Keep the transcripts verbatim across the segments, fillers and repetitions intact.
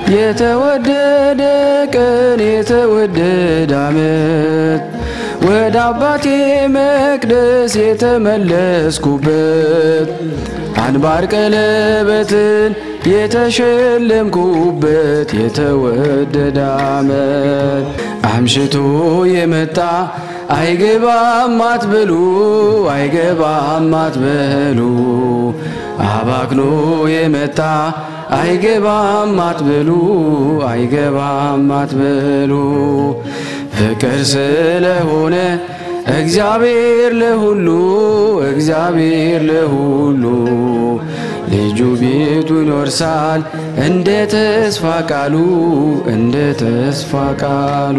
የተወደደ ቀን የተወደደ ዓመት ወደ አባቴ መቅደስ የተመለስኩበት አንባር ቀለበትን የተሸለምኩበት የተወደደ ዓመት አምሽቶ የመጣ አይገባም አትበሉ አይገባም አትበሉ አባክኖ የመጣ አይገባም አትበሉ አይገባም አትበሉ ፍቅር ስለሆነ እግዚአብሔር ለሁሉ እግዚአብሔር ለሁሉ ልጁ ቤቱን ይወርሳል እንደ ተስፋ ቃሉ እንደ ተስፋ ቃሉ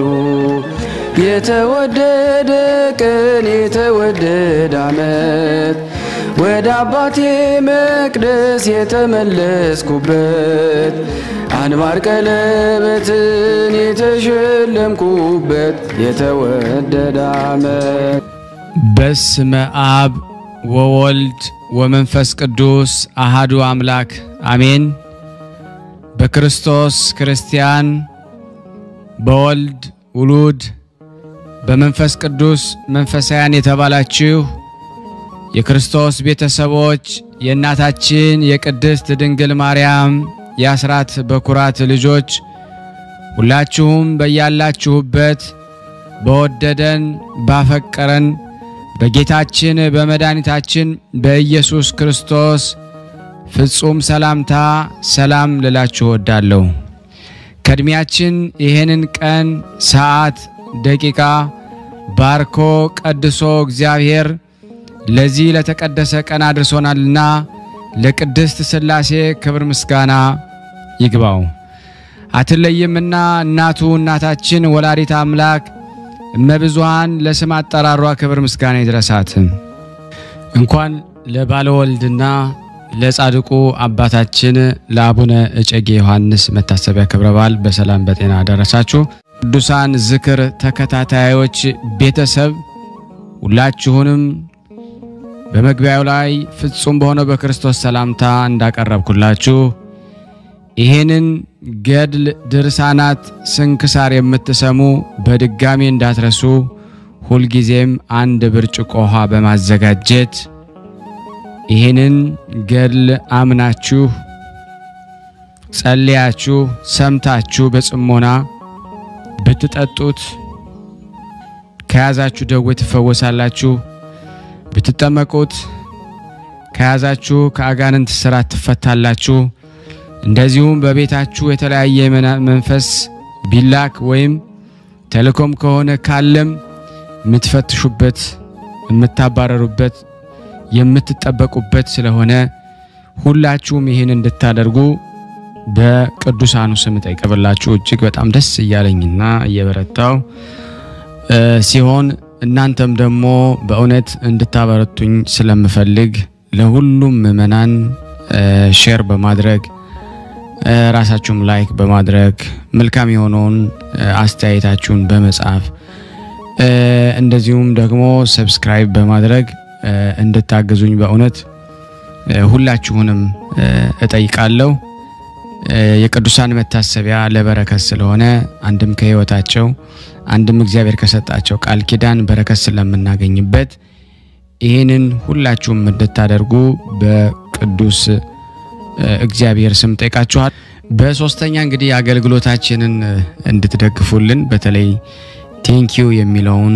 የተወደደ ቀን የተወደደ ዓመት ወደ አባቴ መቅደስ የተመለስኩበት አንባር ቀለበትን የተሸለምኩበት የተወደደ ዓመት በስመ አብ ወወልድ ወመንፈስ ቅዱስ አሐዱ አምላክ አሜን። በክርስቶስ ክርስቲያን በወልድ ውሉድ በመንፈስ ቅዱስ መንፈሳውያን የተባላችሁ የክርስቶስ ቤተሰቦች የእናታችን የቅድስት ድንግል ማርያም የአስራት በኩራት ልጆች ሁላችሁም በያላችሁበት በወደደን ባፈቀረን በጌታችን በመድኃኒታችን በኢየሱስ ክርስቶስ ፍጹም ሰላምታ ሰላም ልላችሁ ወዳለሁ። ከድሚያችን ይሄንን ቀን ሰዓት ደቂቃ ባርኮ ቀድሶ እግዚአብሔር ለዚህ ለተቀደሰ ቀን አድርሶናልና ለቅድስት ሥላሴ ክብር ምስጋና ይግባው። አትለይምና እናቱ እናታችን ወላዲተ አምላክ እመብዙሃን ለስም አጠራሯ ክብር ምስጋና ይድረሳት። እንኳን ለባለወልድና ለጻድቁ አባታችን ለአቡነ እጨጌ ዮሐንስ መታሰቢያ ክብረ በዓል በሰላም በጤና አደረሳችሁ። ቅዱሳን ዝክር ተከታታዮች ቤተሰብ ሁላችሁንም በመግቢያው ላይ ፍጹም በሆነው በክርስቶስ ሰላምታ እንዳቀረብኩላችሁ ይሄንን ገድል ድርሳናት ስንክሳር የምትሰሙ በድጋሚ እንዳትረሱ ሁሉ ጊዜም አንድ ብርጭቆ ውሃ በማዘጋጀት ይሄንን ገድል አምናችሁ ጸልያችሁ ሰምታችሁ በጽሞና ብትጠጡት ከያዛችሁ ደዌ ትፈወሳላችሁ። ብትጠመቁት ከያዛችሁ ከአጋንንት ስራት ትፈታላችሁ። እንደዚሁም በቤታችሁ የተለያየ መንፈስ ቢላክ ወይም ተልኮም ከሆነ ካለም ምትፈትሹበት የምታባረሩበት የምትጠበቁበት ስለሆነ ሁላችሁም ይሄን እንድታደርጉ በቅዱሳኑ ስም ጠይቀብላችሁ እጅግ በጣም ደስ እያለኝና እየበረታው ሲሆን እናንተም ደግሞ በእውነት እንድታበረቱኝ ስለምፈልግ ለሁሉም ምእመናን ሼር በማድረግ ራሳችሁም ላይክ በማድረግ መልካም የሆነውን አስተያየታችሁን በመጻፍ እንደዚሁም ደግሞ ሰብስክራይብ በማድረግ እንድታግዙኝ በእውነት ሁላችሁንም እጠይቃለሁ። የቅዱሳን መታሰቢያ ለበረከት ስለሆነ አንድም ከህይወታቸው አንድም እግዚአብሔር ከሰጣቸው ቃል ኪዳን በረከት ስለምናገኝበት ይሄንን ሁላችሁም እንድታደርጉ በቅዱስ እግዚአብሔር ስም ጠይቃችኋል። በሶስተኛ እንግዲህ አገልግሎታችንን እንድትደግፉልን በተለይ ቴንኪው የሚለውን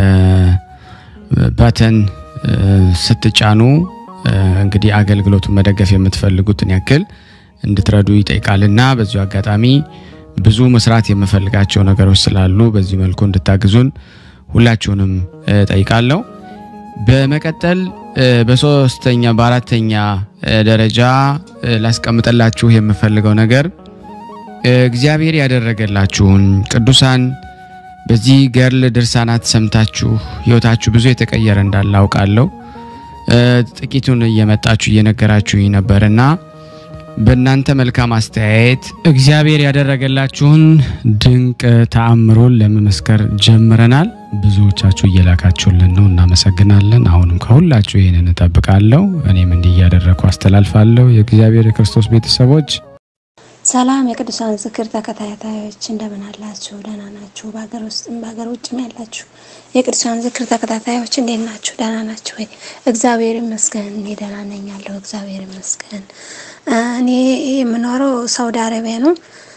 ባተን ስትጫኑ እንግዲህ አገልግሎቱን መደገፍ የምትፈልጉትን ያክል እንድትረዱ ይጠይቃልና በዚሁ አጋጣሚ ብዙ መስራት የምፈልጋቸው ነገሮች ስላሉ በዚህ መልኩ እንድታግዙን ሁላችሁንም ጠይቃለሁ። በመቀጠል በሶስተኛ በአራተኛ ደረጃ ላስቀምጥላችሁ የምፈልገው ነገር እግዚአብሔር ያደረገላችሁን ቅዱሳን በዚህ ገድል ድርሳናት ሰምታችሁ ህይወታችሁ ብዙ የተቀየረ እንዳለ አውቃለሁ። ጥቂቱን እየመጣችሁ እየነገራችሁኝ ነበርና በእናንተ መልካም አስተያየት እግዚአብሔር ያደረገላችሁን ድንቅ ተአምሮን ለመመስከር ጀምረናል። ብዙዎቻችሁ እየላካችሁልን ነው፣ እናመሰግናለን። አሁንም ከሁላችሁ ይሄንን እንጠብቃለሁ። እኔም እንዲህ ያደረኩ አስተላልፋለሁ። የእግዚአብሔር የክርስቶስ ቤተሰቦች ሰላም የቅዱሳን ዝክር ተከታታዮች እንደምን አላችሁ? ደህና ናችሁ? በአገር ውስጥም በአገር ውጭም ያላችሁ የቅዱሳን ዝክር ተከታታዮች እንዴት ናችሁ? ደህና ናችሁ ወይ? እግዚአብሔር ይመስገን እኔ ደህና ነኝ ያለው እግዚአብሔር ይመስገን። እኔ የምኖረው ሳውዲ አረቢያ ነው።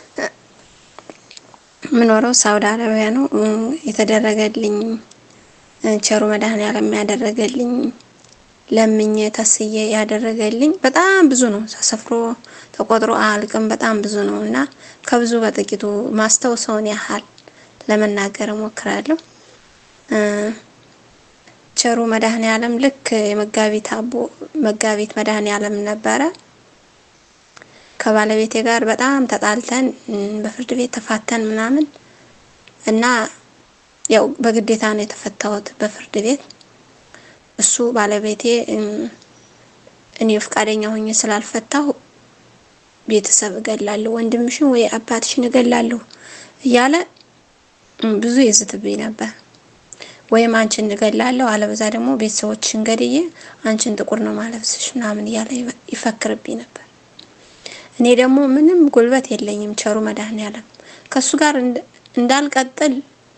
የምኖረው ሳውዲ አረቢያ ነው። የተደረገልኝ ቸሩ መድኃኔዓለም ያደረገልኝ ለምኜ ተስዬ ያደረገልኝ በጣም ብዙ ነው። ተሰፍሮ ተቆጥሮ አልቅም በጣም ብዙ ነውና ከብዙ በጥቂቱ ማስተውሰውን ያህል ለመናገር ሞክራለሁ። ቸሩ መድኃኔዓለም ልክ የመጋቢት አቦ መጋቢት መድኃኔዓለም ነበረ። ከባለቤቴ ጋር በጣም ተጣልተን በፍርድ ቤት ተፋተን ምናምን እና ያው በግዴታ ነው የተፈታሁት በፍርድ ቤት። እሱ ባለቤቴ እኔ ፍቃደኛ ሆኜ ስላልፈታሁ ቤተሰብ እገላለሁ ወንድምሽን ወይ አባትሽን እገላለሁ እያለ ብዙ ይዝትብኝ ነበር። ወይም አንቺን እገላለሁ አለበዛ ደግሞ ቤተሰቦችሽን ገድዬ አንቺን ጥቁር ነው ማለብስሽ ምናምን እያለ ይፈክርብኝ ነበር። እኔ ደግሞ ምንም ጉልበት የለኝም። ቸሩ መድኃኔዓለም ከሱ ጋር እንዳልቀጥል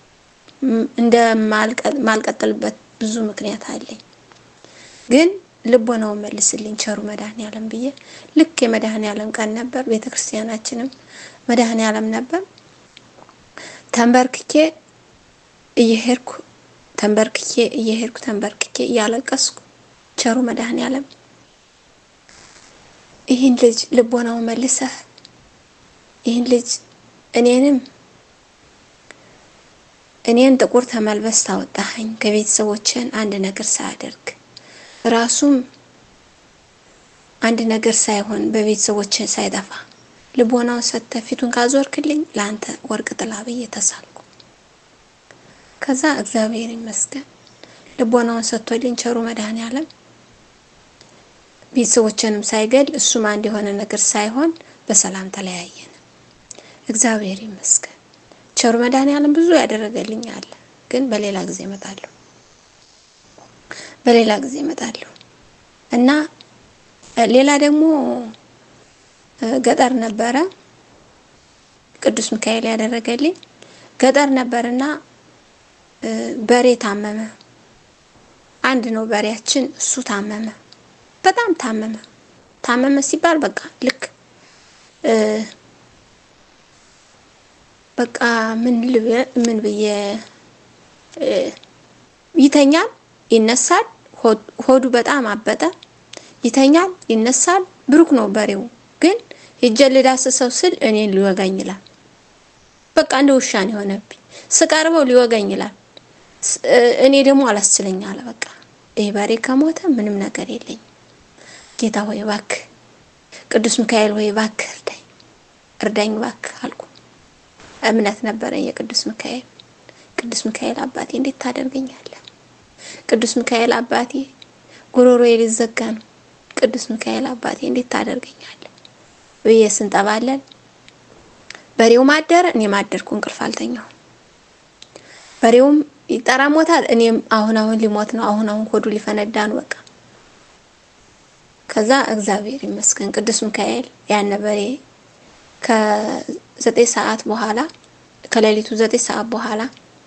እንደማልቀጥልበት ብዙ ምክንያት አለኝ። ግን ልቦናው መልስልኝ ቸሩ መድኃኔዓለም ብዬ ልክ የመድኃኔዓለም ቀን ነበር። ቤተክርስቲያናችንም መድኃኔዓለም ነበር። ተንበርክኬ እየሄድኩ ተንበርክኬ እየሄድኩ ተንበርክኬ እያለቀስኩ ቸሩ መድኃኔዓለም ይህን ልጅ ልቦናው መልሰህ ይህን ልጅ እኔንም እኔን ጥቁር ተመልበስ ታወጣኸኝ ከቤተሰቦችን አንድ ነገር ሳያደርግ ራሱም አንድ ነገር ሳይሆን በቤተሰቦችን ሳይጠፋ ልቦናው ሰተ ፊቱን ካዞርክልኝ ላንተ ወርቅ ጥላ ብዬ ተሳልኩ። ከዛ እግዚአብሔር ይመስገን ልቦናው ሰጥቶልኝ ቸሩ መድኃኔዓለም ቤተሰቦችንም ሳይገል እሱም አንድ የሆነ ነገር ሳይሆን በሰላም ተለያየን። እግዚአብሔር ይመስገን። ቸሩ መድኃኔዓለም ብዙ ያደረገልኝ አለ። ግን በሌላ ጊዜ እመጣለሁ በሌላ ጊዜ እመጣለሁ እና ሌላ ደግሞ ገጠር ነበረ ቅዱስ ሚካኤል ያደረገልኝ ገጠር ነበርና በሬ ታመመ። አንድ ነው በሬያችን እሱ ታመመ በጣም ታመመ። ታመመ ሲባል በቃ ልክ በቃ ምን ልበ ምን ብዬ ይተኛል ይነሳል ሆዱ በጣም አበጠ ይተኛል ይነሳል ብሩክ ነው በሬው። ግን ይጀልዳሰሰው ስል እኔን ሊወጋኝ ይላል። በቃ እንደ ውሻ ነው የሆነብኝ። ስቀርበው ሊወጋኝ ይላል። እኔ ደግሞ አላስችለኝ አለ። በቃ ይሄ በሬ ከሞተ ምንም ነገር የለኝ። ጌታ ሆይ እባክህ ቅዱስ ሚካኤል ሆይ እባክህ እርዳኝ እርዳኝ እባክህ አልኩ። እምነት ነበረኝ የቅዱስ ሚካኤል። ቅዱስ ሚካኤል አባቴ እንዴት ታደርገኛለህ? ቅዱስ ሚካኤል አባቴ ጉሮሮዬ ሊዘጋ ነው። ቅዱስ ሚካኤል አባቴ እንዴት ታደርገኛለህ? ብዬ ስንጠባለን በሬው ማደረ እኔ ማደርኩ እንቅልፍ አልተኛው። በሬውም ይጠራሞታል እኔም አሁን አሁን ሊሞት ነው አሁን አሁን ሆዱ ሊፈነዳ ነው በቃ። ከዛ እግዚአብሔር ይመስገን ቅዱስ ሚካኤል ያን በሬ ከዘጠኝ ሰዓት በኋላ ከሌሊቱ ዘጠኝ ሰዓት በኋላ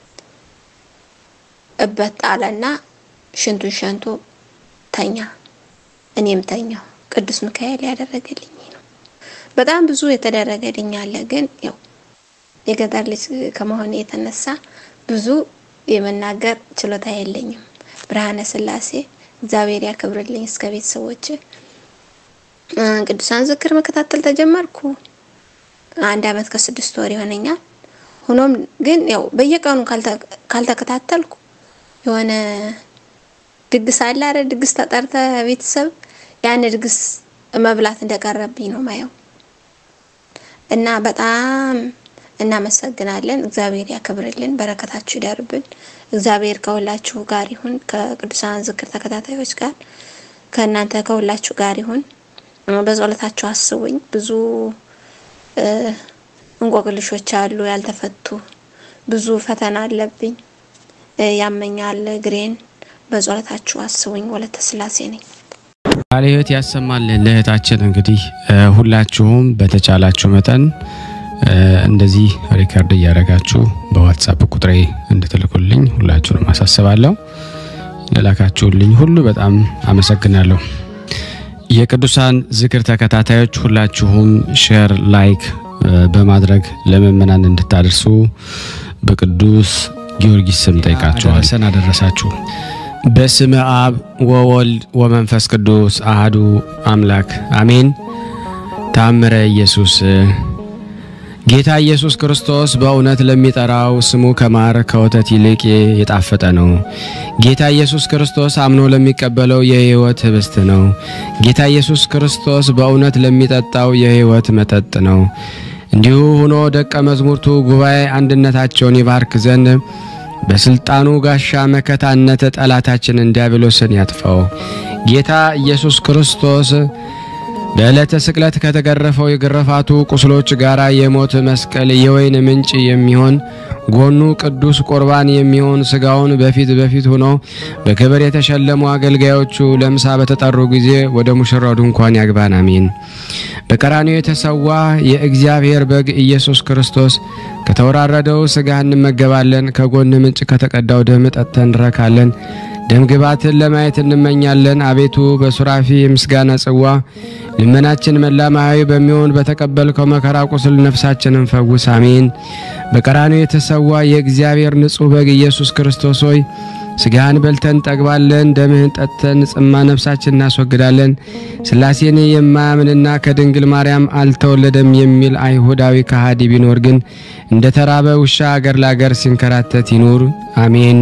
እበት አለና ሽንቱን ሸንቶ ተኛ። እኔም ተኛው። ቅዱስ ሚካኤል ያደረገልኝ ነው። በጣም ብዙ የተደረገልኝ አለ። ግን ያው የገጠር ልጅ ከመሆኔ የተነሳ ብዙ የመናገር ችሎታ የለኝም። ብርሃነ ስላሴ እግዚአብሔር ያክብርልኝ። እስከ ቤተሰቦች ቅዱሳን ዝክር መከታተል ተጀመርኩ አንድ አመት ከስድስት ወር ይሆነኛል። ሆኖም ግን ያው በየቀኑ ካልተከታተልኩ የሆነ ድግስ አለ አይደል? ድግስ ተጠርተ ቤተሰብ ያን ድግስ መብላት እንደቀረብኝ ነው ማየው። እና በጣም እናመሰግናለን። እግዚአብሔር ያክብርልን፣ በረከታችሁ ይደርብን። እግዚአብሔር ከሁላችሁ ጋር ይሁን፣ ከቅዱሳን ዝክር ተከታታዮች ጋር ከእናንተ ከሁላችሁ ጋር ይሁን። በጸሎታችሁ አስቡኝ። ብዙ እንቆቅልሾች አሉ ያልተፈቱ፣ ብዙ ፈተና አለብኝ፣ ያመኛል ግሬን። በጸሎታችሁ አስቡኝ። ወለተ ስላሴ ነኝ። ቃለ ሕይወት ያሰማልን ለእህታችን። እንግዲህ ሁላችሁም በተቻላችሁ መጠን እንደዚህ ሪከርድ እያደረጋችሁ በዋትስአፕ ቁጥሬ እንድትልኩልኝ ሁላችሁንም አሳስባለሁ። ለላካችሁልኝ ሁሉ በጣም አመሰግናለሁ። የቅዱሳን ዝክር ተከታታዮች ሁላችሁም ሼር ላይክ በማድረግ ለምእመናን እንድታደርሱ በቅዱስ ጊዮርጊስ ስም ጠይቃችኋል። ሰና ደረሳችሁ። በስመ አብ ወወልድ ወመንፈስ ቅዱስ አሐዱ አምላክ አሜን። ተአምረ ኢየሱስ። ጌታ ኢየሱስ ክርስቶስ በእውነት ለሚጠራው ስሙ ከማር ከወተት ይልቅ የጣፈጠ ነው። ጌታ ኢየሱስ ክርስቶስ አምኖ ለሚቀበለው የሕይወት ህብስት ነው። ጌታ ኢየሱስ ክርስቶስ በእውነት ለሚጠጣው የሕይወት መጠጥ ነው። እንዲሁ ሆኖ ደቀ መዝሙርቱ ጉባኤ አንድነታቸውን ይባርክ ዘንድ በስልጣኑ ጋሻ መከታነት ጠላታችንን ዲያብሎስን ያጥፋው። ጌታ ኢየሱስ ክርስቶስ በዕለተ ስቅለት ከተገረፈው የግርፋቱ ቁስሎች ጋራ የሞት መስቀል የወይን ምንጭ የሚሆን ጎኑ ቅዱስ ቁርባን የሚሆን ስጋውን በፊት በፊት ሆኖ በክብር የተሸለሙ አገልጋዮቹ ለምሳ በተጠሩ ጊዜ ወደ ሙሽራው ድንኳን ያግባን አሜን። በቀራንዮ የተሰዋ የእግዚአብሔር በግ ኢየሱስ ክርስቶስ ከተወራረደው ስጋ እንመገባለን፣ ከጎን ምንጭ ከተቀዳው ደም ጠጥተን እንረካለን። ደም ግባትን ለማየት እንመኛለን። አቤቱ በሱራፊ የምስጋና ጽዋ ልመናችን መላማዊ በሚሆን በተቀበልከው መከራ ቁስል ነፍሳችንን ፈውስ አሜን። በቀራንዮ የተሰዋ የእግዚአብሔር ንጹህ በግ ኢየሱስ ክርስቶስ ሆይ ስጋህን በልተን ጠግባለን፣ ደምህን ጠጥተን ጽማ ነፍሳችንን እናስወግዳለን። ስላሴን የማያምንና ከድንግል ማርያም አልተወለደም የሚል አይሁዳዊ ከሃዲ ቢኖር ግን እንደ ተራበ ውሻ አገር ላገር ሲንከራተት ይኑር አሜን።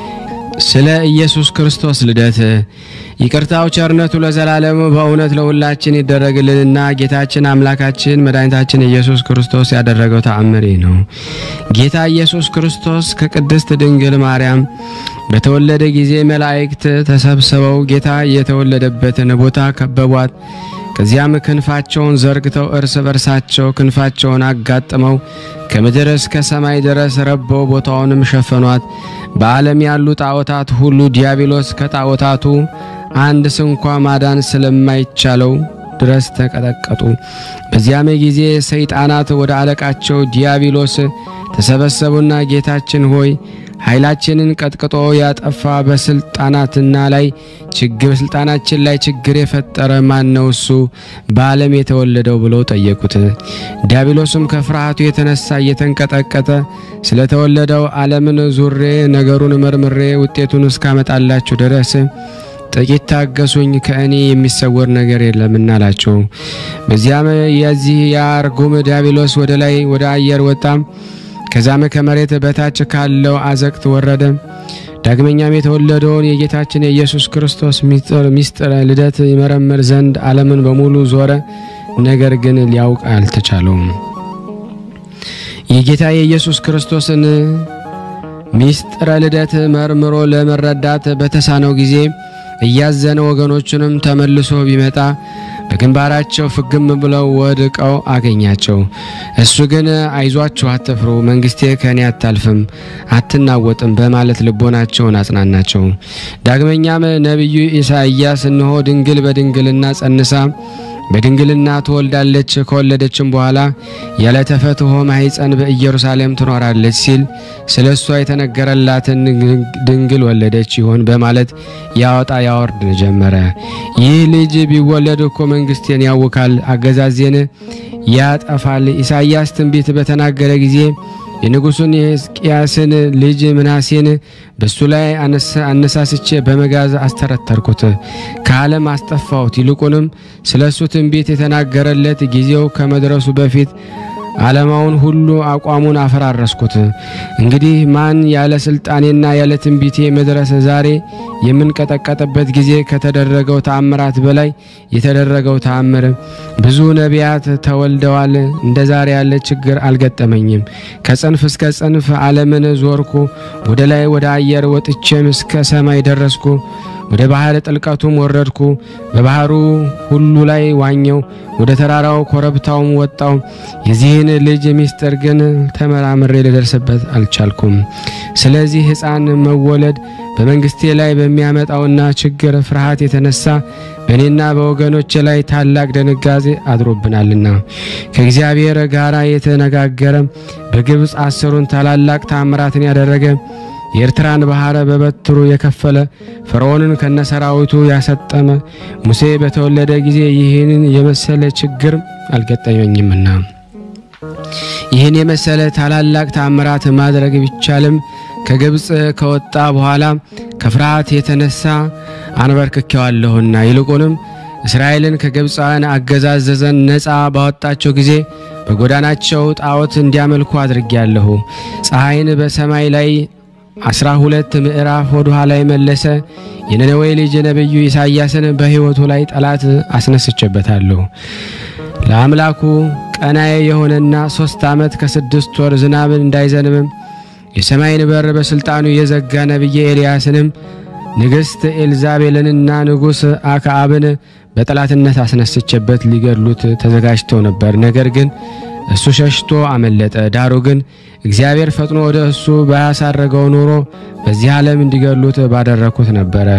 ስለ ኢየሱስ ክርስቶስ ልደት ይቅርታው ቸርነቱ ለዘላለም በእውነት ለሁላችን ይደረግልንና ጌታችን አምላካችን መድኃኒታችን ኢየሱስ ክርስቶስ ያደረገው ተአምር ነው። ጌታ ኢየሱስ ክርስቶስ ከቅድስት ድንግል ማርያም በተወለደ ጊዜ መላእክት ተሰብስበው ጌታ የተወለደበትን ቦታ ከበቧት። ከዚያም ክንፋቸውን ዘርግተው እርስ በርሳቸው ክንፋቸውን አጋጥመው ከምድር እስከ ሰማይ ድረስ ረበው ቦታውንም ሸፈኗት። በዓለም ያሉ ጣዖታት ሁሉ ዲያብሎስ ከጣዖታቱ አንድ ስንኳ ማዳን ስለማይቻለው ድረስ ተቀጠቀጡ። በዚያም ጊዜ ሰይጣናት ወደ አለቃቸው ዲያብሎስ ተሰበሰቡና ጌታችን ሆይ ኃይላችንን ቀጥቅጦ ያጠፋ በስልጣናትና ላይ ችግር ስልጣናችን ላይ ችግር የፈጠረ ማን ነው እሱ በዓለም የተወለደው ብለው ጠየቁት። ዲያብሎስም ከፍርሃቱ የተነሳ እየተንቀጠቀጠ ስለተወለደው ዓለምን ዙሬ ነገሩን መርምሬ ውጤቱን እስካመጣላችሁ ድረስ ጥቂት ታገሱኝ፣ ከእኔ የሚሰወር ነገር የለምና አላቸው። በዚያም የዚህ ያርጉም ዲያብሎስ ወደ ላይ ወደ አየር ወጣም። ከዛም ከመሬት በታች ካለው አዘቅት ወረደ። ዳግመኛም የተወለደውን የጌታችን የኢየሱስ ክርስቶስ ሚስጥር ልደት ይመረምር ዘንድ ዓለምን በሙሉ ዞረ። ነገር ግን ሊያውቅ አልተቻለውም። የጌታ የኢየሱስ ክርስቶስን ሚስጥር ልደት መርምሮ ለመረዳት በተሳነው ጊዜ እያዘነ ወገኖቹንም ተመልሶ ቢመጣ በግንባራቸው ፍግም ብለው ወድቀው አገኛቸው። እሱ ግን አይዟችሁ አትፍሩ፣ መንግስቴ ከኔ አታልፍም አትናወጥም በማለት ልቦናቸውን አጽናናቸው። ዳግመኛም ነብዩ ኢሳይያስ እነሆ ድንግል በድንግልና ጸንሳ በድንግልና ትወልዳለች፣ ከወለደችም በኋላ ያለ ተፈትሖ ማኅፀን በኢየሩሳሌም ትኖራለች ሲል ስለሷ የተነገረላትን ድንግል ወለደች ይሆን በማለት ያወጣ ያወርድ ጀመረ። ይህ ልጅ ቢወለድ እኮ መንግስቴን ያውካል፣ አገዛዜን ያጠፋል። ኢሳይያስ ትንቢት በተናገረ ጊዜ የንጉሱን የሕዝቅያስን ልጅ ምናሴን በሱ ላይ አነሳስቼ በመጋዝ አስተረተርኩት፣ ከዓለም አስጠፋሁት። ይልቁንም ስለሱ ትንቢት የተናገረለት ጊዜው ከመድረሱ በፊት ዓለማውን ሁሉ አቋሙን አፈራረስኩት። እንግዲህ ማን ያለ ስልጣኔና ያለ ትንቢቴ መድረስ ዛሬ የምንቀጠቀጥበት ጊዜ ከተደረገው ተአምራት በላይ የተደረገው ተአምር ብዙ ነቢያት ተወልደዋል። እንደ ዛሬ ያለ ችግር አልገጠመኝም። ከጽንፍ እስከ ጽንፍ ዓለምን ዞርኩ። ወደ ላይ ወደ አየር ወጥቼም እስከ ሰማይ ደረስኩ። ወደ ባህር ጥልቀቱም ወረድኩ። በባህሩ ሁሉ ላይ ዋኘው። ወደ ተራራው ኮረብታውም ወጣው። የዚህን ልጅ ሚስጥር ግን ተመራምሬ ልደርስበት አልቻልኩም። ስለዚህ ሕፃን መወለድ በመንግስቴ ላይ በሚያመጣውና ችግር ፍርሃት የተነሳ በእኔና በወገኖቼ ላይ ታላቅ ድንጋጤ አድሮብናልና ከእግዚአብሔር ጋር የተነጋገረ በግብጽ አስሩን ታላላቅ ተአምራትን ያደረገ የኤርትራን ባህር በበትሩ የከፈለ ፈርዖንን ከነሰራዊቱ ያሰጠመ ሙሴ በተወለደ ጊዜ ይህንን የመሰለ ችግር አልገጠመኝምና ይህን የመሰለ ታላላቅ ተአምራት ማድረግ ቢቻልም ከግብጽ ከወጣ በኋላ ከፍርሃት የተነሳ አንበርክኬዋለሁና ይልቁንም እስራኤልን ከግብጻውያን አገዛዘዘን ነፃ ባወጣቸው ጊዜ በጎዳናቸው ጣዖት እንዲያመልኩ አድርጌያለሁ። ፀሐይን በሰማይ ላይ አስራ ሁለት ምዕራፍ ወደ ኋላ መለሰ። የነነዌ ልጅ ነብዩ ኢሳይያስን በሕይወቱ ላይ ጠላት አስነስቼበታለሁ። ለአምላኩ ቀናዬ የሆነና ሶስት ዓመት ከስድስት ወር ዝናብ እንዳይዘንብም የሰማይን በር በስልጣኑ የዘጋ ነብይ ኤልያስንም ንግስት ኤልዛቤልንና ንጉስ አክዓብን በጠላትነት አስነስቼበት ሊገድሉት ተዘጋጅተው ነበር። ነገር ግን እሱ ሸሽቶ አመለጠ። ዳሩ ግን እግዚአብሔር ፈጥኖ ወደ እሱ ባያሳረገው ኖሮ በዚህ ዓለም እንዲገድሉት ባደረኩት ነበር።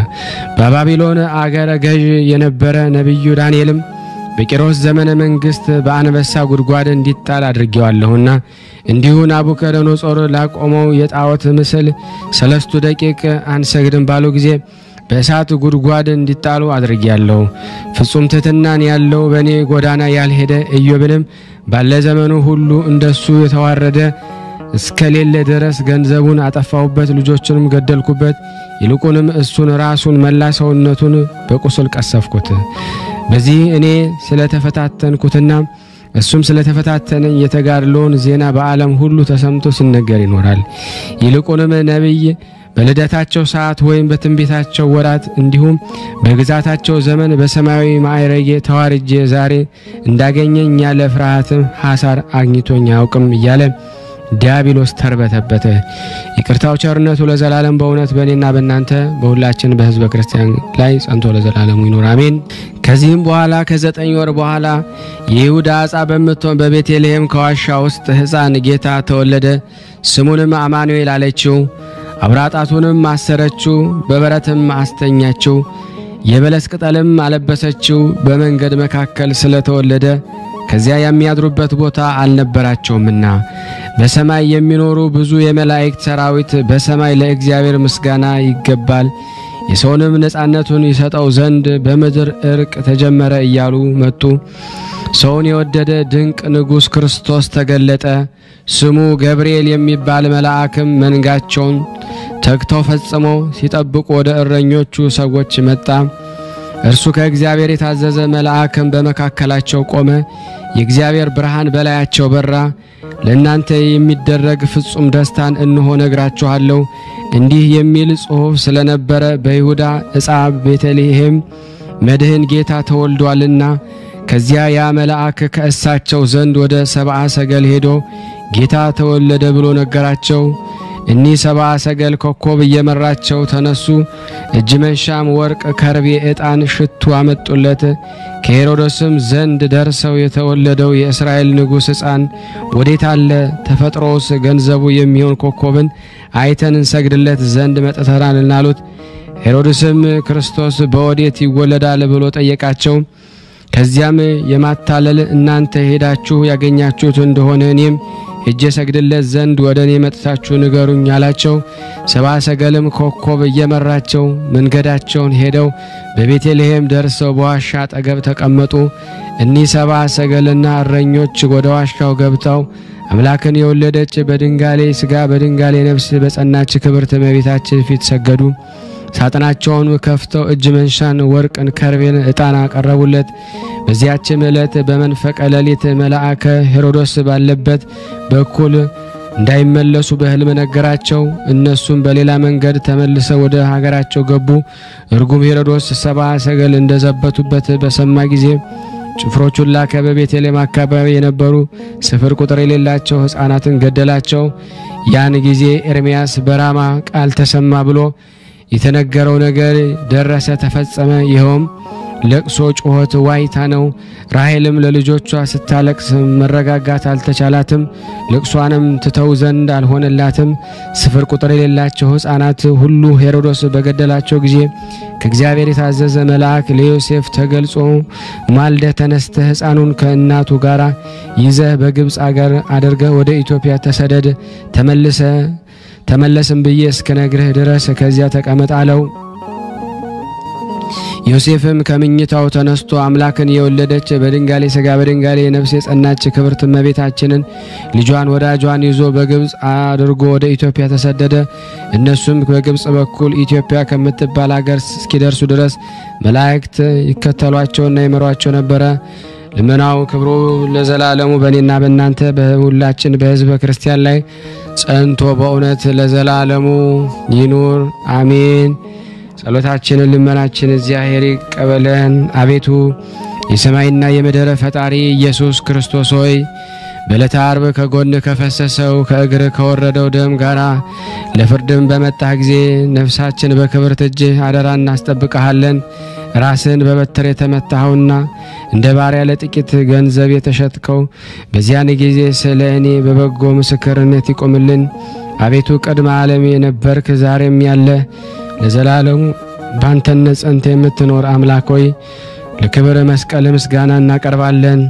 በባቢሎን አገረ ገዥ የነበረ ነብዩ ዳንኤልም በቂሮስ ዘመነ መንግስት በአንበሳ ጉድጓድ እንዲጣል አድርጌዋለሁና እንዲሁ ናቡከደነጾር ላቆመው የጣዖት ምስል ሰለስቱ ደቂቅ አንሰግድም ባሉ ጊዜ በእሳት ጉድጓድ እንዲጣሉ አድርጌያለሁ። ፍጹም ትሕትናን ያለው በኔ ጎዳና ያልሄደ ኢዮብንም ባለ ዘመኑ ሁሉ እንደሱ የተዋረደ እስከሌለ ድረስ ገንዘቡን አጠፋውበት፣ ልጆቹንም ገደልኩበት። ይልቁንም እሱን ራሱን መላ ሰውነቱን በቁስል ቀሰፍኩት። በዚህ እኔ ስለተፈታተንኩትና እሱም ስለተፈታተነኝ የተጋድሎን ዜና በዓለም ሁሉ ተሰምቶ ሲነገር ይኖራል። ይልቁንም ነብይ በልደታቸው ሰዓት ወይም በትንቢታቸው ወራት እንዲሁም በግዛታቸው ዘመን በሰማያዊ ማዕረጌ ተዋርጄ ዛሬ እንዳገኘኝ ያለ ፍርሃትም ሐሳር አግኝቶኝ አያውቅም እያለ ዲያብሎስ ተርበተበተ። ይቅርታው ቸርነቱ ለዘላለም በእውነት በእኔና በእናንተ በሁላችን በሕዝበ ክርስቲያን ላይ ጸንቶ ለዘላለሙ ይኑር አሜን። ከዚህም በኋላ ከዘጠኝ ወር በኋላ የይሁዳ ዕፃ በምትሆን በቤተልሔም ከዋሻ ውስጥ ሕፃን ጌታ ተወለደ። ስሙንም አማኑኤል አለችው። አብራጣቱንም አሰረችው፣ በበረትም አስተኛችው። የበለስ ቅጠልም አለበሰችው። በመንገድ መካከል ስለተወለደ ከዚያ የሚያድሩበት ቦታ አልነበራቸውምና በሰማይ የሚኖሩ ብዙ የመላእክት ሰራዊት በሰማይ ለእግዚአብሔር ምስጋና ይገባል፣ የሰውንም ነጻነቱን ይሰጠው ዘንድ በምድር እርቅ ተጀመረ እያሉ መጡ። ሰውን የወደደ ድንቅ ንጉሥ ክርስቶስ ተገለጠ። ስሙ ገብርኤል የሚባል መልአክም መንጋቸውን ተግተው ፈጽመው ሲጠብቁ ወደ እረኞቹ ሰዎች መጣ። እርሱ ከእግዚአብሔር የታዘዘ መልአክም በመካከላቸው ቆመ። የእግዚአብሔር ብርሃን በላያቸው በራ። ለእናንተ የሚደረግ ፍጹም ደስታን እንሆ ነግራችኋለሁ። እንዲህ የሚል ጽሑፍ ስለነበረ በይሁዳ ዕፃ ቤተልሔም መድህን ጌታ ተወልዷልና። ከዚያ ያ መልአክ ከእሳቸው ዘንድ ወደ ሰብአ ሰገል ሄዶ ጌታ ተወለደ ብሎ ነገራቸው። እኒህ ሰብአ ሰገል ኮከብ እየመራቸው ተነሱ። እጅ መንሻም ወርቅ፣ ከርቤ፣ ዕጣን፣ ሽቱ አመጡለት። ከሄሮድስም ዘንድ ደርሰው የተወለደው የእስራኤል ንጉሥ ሕፃን ወዴት አለ? ተፈጥሮስ ገንዘቡ የሚሆን ኮከብን አይተን እንሰግድለት ዘንድ መጥተናል አሉት። ሄሮድስም ክርስቶስ በወዴት ይወለዳል ብሎ ጠየቃቸው። ከዚያም የማታለል እናንተ ሄዳችሁ ያገኛችሁት እንደሆነ እኔም ሄጄ ሰግድለት ዘንድ ወደ እኔ መጥታችሁ ንገሩኝ አላቸው። ሰብአ ሰገልም ኮከብ እየመራቸው መንገዳቸውን ሄደው በቤተልሔም ደርሰው በዋሻ አጠገብ ተቀመጡ። እኒህ ሰብአ ሰገልና እረኞች ወደ ዋሻው ገብተው አምላክን የወለደች በድንጋሌ ሥጋ በድንጋሌ ነፍስ በጸናች ክብርት እመቤታችን ፊት ሰገዱ። ሳጥናቸውን ከፍተው እጅ መንሻን፣ ወርቅን፣ ከርቤን፣ ዕጣን አቀረቡለት። በዚያችም ዕለት በመንፈቀ ሌሊት መልአከ ሄሮድስ ባለበት በኩል እንዳይመለሱ በሕልም ነገራቸው። እነሱም በሌላ መንገድ ተመልሰው ወደ ሀገራቸው ገቡ። እርጉም ሄሮድስ ሰብአ ሰገል እንደዘበቱበት በሰማ ጊዜ ጭፍሮቹን ላከ። በቤተልሔም አካባቢ የነበሩ ስፍር ቁጥር የሌላቸው ሕፃናትን ገደላቸው። ያን ጊዜ ኤርምያስ በራማ ቃል ተሰማ ብሎ የተነገረው ነገር ደረሰ፣ ተፈጸመ። ይኸውም ለቅሶ ጩኸት ዋይታ ነው። ራሔልም ለልጆቿ ስታለቅስ መረጋጋት አልተቻላትም። ለቅሷንም ትተው ዘንድ አልሆነላትም። ስፍር ቁጥር የሌላቸው ሕፃናት ሁሉ ሄሮድስ በገደላቸው ጊዜ ከእግዚአብሔር የታዘዘ መልአክ ለዮሴፍ ተገልጾ ማልደ ተነስተ ሕፃኑን ከእናቱ ጋር ይዘህ በግብጽ አገር አድርገህ ወደ ኢትዮጵያ ተሰደድ፣ ተመልሰ ተመለስም ብዬ እስከነግርህ ድረስ ከዚያ ተቀመጥ አለው። ዮሴፍም ከምኝታው ተነስቶ አምላክን የወለደች በድንጋሌ ሥጋ በድንጋሌ ነፍስ የጸናች ክብርት እመቤታችንን ልጇን ወዳጇን ይዞ በግብጽ አድርጎ ወደ ኢትዮጵያ ተሰደደ። እነሱም በግብጽ በኩል ኢትዮጵያ ከምትባል አገር እስኪደርሱ ድረስ መላእክት ይከተሏቸውና ይመሯቸው ነበረ። ልመናው ክብሩ ለዘላለሙ በእኔና በእናንተ በሁላችን በሕዝበ ክርስቲያን ላይ ጸንቶ በእውነት ለዘላለሙ ይኑር አሜን። ጸሎታችንን ልመናችን እግዚአብሔር ይቀበለን። አቤቱ የሰማይና የምድር ፈጣሪ ኢየሱስ ክርስቶስ ሆይ በዕለተ ዓርብ ከጎን ከፈሰሰው ከእግር ከወረደው ደም ጋራ ለፍርድም በመጣህ ጊዜ ነፍሳችን በክብርት እጅህ አደራ እናስጠብቀሃለን። ራስን በበትር የተመታኸውና እንደ ባሪያ ለጥቂት ገንዘብ የተሸጥከው በዚያን ጊዜ ስለ እኔ በበጎ ምስክርነት ይቆምልን። አቤቱ ቅድመ ዓለም የነበርክ ዛሬም ያለ ለዘላለሙ ባንተነት ጸንተ የምትኖር አምላክ ሆይ ለክብር መስቀል ምስጋና እናቀርባለን።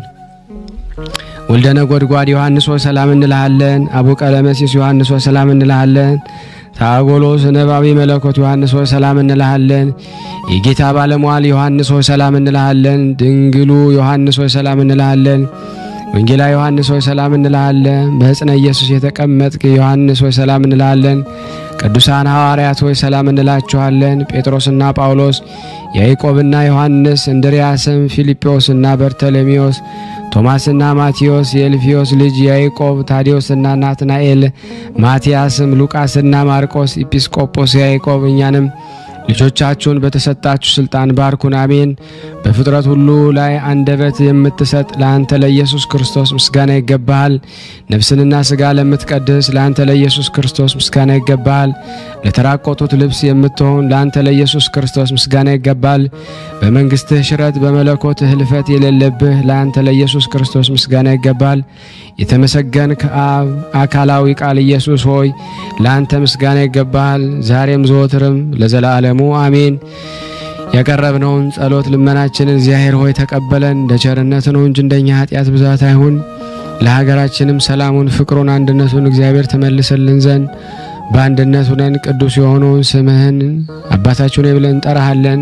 ወልደ ነጎድጓድ ዮሐንስ ሆይ ሰላም እንልሃለን። አቡ ቀለመሲስ ዮሐንስ ሆይ ሰላም እንልሃለን። ታጎሎስ ነባቢ መለኮት ዮሐንስ ሆይ ሰላም እንልሃለን። የጌታ ባለሟል ዮሐንስ ሆይ ሰላም እንልሃለን። ድንግሉ ዮሐንስ ሆይ ሰላም እንልሃለን። ወንጌላዊ ዮሐንስ ሆይ ሰላም እንልሃለን። በሕፅነ ኢየሱስ የተቀመጥክ ዮሐንስ ሆይ ሰላም እንልሃለን። ቅዱሳን ሐዋርያት ሆይ ሰላም እንላችኋለን። ጴጥሮስና ጳውሎስ፣ ያዕቆብና ዮሐንስ፣ እንድርያስም፣ ፊልጶስና በርተሎሜዎስ፣ ቶማስና ማቴዎስ፣ የእልፍዮስ ልጅ ያዕቆብ፣ ታዲዮስና ናትናኤል፣ ማቲያስም፣ ሉቃስና ማርቆስ፣ ኤጲስቆጶስ ያዕቆብ እኛንም ልጆቻችሁን በተሰጣችሁ ስልጣን ባርኩን አሜን። በፍጥረት ሁሉ ላይ አንደበት የምትሰጥ ለአንተ ለኢየሱስ ክርስቶስ ምስጋና ይገባሃል። ነፍስንና ሥጋ ለምትቀድስ ለአንተ ለኢየሱስ ክርስቶስ ምስጋና ይገባሃል። ለተራቆቱት ልብስ የምትሆን ለአንተ ለኢየሱስ ክርስቶስ ምስጋና ይገባል። በመንግስትህ ሽረት በመለኮት ህልፈት የሌለብህ ለአንተ ለኢየሱስ ክርስቶስ ምስጋና ይገባል። የተመሰገንክ አብ አካላዊ ቃል ኢየሱስ ሆይ ለአንተ ምስጋና ይገባል፣ ዛሬም ዘወትርም ለዘላለሙ አሜን። ያቀረብነውን ጸሎት ልመናችንን እግዚአብሔር ሆይ ተቀበለን። እንደ ቸርነትህ ነው እንጂ እንደኛ ኃጢአት ብዛት አይሁን። ለሀገራችንም ሰላሙን፣ ፍቅሩን፣ አንድነቱን እግዚአብሔር ተመልሰልን ዘንድ በአንድነት ሆነን ቅዱስ የሆነውን ስምህን አባታችን ሆይ ብለን እንጠራሃለን።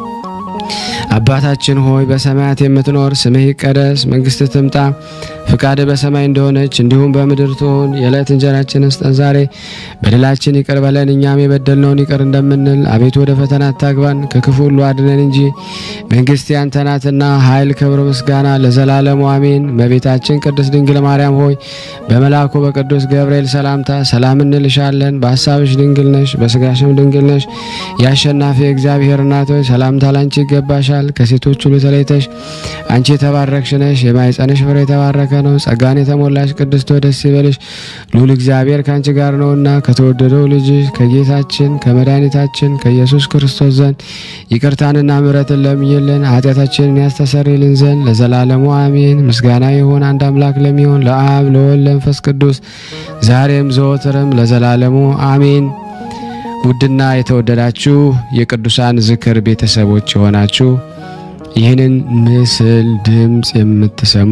አባታችን ሆይ በሰማያት የምትኖር ስምህ ይቀደስ፣ መንግስትህ ትምጣ፣ ፍቃድህ በሰማይ እንደሆነች እንዲሁም በምድር ትሁን። የዕለት እንጀራችንን ስጠን ዛሬ፣ በደላችን ይቅር በለን እኛም የበደልነውን ይቅር እንደምንል፣ አቤቱ ወደ ፈተና አታግባን ከክፉ ሁሉ አድነን እንጂ መንግስት ያንተ ናትና ኃይል፣ ክብር፣ ምስጋና ለዘላለሙ አሜን። እመቤታችን ቅድስት ድንግል ማርያም ሆይ በመልአኩ በቅዱስ ገብርኤል ሰላምታ ሰላም እንልሻለን። በሐሳብሽ ድንግል ነሽ፣ በስጋሽም ድንግል ነሽ። የአሸናፊ እግዚአብሔር እናት ሆይ ሰላምታ ላንቺ ይገባሻል። ከሴቶች ሁሉ ተለይተሽ አንቺ የተባረክሽ ነሽ፣ የማኅፀንሽ ፍሬ የተባረከ ነው። ጸጋን የተሞላሽ ቅድስት ሆይ ደስ ይበልሽ፣ ልዑል እግዚአብሔር ካንቺ ጋር ነውና ከተወደደው ልጅሽ ከጌታችን ከመድኃኒታችን ከኢየሱስ ክርስቶስ ዘንድ ይቅርታንና ምሕረትን ለምኝልን ኃጢአታችንን ያስተሰርይልን ዘንድ ለዘላለሙ አሜን። ምስጋና ይሁን አንድ አምላክ ለሚሆን ለአብ ለወልድ ለመንፈስ ቅዱስ ዛሬም ዘወትርም ለዘላለሙ አሜን። ውድና የተወደዳችሁ የቅዱሳን ዝክር ቤተሰቦች የሆናችሁ ይህንን ምስል ድምጽ የምትሰሙ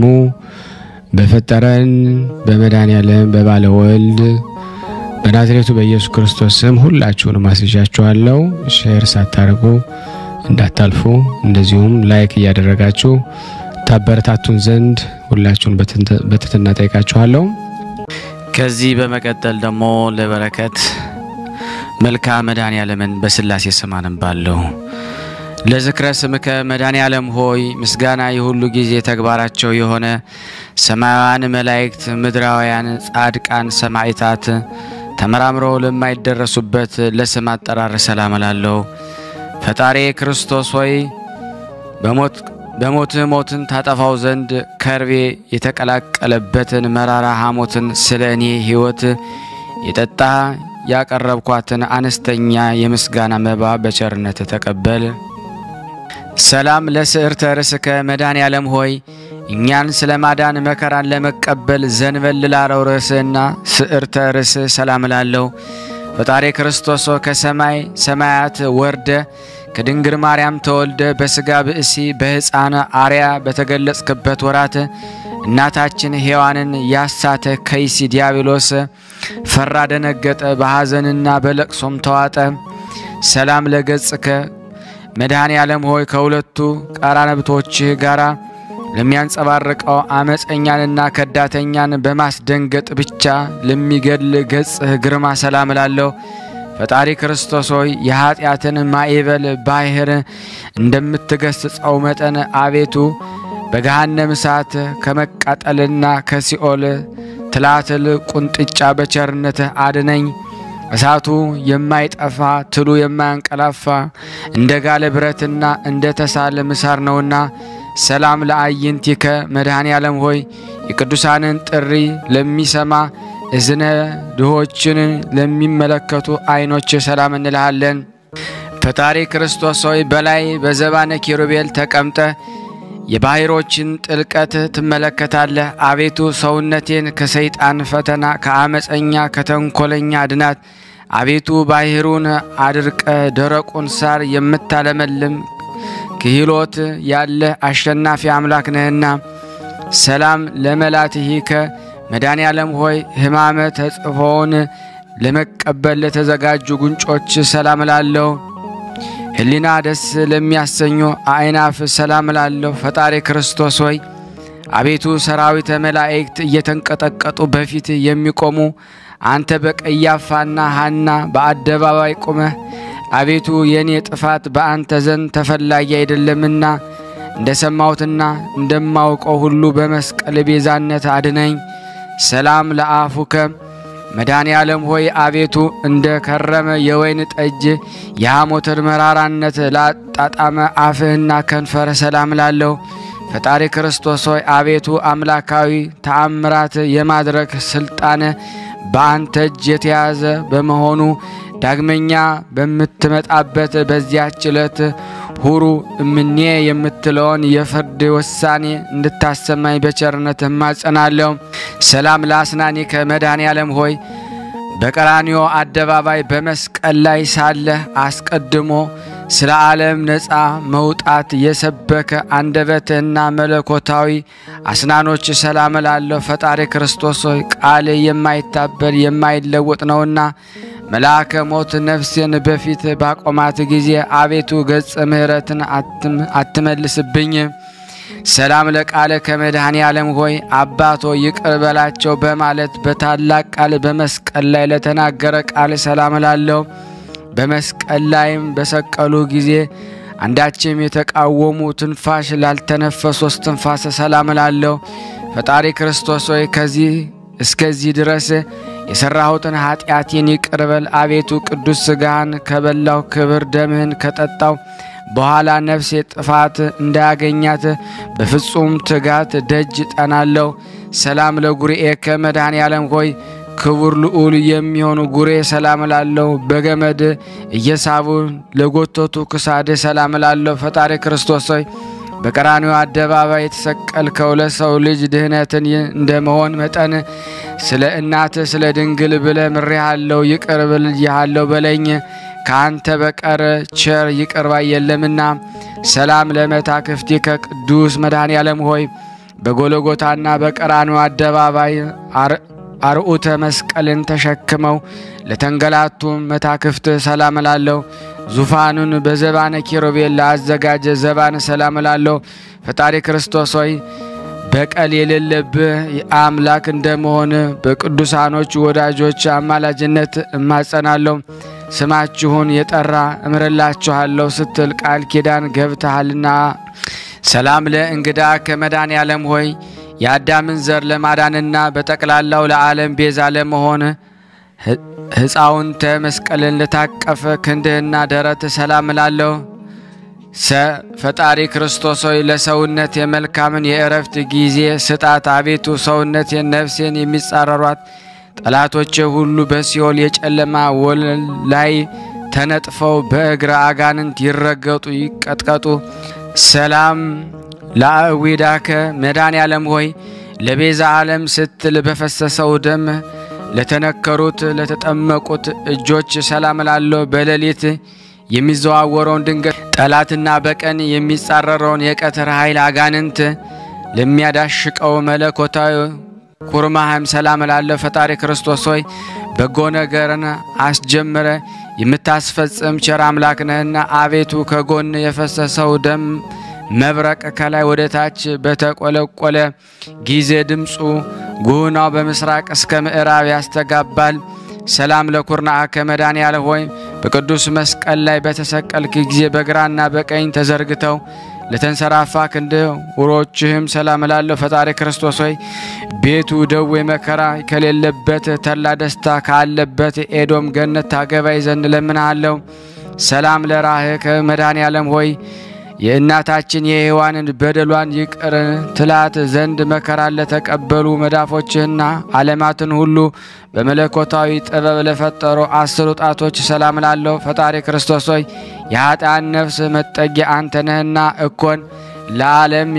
በፈጠረን በመድኃኔዓለም በባለ ወልድ በናዝሬቱ በኢየሱስ ክርስቶስ ስም ሁላችሁንም አስይዣችኋለሁ። ሼር ሳታርጉ እንዳታልፉ፣ እንደዚሁም ላይክ እያደረጋችሁ ታበረታቱን ዘንድ ሁላችሁን በትህትና ጠይቃችኋለሁ። ከዚህ በመቀጠል ደግሞ ለበረከት መልካ መድኃኔዓለምን በስላሴ ስም አነባለሁ። ለዝክረ ስምከ መድኃኔዓለም ሆይ ምስጋና የሁሉ ጊዜ ተግባራቸው የሆነ ሰማያውያን መላእክት፣ ምድራውያን ጻድቃን፣ ሰማዕታት ተመራምረው ለማይደረሱበት ለስም አጠራር ሰላም እላለሁ። ፈጣሪ ክርስቶስ ሆይ በሞት በሞት ሞትን ታጠፋው ዘንድ ከርቤ የተቀላቀለበትን መራራ ሐሞትን ስለኔ ሕይወት የጠጣ ያቀረብኳትን አነስተኛ የምስጋና መባ በቸርነት ተቀበል። ሰላም ለስዕርተ ርስከ መድኃኔ ዓለም ሆይ እኛን ስለማዳን መከራን ለመቀበል ዘንበል ላለው ርስና ስዕርተ ርስ ሰላም ላለው ፈጣሪ ክርስቶስ ከሰማይ ሰማያት ወርደ ከድንግል ማርያም ተወልደ በስጋ ብእሲ በሕፃን አርያ በተገለጽክበት ወራት እናታችን ሔዋንን ያሳተ ከይሲ ዲያብሎስ ፈራ ደነገጠ በሐዘንና በለቅሶም ተዋጠ። ሰላም ለገጽከ መድኃኔ ዓለም ሆይ ከሁለቱ ቃራነብቶች ጋራ ለሚያንጸባርቀው አመፀኛንና ከዳተኛን በማስደንገጥ ብቻ ለሚገድል ገጽህ ግርማ ሰላም ላለው ፈጣሪ ክርስቶስ ሆይ የኃጢአትን ማዕበል ባህር እንደምትገስጸው መጠን አቤቱ በገሃነም እሳት ከመቃጠልና ከሲኦል ትላትል ቁንጥጫ በቸርነትህ አድነኝ። እሳቱ የማይጠፋ ትሉ የማያንቀላፋ እንደ ጋለ ብረትና እንደ ተሳለ ምሳር ነውና ሰላም ለአይንቲከ መድኃኔ ዓለም ሆይ የቅዱሳንን ጥሪ ለሚሰማ እዝነ ድሆችን ለሚመለከቱ አይኖች ሰላም እንልሃለን። ፈጣሪ ክርስቶስ ሆይ በላይ በዘባነ ኪሩቤል ተቀምጠ የባህሮችን ጥልቀት ትመለከታለህ። አቤቱ ሰውነቴን ከሰይጣን ፈተና ከአመፀኛ ከተንኮለኛ አድናት። አቤቱ ባህሩን አድርቀ ደረቁን ሳር የምታለመልም ክህሎት ያለ አሸናፊ አምላክ ነህና ሰላም ለመላትሂከ መድኃኔ ዓለም ሆይ ሕማመ ተጽፎውን ለመቀበል ለተዘጋጁ ጉንጮች ሰላም ላለው ህሊና ደስ ለሚያሰኙ አይናፍ ሰላም ላለው ፈጣሪ ክርስቶስ ሆይ አቤቱ ሰራዊተ መላእክት እየተንቀጠቀጡ በፊት የሚቆሙ አንተ በቀያፋና ሐና በአደባባይ ቆመህ አቤቱ የኔ ጥፋት በአንተ ዘንድ ተፈላጊ አይደለምና እንደሰማሁትና እንደማውቀው ሁሉ በመስቀል ቤዛነት አድነኝ። ሰላም ለአፉከ መድኃኔ ዓለም ሆይ አቤቱ እንደ ከረመ የወይን ጠጅ የሐሞትን መራራነት ላጣጣመ አፍህና ከንፈር ሰላም ላለው ፈጣሪ ክርስቶስ ሆይ አቤቱ አምላካዊ ተአምራት የማድረግ ስልጣን በአንተ እጅ የተያዘ በመሆኑ ዳግመኛ በምትመጣበት በዚያች ዕለት ሁሩ እምኔ የምትለውን የፍርድ ውሳኔ እንድታሰማኝ በቸርነት እማጸናለሁ። ሰላም ለአስናኒከ መድኃኔ ዓለም ሆይ በቀራንዮ አደባባይ በመስቀል ላይ ሳለ አስቀድሞ ስለ ዓለም ነፃ መውጣት የሰበከ አንደበትና መለኮታዊ አስናኖች ሰላም ላለው ፈጣሪ ክርስቶስ ሆይ ቃል የማይታበል የማይለወጥ ነውና መልአከ ሞት ነፍሴን በፊት ባቆማት ጊዜ አቤቱ ገጽ ምህረትን አትመልስብኝ። ሰላም ለቃለ ከመድኃኔ ዓለም ሆይ አባቶ ይቅር በላቸው በማለት በታላቅ ቃል በመስቀል ላይ ለተናገረ ቃል ሰላም ላለው በመስቀል ላይም በሰቀሉ ጊዜ አንዳችም የተቃወሙ ትንፋሽ ላልተነፈሱ ትንፋስ ሰላም ላለው ፈጣሪ ክርስቶስ ሆይ ከዚህ እስከዚህ ድረስ የሰራሁትን ኃጢአቴን ይቅር በል። አቤቱ ቅዱስ ሥጋህን ከበላው ክብር ደምህን ከጠጣው በኋላ ነፍሴ ጥፋት እንዳያገኛት በፍጹም ትጋት ደጅ ጠናለሁ። ሰላም ለጉርኤከ መድኃኔ ዓለም ሆይ ክቡር ልዑል የሚሆኑ ጉሬ ሰላም ላለው በገመድ እየሳቡ ለጎተቱ ክሳድ ሰላም ላለው ፈጣሪ ክርስቶስ ሆይ በቀራንዮ አደባባይ የተሰቀልከው ለሰው ልጅ ድህነትን እንደመሆን መጠን ስለ እናት ስለ ድንግል ብለ ምሬሃለሁ ይቅር ብዬሃለሁ በለኝ። ካንተ በቀር ቸር ይቅር ባይ የለምና ሰላም ለመታክፍቲከ ቅዱስ መድኃኔ ዓለም ሆይ በጎልጎታና በቀራንዮ አደባባይ አርዑተ መስቀልን ተሸክመው ለተንገላቱ መታክፍት ሰላም ላለው ዙፋኑን በዘባነ ኪሩቤል ላዘጋጀ ዘባነ ሰላም ላለው ፈጣሪ ክርስቶስ ሆይ በቀል የሌለብህ አምላክ እንደመሆን በቅዱሳኖች ወዳጆች አማላጅነት እማጸናለሁ። ስማችሁን የጠራ እምርላችኋለሁ ስትል ቃል ኪዳን ገብተሃልና ሰላም ለእንግዳ ከመድኃኔ ዓለም ሆይ የአዳምን ዘር ለማዳንና በጠቅላላው ለዓለም ቤዛ ለመሆን ሕፃውንተ መስቀልን ለታቀፈ ክንድህና ደረት ሰላም ላለው ሰ ፈጣሪ ክርስቶስ ሆይ ለሰውነት የመልካምን የእረፍት ጊዜ ስጣት። አቤቱ ሰውነት የነፍሴን የሚጻረሯት ጠላቶቼ ሁሉ በሲኦል የጨለማ ወለል ላይ ተነጥፈው በእግረ አጋንንት ይረገጡ ይቀጥቀጡ። ሰላም ለአዊዳከ መዳን ያለም ሆይ ለቤዛ ዓለም ስትል በፈሰሰው ደም ለተነከሩት ለተጠመቁት እጆች ሰላም ላለው በሌሊት የሚዘዋወረውን ድንገት ጠላትና በቀን የሚጻረረውን የቀትር ኃይል አጋንንት ለሚያዳሽቀው መለኮታዊ ኩርማህም ሰላም ላለው ፈጣሪ ክርስቶስ ሆይ በጎ ነገርን አስጀምረ የምታስፈጽም ቸር አምላክ ነህና አቤቱ ከጎን የፈሰሰው ደም መብረቅ ከላይ ወደ ታች በተቆለቆለ ጊዜ ድምጹ ጉናው በምስራቅ እስከ ምዕራብ ያስተጋባል። ሰላም ለኩርናከ መዳን ያለ ሆይ በቅዱስ መስቀል ላይ በተሰቀልክ ጊዜ በግራና በቀኝ ተዘርግተው ለተንሰራፋ ክንድ ውሮችህም ሰላም ላለው ፈጣሪ ክርስቶስ ሆይ ቤቱ ደዌ መከራ ከሌለበት ተላ ደስታ ካለበት ኤዶም ገነት ታገባይ ዘንድ ለምንሃለው። ሰላም ለራህከ መዳን ያለም ሆይ የእናታችን የሔዋንን በደሏን ይቅር ትላት ዘንድ መከራ ለተቀበሉ መዳፎችህና ዓለማትን ሁሉ በመለኮታዊ ጥበብ ለፈጠሩ አስሩ ጣቶች ሰላም ላለው ፈጣሪ ክርስቶስ ሆይ የኃጥአን ነፍስ መጠጊያ አንተ ነህና እኮን ለዓለም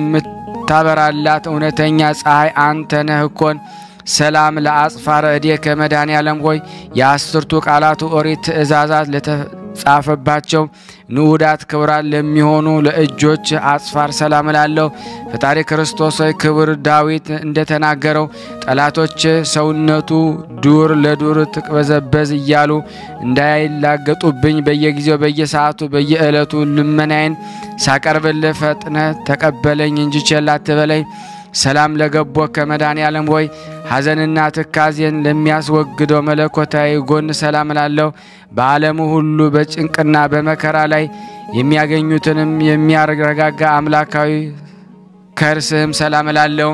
የምታበራላት እውነተኛ ፀሐይ አንተ ነህ እኮን። ሰላም ለአጽፋረ እዴከ መዳን ያለም ሆይ የአስርቱ ቃላቱ ኦሪት ትእዛዛት ለተጻፈባቸው ንዑዳት ክብራት ለሚሆኑ ለእጆች አጽፋር ሰላም ላለው ፈጣሪ ክርስቶስ ሆይ ክብር ዳዊት እንደተናገረው ጠላቶች ሰውነቱ ዱር ለዱር ትቅበዘበዝ እያሉ እንዳይላገጡብኝ በየጊዜው በየሰዓቱ በየዕለቱ ልመናዬን ሳቀርብልህ ፈጥነ ተቀበለኝ እንጂ ቸል አትበለኝ። ሰላም ለገቦ ከመዳን ያለም ሆይ ሐዘንና ትካዜን ለሚያስወግደው መለኮታዊ ጎን ሰላም ላለው በዓለሙ ሁሉ በጭንቅና በመከራ ላይ የሚያገኙትንም የሚያረጋጋ አምላካዊ ከርስህም ሰላም ላለው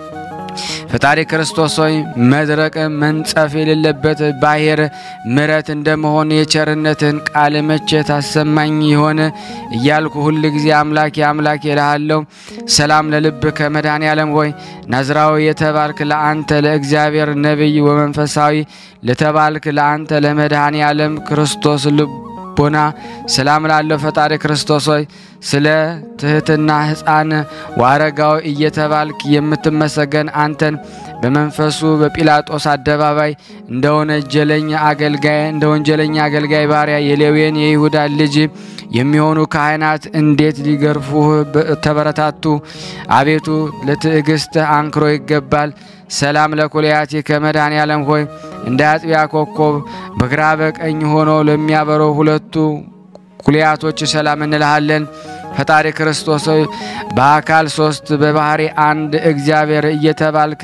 ፈጣሪ ክርስቶስ ሆይ መድረቅ መንጸፍ የሌለበት ባሕር ምረት እንደመሆን የቸርነትን ቃል መቼ ታሰማኝ ይሆን እያልኩ ሁሉ ጊዜ አምላኬ አምላኬ እልሃለሁ። ሰላም ለልብከ መድኃኔ ዓለም ሆይ ናዝራዊ የተባልክ ለአንተ ለእግዚአብሔር ነቢይ ወመንፈሳዊ ለተባልክ ለአንተ ለመድኃኔ ዓለም ክርስቶስ ልቦና ሰላም ላለው ፈጣሪ ክርስቶስ ሆይ ስለ ትህትና ሕፃን ዋረጋው እየተባልክ የምትመሰገን አንተን በመንፈሱ በጲላጦስ አደባባይ እንደወንጀለኛ አገልጋይ እንደወንጀለኛ አገልጋይ ባሪያ የሌዊን የይሁዳ ልጅ የሚሆኑ ካህናት እንዴት ሊገርፉህ ተበረታቱ። አቤቱ ለትዕግስት አንክሮ ይገባል። ሰላም ለኩልያቲ ከመድኃኔ ዓለም ሆይ እንደ አጥቢያ ኮከብ በግራ በቀኝ ሆኖ ለሚያበሩ ሁለቱ ኩልያቶች ሰላም እንልሃለን። ፈጣሪ ክርስቶስ ሆይ በአካል ሶስት በባህሪ አንድ እግዚአብሔር እየተባልክ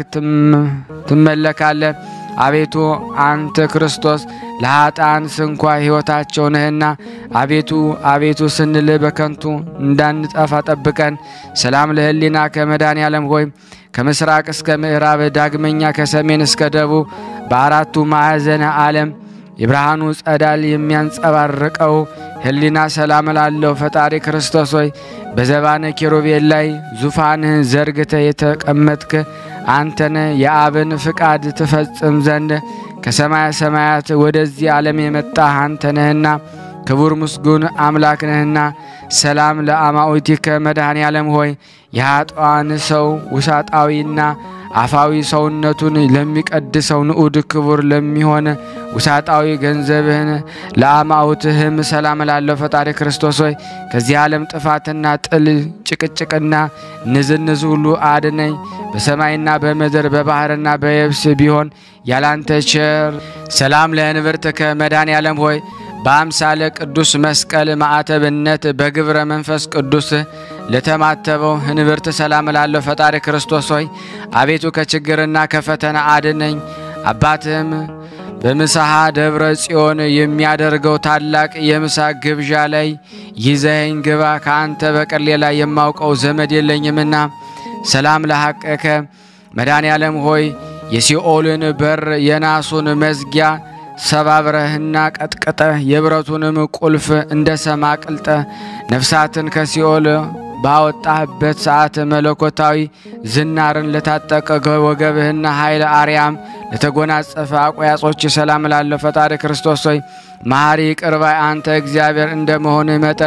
ትመለካለህ። አቤቱ አንተ ክርስቶስ ለኃጥአን ስንኳ ሕይወታቸው ነህና አቤቱ አቤቱ ስንል በከንቱ እንዳንጠፋ ጠብቀን። ሰላም ለህሊና ከመድኃኔ ዓለም ሆይ ከምስራቅ እስከ ምዕራብ ዳግመኛ ከሰሜን እስከ ደቡብ በአራቱ ማዕዘነ ዓለም የብርሃኑ ጸዳል የሚያንጸባርቀው ህሊና ሰላም ላለው ፈጣሪ ክርስቶስ ሆይ በዘባነ ኪሩቤል ላይ ዙፋንህን ዘርግተህ የተቀመጥክ አንተነ የአብን ፍቃድ ትፈጽም ዘንድ ከሰማይ ሰማያት ወደዚህ ዓለም የመጣህ አንተ ነህና ክቡር ምስጉን አምላክ ነህና። ሰላም ለአማኡቲከ መድኃኔ ዓለም ሆይ የኃጥአን ሰው ውሳጣዊና አፋዊ ሰውነቱን ለሚቀድሰው ንዑድ ክቡር ለሚሆን ውሳጣዊ ገንዘብህን ለአማኡትህም ሰላም ላለው ፈጣሪ ክርስቶስ ሆይ ከዚህ ዓለም ጥፋትና ጥል ጭቅጭቅና ንዝንዝ ሁሉ አድነኝ። በሰማይና በምድር በባህርና በየብስ ቢሆን ያላንተ ቸር። ሰላም ለእንብርትከ መድኃኔ ዓለም ሆይ በአምሳለ ቅዱስ መስቀል ማዕተብነት በግብረ መንፈስ ቅዱስ ለተማተበው እንብርት ሰላም ላለው ፈጣሪ ክርስቶስ ሆይ አቤቱ ከችግርና ከፈተና አድነኝ። አባትህም በምሳሐ ደብረ ጽዮን የሚያደርገው ታላቅ የምሳ ግብዣ ላይ ይዘኸኝ ግባ፣ ከአንተ በቀር ሌላ የማውቀው ዘመድ የለኝምና። ሰላም ለሐቀከ መድኃኔ ዓለም ሆይ የሲኦልን በር የናሱን መዝጊያ ሰባብረህና ቀጥቀጠህ የብረቱንም ቁልፍ እንደ ሰማ ቅልጠ ነፍሳትን ከሲኦል ባወጣህበት ሰዓት መለኮታዊ ዝናርን ለታጠቀ ወገብህና ኃይለ አርያም ለተጎናጸፈ አቆያጾች ሰላም ላለው ፈጣሪ ክርስቶስ ሆይ መሐሪ ቅርባይ አንተ እግዚአብሔር እንደመሆንህ መጠን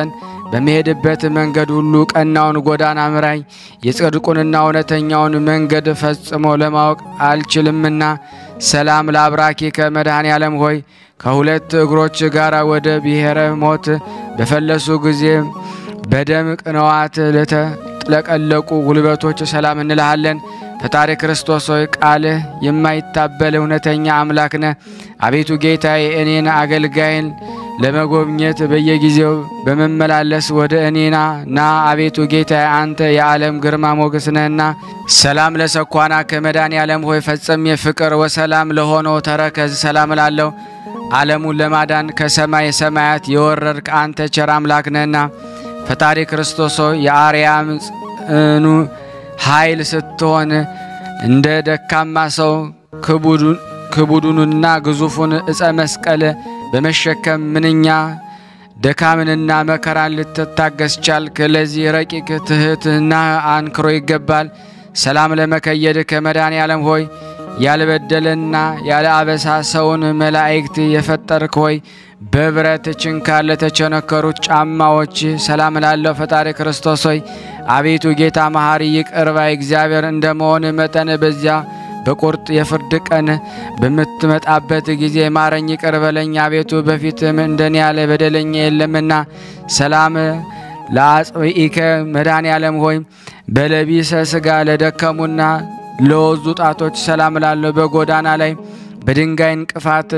በመሄድበት መንገድ ሁሉ ቀናውን ጎዳና ምራኝ። የጽድቁንና እውነተኛውን መንገድ ፈጽሞ ለማወቅ አልችልምና። ሰላም ለአብራኪ ከመድኃኔ ዓለም ሆይ ከሁለት እግሮች ጋር ወደ ብሔረ ሞት በፈለሱ ጊዜ በደም ቅንዋት ለተጥለቀለቁ ጉልበቶች ሰላም እንልሃለን። ፈጣሪ ክርስቶስ ሆይ ቃልህ የማይታበል እውነተኛ አምላክ ነህ። አቤቱ ጌታዬ እኔን አገልጋይን ለመጎብኘት በየጊዜው በመመላለስ ወደ እኔና ና። አቤቱ ጌታዬ አንተ የዓለም ግርማ ሞገስ ነህና። ሰላም ለሰኳና ከመድኃኔ ዓለም ሆይ ፈጽም የፍቅር ወሰላም ለሆነው ተረከዝ ሰላም እላለሁ። ዓለሙን ለማዳን ከሰማይ ሰማያት የወረድክ አንተ ቸር አምላክ ነህና። ፈጣሪ ክርስቶስ ሆይ የአርያም ጽኑ ኃይል ስትሆን እንደ ደካማ ሰው ክቡዱንና ግዙፉን ዕፀ መስቀል በመሸከም ምንኛ ደካምንና መከራን ልትታገስ ቻልክ። ለዚህ ረቂቅ ትህትና አንክሮ ይገባል። ሰላም ለመከየድ ከመድኃኔ ዓለም ሆይ ያልበደለና ያለ አበሳ ሰውን መላእክት የፈጠርክ ሆይ በብረት ችንካር ለተቸነከሩት ጫማዎች ሰላም ላለው ፈጣሪ ክርስቶስ ሆይ አቤቱ ጌታ መሐሪ ይቅር ባይ እግዚአብሔር እንደመሆን መጠን በዚያ በቁርጥ የፍርድ ቀን በምትመጣበት ጊዜ ማረኝ ይቅር በለኝ። አቤቱ በፊትም እንደኔ ያለ በደለኛ የለምና። ሰላም ለአጽብኢከ መድኃኔ ዓለም ሆይ በለቢሰ ሥጋ ለደከሙና ለወዙ ጣቶች ሰላም ላለው በጎዳና ላይ በድንጋይ እንቅፋት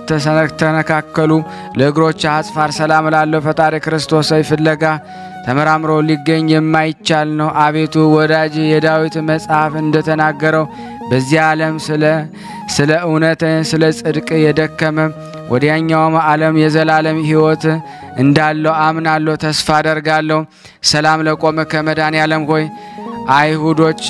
ላልተሰነካከሉ ለእግሮች አጽፋር ሰላም ላለው ፈጣሪ ክርስቶስ ሆይ ፍለጋ ተመራምሮ ሊገኝ የማይቻል ነው። አቤቱ ወዳጅ የዳዊት መጽሐፍ እንደተናገረው በዚህ ዓለም ስለ ስለ እውነት ስለ ጽድቅ የደከመ ወዲያኛው ዓለም የዘላለም ሕይወት እንዳለው አምናለሁ ተስፋ አደርጋለሁ። ሰላም ለቆመ ከመድኃኔ ዓለም ሆይ አይሁዶች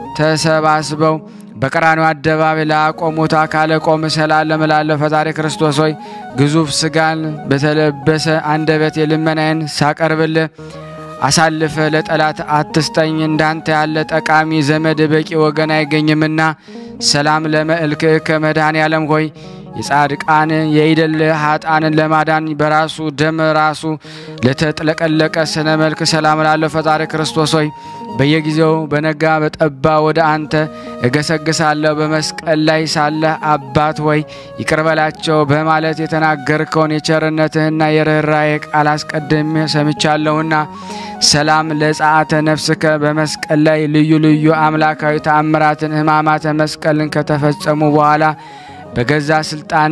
ተሰባስበው በቀራንዮ አደባባይ ላቆሙት አካለ ቆም ሰላም ላለው ፈጣሪ ክርስቶስ ሆይ ግዙፍ ሥጋን በተለበሰ አንደበት የልመናዬን ሳቀርብልህ አሳልፈ ለጠላት አትስጠኝ። እንዳንተ ያለ ጠቃሚ ዘመድ በቂ ወገን አይገኝምና። ሰላም ለመልክዕ ከመድኃኔ ዓለም ሆይ የጻድቃን የይደል ኃጣንን ለማዳን በራሱ ደም ራሱ ለተጥለቀለቀ ስነ መልክ ሰላም ላለው ፈጣሪ ክርስቶስ ሆይ በየጊዜው በነጋ በጠባ ወደ አንተ እገሰግሳለሁ። በመስቀል ላይ ሳለህ አባት ሆይ ይቅር በላቸው በማለት የተናገርከውን የቸርነትህና የርኅራኄ ቃል አስቀድሜ ሰምቻለሁና። ሰላም ለጸአተ ነፍስከ በመስቀል ላይ ልዩ ልዩ አምላካዊ ተአምራትን ሕማማተ መስቀልን ከተፈጸሙ በኋላ በገዛ ስልጣን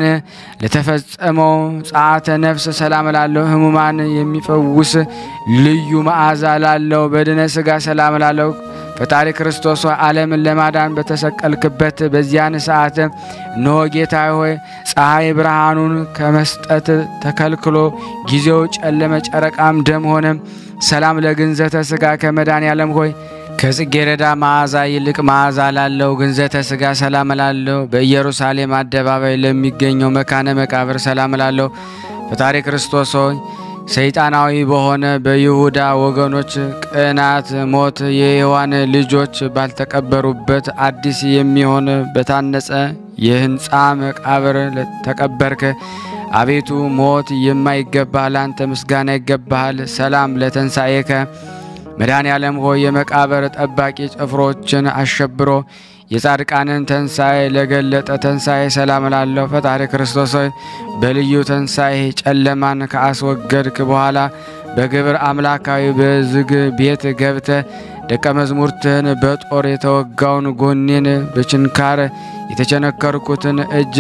ለተፈጸመው ጸአተ ነፍስ ሰላም ላለው ሕሙማን የሚፈውስ ልዩ መዓዛ ላለው በድነ ሥጋ ሰላም ላለው ፈጣሪ ክርስቶስ ዓለምን ለማዳን በተሰቀልክበት በዚያን ሰዓት እነሆ ጌታ ሆይ ፀሐይ ብርሃኑን ከመስጠት ተከልክሎ ጊዜው ጨለመ፣ ጨረቃም ደም ሆነ። ሰላም ለግንዘተ ሥጋ ከመድኃኔ ዓለም ሆይ ከጽጌረዳ መዓዛ ይልቅ መዓዛ ላለው ግንዘተ ሥጋ ሰላም ላለው በኢየሩሳሌም አደባባይ ለሚገኘው መካነ መቃብር ሰላም ላለው ፈጣሪ ክርስቶስ ሆይ ሰይጣናዊ በሆነ በይሁዳ ወገኖች ቅናት ሞት የሔዋን ልጆች ባልተቀበሩበት አዲስ የሚሆን በታነጸ የሕንጻ መቃብር ተቀበርክ። አቤቱ ሞት የማይገባህ ላንተ ምስጋና ይገባሃል። ሰላም ለተንሳኤከ መድኃኔ ዓለም ሆይ የመቃብር ጠባቂ ጭፍሮችን አሸብሮ የጻድቃንን ተንሳኤ ለገለጠ ተንሳኤ ሰላም ላለው ፈጣሪ ክርስቶስ ሆይ በልዩ ተንሳኤ ጨለማን ካስወገድክ በኋላ በግብር አምላካዊ በዝግ ቤት ገብተ ደቀ መዝሙርትህን በጦር የተወጋውን ጎኔን በችንካር የተቸነከርኩትን እጅ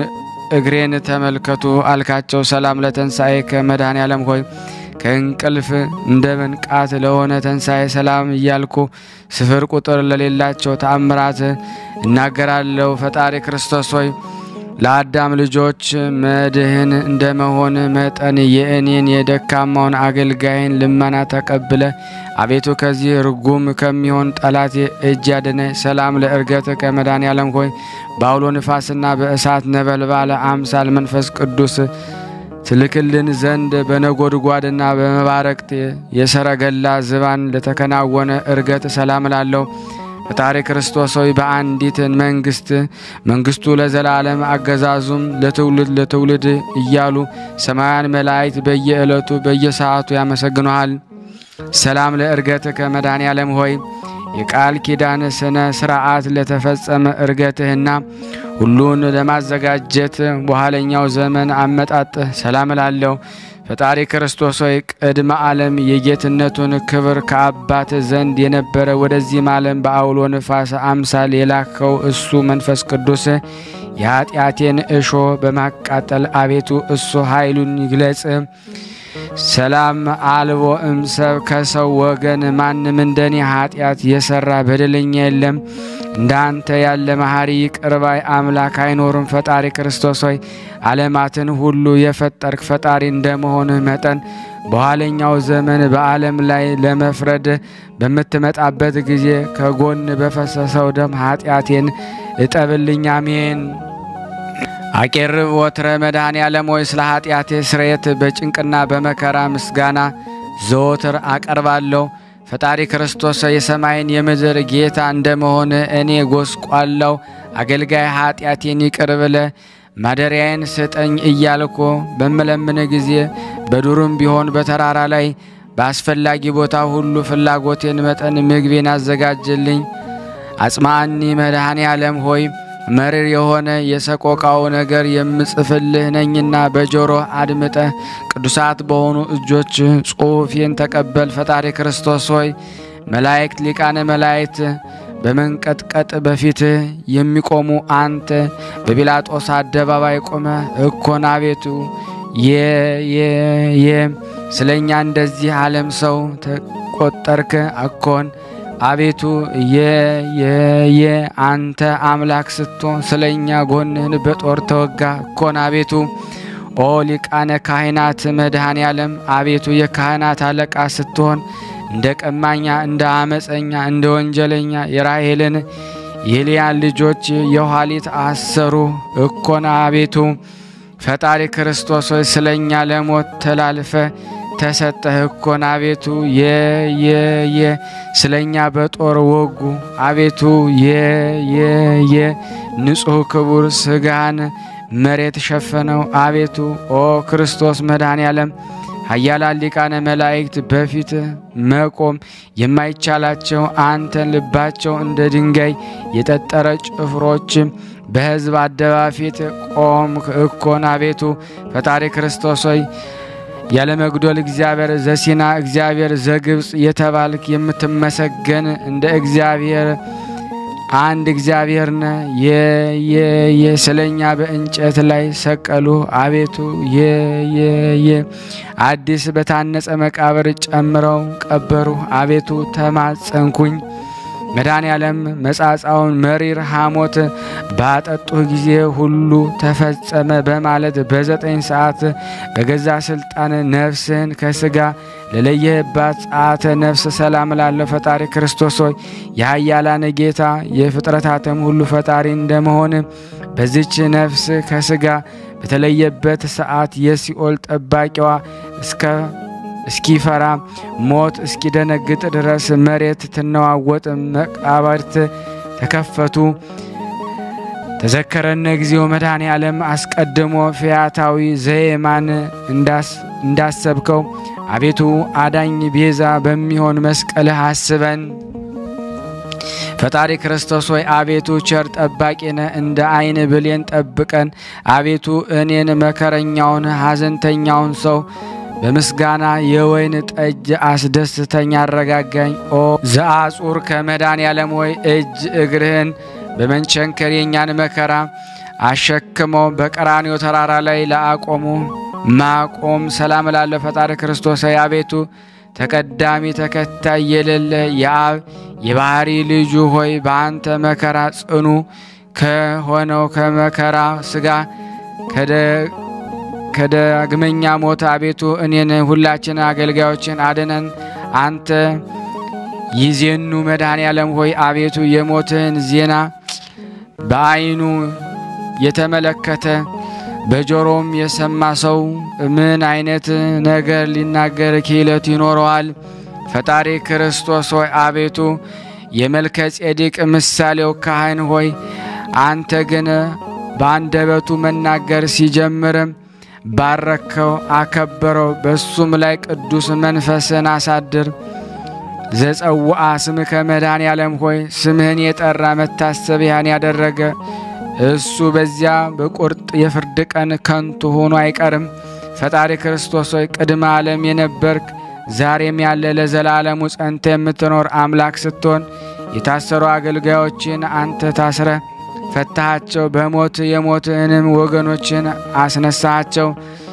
እግሬን ተመልከቱ አልካቸው። ሰላም ለተንሳኤ ከመድኃኔ ዓለም ሆይ ከእንቅልፍ እንደ መንቃት ለሆነ ተንሳኤ ሰላም እያልኩ ስፍር ቁጥር ለሌላቸው ተአምራት እናገራለሁ። ፈጣሪ ክርስቶስ ሆይ ለአዳም ልጆች መድህን እንደመሆን መጠን የእኔን የደካማውን አገልጋይን ልመና ተቀብለ አቤቱ ከዚህ ርጉም ከሚሆን ጠላት እጅ ያድነኝ። ሰላም ለእርገት ከመድኃኔ ዓለም ሆይ በአውሎ ንፋስና በእሳት ነበልባለ አምሳል መንፈስ ቅዱስ ትልክልን ዘንድ በነጎድጓድና በመባረቅት የሰረገላ ዝባን ለተከናወነ እርገት ሰላም ላለው ፈጣሪ ክርስቶስ ሆይ በአንዲት መንግስት መንግስቱ ለዘላለም አገዛዙም ለትውልድ ለትውልድ እያሉ ሰማያን መላእክት በየዕለቱ በየሰዓቱ ያመሰግኑሃል። ሰላም ለእርገትከ መድኃኔዓለም ሆይ የቃል ኪዳን ስነ ስርዓት ለተፈጸመ እርገትህና ሁሉን ለማዘጋጀት በኋለኛው ዘመን አመጣጥ ሰላም ላለው ፈጣሪ ክርስቶስ ሆይ ቅድመ ዓለም የጌትነቱን ክብር ከአባት ዘንድ የነበረ ወደዚህ ዓለም በአውሎ ንፋስ አምሳል የላከው እሱ መንፈስ ቅዱስ የኃጢአቴን እሾ በማቃጠል አቤቱ እሱ ኃይሉን ይግለጽ። ሰላም አልቦ እምሰብ ከሰው ወገን ማንም እንደኔ ኃጢአት የሰራ በደለኛ የለም። እንዳንተ ያለ መሐሪ ቅርባይ አምላክ አይኖርም። ፈጣሪ ክርስቶስ ሆይ ዓለማትን ሁሉ የፈጠርክ ፈጣሪ እንደመሆንህ መጠን በኋለኛው ዘመን በዓለም ላይ ለመፍረድ በምትመጣበት ጊዜ ከጎን በፈሰሰው ደም ኃጢአቴን እጠብልኝ። አሜን። አቄርብ ወትረ መድኃኔዓለም ሆይ ስለ ኃጢአቴ ስርየት በጭንቅና በመከራ ምስጋና ዘወትር አቀርባለሁ። ፈጣሪ ክርስቶስ የሰማይን የምድር ጌታ እንደመሆን እኔ ጎስቋላው አገልጋይ ኃጢአቴን ይቅር ብለህ ማደሪያዬን ስጠኝ እያልኩ በመለምን ጊዜ በዱርም ቢሆን በተራራ ላይ በአስፈላጊ ቦታ ሁሉ ፍላጎቴን መጠን ምግቤን አዘጋጅልኝ። አጽማኒ መድኃኔዓለም ሆይ መሪር የሆነ የሰቆቃው ነገር የምጽፍልህ ነኝና በጆሮ አድምጠ ቅዱሳት በሆኑ እጆች ጽሑፌን ተቀበል። ፈጣሪ ክርስቶስ ሆይ መላእክት ሊቃነ መላእክት በመንቀጥቀጥ በፊት የሚቆሙ አንተ በጲላጦስ አደባባይ ቆመ እኮን አቤቱ የ የ የ ስለኛ እንደዚህ ዓለም ሰው ተቆጠርክ አኮን አቤቱ የ የ የ አንተ አምላክ ስትሆን ስለኛ ጎንህን በጦር ተወጋ እኮን አቤቱ ኦ ሊቃነ ካህናት መድኃኔዓለም አቤቱ የካህናት አለቃ ስትሆን እንደ ቀማኛ እንደ አመፀኛ እንደ ወንጀለኛ የራሔልን የልያን ልጆች የኋሊት አሰሩ እኮን አቤቱ ፈጣሪ ክርስቶስ ሆይ ስለኛ ለሞት ተላልፈ ተሰጠህ እኮን አቤቱ የ የ የ ስለኛ በጦር ወጉ አቤቱ የ የ የ ንጹሕ ክቡር ስጋን መሬት ሸፈነው አቤቱ ኦ ክርስቶስ መድኃኔዓለም ኃያላን ሊቃነ መላእክት በፊት መቆም የማይቻላቸው አንተን ልባቸው እንደ ድንጋይ የጠጠረ ጭፍሮች በሕዝብ አደባባይ ፊት ቆም እኮን አቤቱ ፈጣሪ ክርስቶስ ሆይ ያለ መግደል እግዚአብሔር ዘሲና እግዚአብሔር ዘግብጽ የተባልክ የምትመሰገን እንደ እግዚአብሔር አንድ እግዚአብሔር ነ የ የ የ ስለኛ በእንጨት ላይ ሰቀሉ አቤቱ የ የ የ አዲስ በታነጸ መቃብር ጨምረው ቀበሩ አቤቱ ተማጸንኩኝ። መድኃኔዓለም መጻጻውን መሪር ሐሞት ባጠጡህ ጊዜ ሁሉ ተፈጸመ በማለት በዘጠኝ ሰዓት በገዛ ስልጣን ነፍስን ከስጋ ለለየህባት ጻተ ነፍስ ሰላም ላለው ፈጣሪ ክርስቶስ ሆይ የኃያላን ጌታ የፍጥረታትም ሁሉ ፈጣሪ እንደመሆን በዚች ነፍስ ከስጋ በተለየበት ሰዓት የሲኦል ጠባቂዋ እስከ እስኪፈራ ሞት እስኪደነግጥ ድረስ መሬት ትነዋወጥ መቃብርት ተከፈቱ። ተዘከረነ ጊዜው መድኃኔዓለም አስቀድሞ ፈያታዊ ዘየማን እንዳሰብከው አቤቱ አዳኝ ቤዛ በሚሆን መስቀልህ አስበን። ፈጣሪ ክርስቶስ ሆይ አቤቱ ቸር ጠባቂነ እንደ አይን ብሌን ጠብቀን አቤቱ እኔን መከረኛውን ሐዘንተኛውን ሰው በምስጋና የወይን ጠጅ አስደስተኛ አረጋጋኝ። ኦ ዘአጹር ከመድኃኔዓለም ሆይ እጅ እግርህን በመንቸንከር የኛን መከራ አሸክመው በቀራንዮ ተራራ ላይ ለአቆሙ ማቆም ሰላም ላለው ፈጣሪ ክርስቶስ ሆይ አቤቱ ተቀዳሚ ተከታይ የሌለ የአብ የባህሪ ልጁ ሆይ በአንተ መከራ ጽኑ ከሆነው ከመከራ ስጋ ከደ ከዳግመኛ ሞት አቤቱ እኔን ሁላችን አገልጋዮችን አድነን። አንተ ይዜኑ መድኃኔዓለም ሆይ አቤቱ የሞትህን ዜና በአይኑ የተመለከተ በጆሮም የሰማ ሰው ምን አይነት ነገር ሊናገር ክህሎት ይኖረዋል? ፈጣሪ ክርስቶስ ሆይ አቤቱ የመልከ ጼዴቅ ምሳሌው ካህን ሆይ አንተ ግን በአንደበቱ መናገር ሲጀምርም ባረከው፣ አከበረው። በሱም ላይ ቅዱስ መንፈስን አሳድር። ዘጸውአ ስምከ መድኃኔዓለም ሆይ ስምህን የጠራ መታሰቢያን ያደረገ እሱ በዚያ በቁርጥ የፍርድ ቀን ከንቱ ሆኖ አይቀርም። ፈጣሪ ክርስቶስ ሆይ ቅድመ ዓለም የነበርክ ዛሬም ያለ ለዘላለሙ ጸንተ የምትኖር አምላክ ስትሆን የታሰሩ አገልጋዮችን አንተ ታስረ ፈታሃቸው። በሞት የሞትንም ወገኖችን አስነሳሃቸው።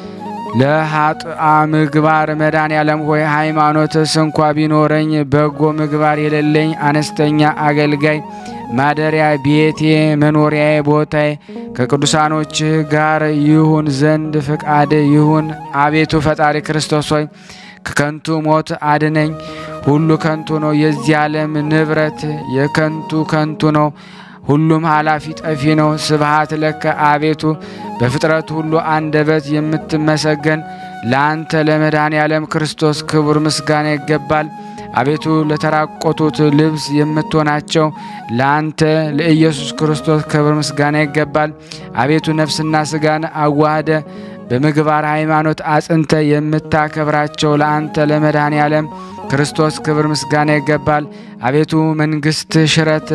ለኃጥአ ምግባር መድኃኔዓለም ሆይ ሃይማኖትስ እንኳ ቢኖረኝ በጎ ምግባር የሌለኝ አነስተኛ አገልጋይ ማደሪያ ቤቴ መኖሪያዬ ቦታዬ ከቅዱሳኖች ጋር ይሁን ዘንድ ፍቃድ ይሁን። አቤቱ ፈጣሪ ክርስቶስ ሆይ ከከንቱ ሞት አድነኝ። ሁሉ ከንቱ ነው፣ የዚህ ዓለም ንብረት የከንቱ ከንቱ ነው፣ ሁሉም ኃላፊ ጠፊ ነው። ስብሃት ለከ አቤቱ በፍጥረት ሁሉ አንደበት የምትመሰገን ለአንተ ለመድኃኔዓለም ክርስቶስ ክቡር ምስጋና ይገባል። አቤቱ ለተራቆቱት ልብስ የምትሆናቸው ለአንተ ለኢየሱስ ክርስቶስ ክብር ምስጋና ይገባል። አቤቱ ነፍስና ስጋን አዋህደ በምግባር ሃይማኖት አጽንተ የምታከብራቸው ለአንተ ለመድኃኔዓለም ክርስቶስ ክብር ምስጋና ይገባል። አቤቱ መንግስት ሽረት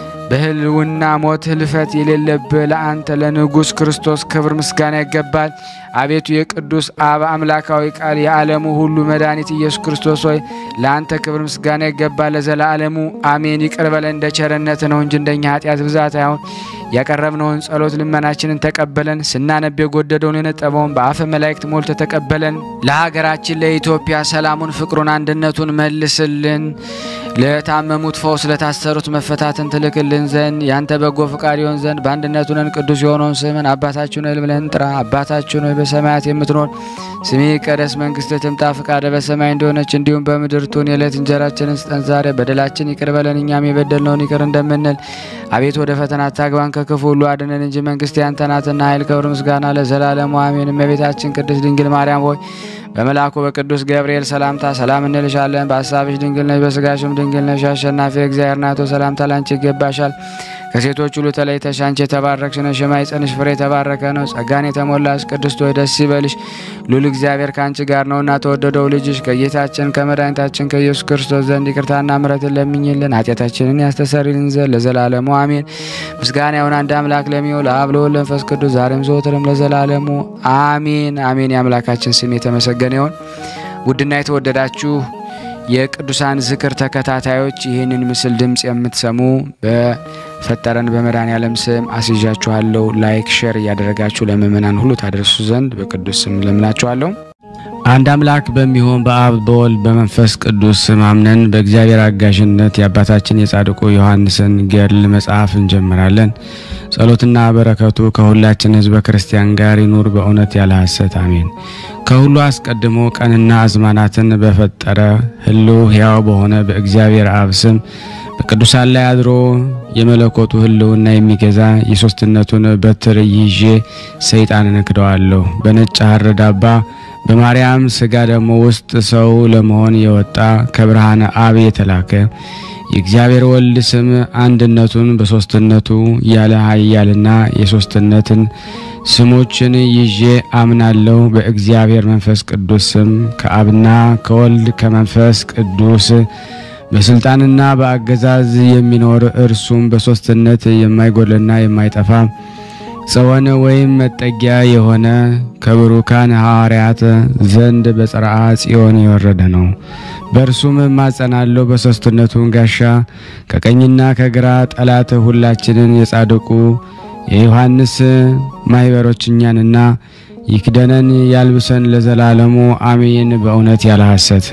በህልውና ሞት ህልፈት የሌለብህ ለአንተ ለንጉስ ክርስቶስ ክብር ምስጋና ይገባል። አቤቱ የቅዱስ አብ አምላካዊ ቃል የዓለሙ ሁሉ መድኃኒት ኢየሱስ ክርስቶስ ሆይ ለአንተ ክብር ምስጋና ይገባል ለዘላለሙ አሜን። ይቅር በለን እንደ ቸርነት ነው እንጂ እንደኛ ኃጢአት ብዛት አይሁን። ያቀረብነውን ጸሎት ልመናችንን ተቀበለን። ስናነብ የጎደደውን የነጠበውን በአፈ መላእክት ሞልተ ተቀበለን። ለሀገራችን ለኢትዮጵያ ሰላሙን፣ ፍቅሩን፣ አንድነቱን መልስልን። ለታመሙት ፈውስ፣ ለታሰሩት መፈታትን ትልክልን ዘንድ ያንተ በጎ ፍቃድ ይሆን ዘንድ በአንድነቱን ቅዱስ የሆነውን ስምን አባታችን ሆይ ብለን እንጥራ። አባታችን ሆይ በሰማያት የምትኖር ስምህ ይቀደስ፣ መንግስትህ ትምጣ፣ ፍቃድህ በሰማይ እንደሆነች እንዲሁም በምድር ትሁን። የዕለት እንጀራችንን ስጠን ዛሬ፣ በደላችን ይቅር በለን እኛም የበደልነውን ይቅር እንደምንል። አቤቱ ወደ ፈተና አታግባን ከክፉ ሁሉ አድነን እንጂ መንግስት ያንተ ናትና ኃይል፣ ክብር፣ ምስጋና ለዘላለሙ አሜን። እመቤታችን ቅድስት ድንግል ማርያም ሆይ በመልአኩ በቅዱስ ገብርኤል ሰላምታ ሰላም እንልሻለን። በሐሳብሽ ድንግል ነሽ፣ በስጋሽም ድንግል ነሽ። አሸናፊ እግዚአብሔር ናቶ ሰላምታ ላንቺ ይገባሻል። ከሴቶች ሁሉ ተለይተሽ አንቺ የተባረክሽ ነሽ፣ የማኅፀንሽ ፍሬ የተባረከ ነው። ጸጋን የተሞላሽ ቅድስት ሆይ ደስ ይበልሽ፣ ልዑል እግዚአብሔር ካንቺ ጋር ነውና ተወደደው ልጅሽ ከጌታችን ከመድኃኒታችን ከኢየሱስ ክርስቶስ ዘንድ ይቅርታና ምሕረትን ለምኝልን ኃጢአታችንን ያስተሰርይልን ዘንድ ለዘላለሙ አሜን። ምስጋና ይሁን አንድ አምላክ ለሚሆን ለአብ ለወልድ ለመንፈስ ቅዱስ ዛሬም ዘወትርም ለዘላለሙ አሜን አሜን። የአምላካችን ስም የተመሰገነ ይሁን። ውድና የተወደዳችሁ የቅዱሳን ዝክር ተከታታዮች ይህንን ምስል ድምጽ የምትሰሙ በፈጠረን በመድኃኔዓለም ስም አስይዣችኋለሁ። ላይክ ሼር እያደረጋችሁ ለምእመናን ሁሉ ታደርሱ ዘንድ በቅዱስ ስም ለምናችኋለሁ። አንድ አምላክ በሚሆን በአብ በወልድ በመንፈስ ቅዱስ ስም አምነን በእግዚአብሔር አጋዥነት የአባታችን የጻድቁ ዮሐንስን ገድል መጽሐፍ እንጀምራለን። ጸሎትና በረከቱ ከሁላችን ሕዝበ ክርስቲያን ጋር ይኑር በእውነት ያለ ሐሰት አሜን። ከሁሉ አስቀድሞ ቀንና አዝማናትን በፈጠረ ሕልው ሕያው በሆነ በእግዚአብሔር አብ ስም በቅዱሳን ላይ አድሮ የመለኮቱ ሕልውና የሚገዛ የሶስትነቱን በትር ይዤ ሰይጣንን እክደዋለሁ። በነጭ ሐር ዳባ በማርያም ስጋ ደግሞ ውስጥ ሰው ለመሆን የወጣ ከብርሃነ አብ የተላከ የእግዚአብሔር ወልድ ስም አንድነቱን በሶስትነቱ ያለ ኃያልና የሶስትነትን ስሞችን ይዤ አምናለሁ። በእግዚአብሔር መንፈስ ቅዱስ ስም ከአብና ከወልድ ከመንፈስ ቅዱስ በስልጣንና በአገዛዝ የሚኖር እርሱም በሶስትነት የማይጎልና የማይጠፋ ሰውን ወይም መጠጊያ የሆነ ከብሩካን ሐዋርያት ዘንድ በጽርዓ ጽዮን የወረደ ነው። በእርሱም ማጸናለሁ በሶስትነቱ ጋሻ ከቀኝና ከግራ ጠላት ሁላችንን የጻድቁ የዮሐንስ ማይበሮችኛንና ይክደነን ያልብሰን ለዘላለሙ አሜን በእውነት ያለ ሐሰት።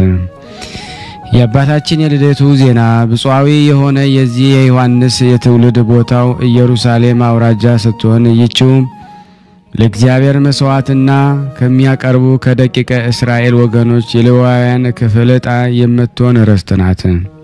የአባታችን የልደቱ ዜና ብፁዓዊ የሆነ የዚህ የዮሐንስ የትውልድ ቦታው ኢየሩሳሌም አውራጃ ስትሆን ይህችው ለእግዚአብሔር መስዋዕትና ከሚያቀርቡ ከደቂቀ እስራኤል ወገኖች የሌዋውያን ክፍል ዕጣ የምትሆን ርስት ናት።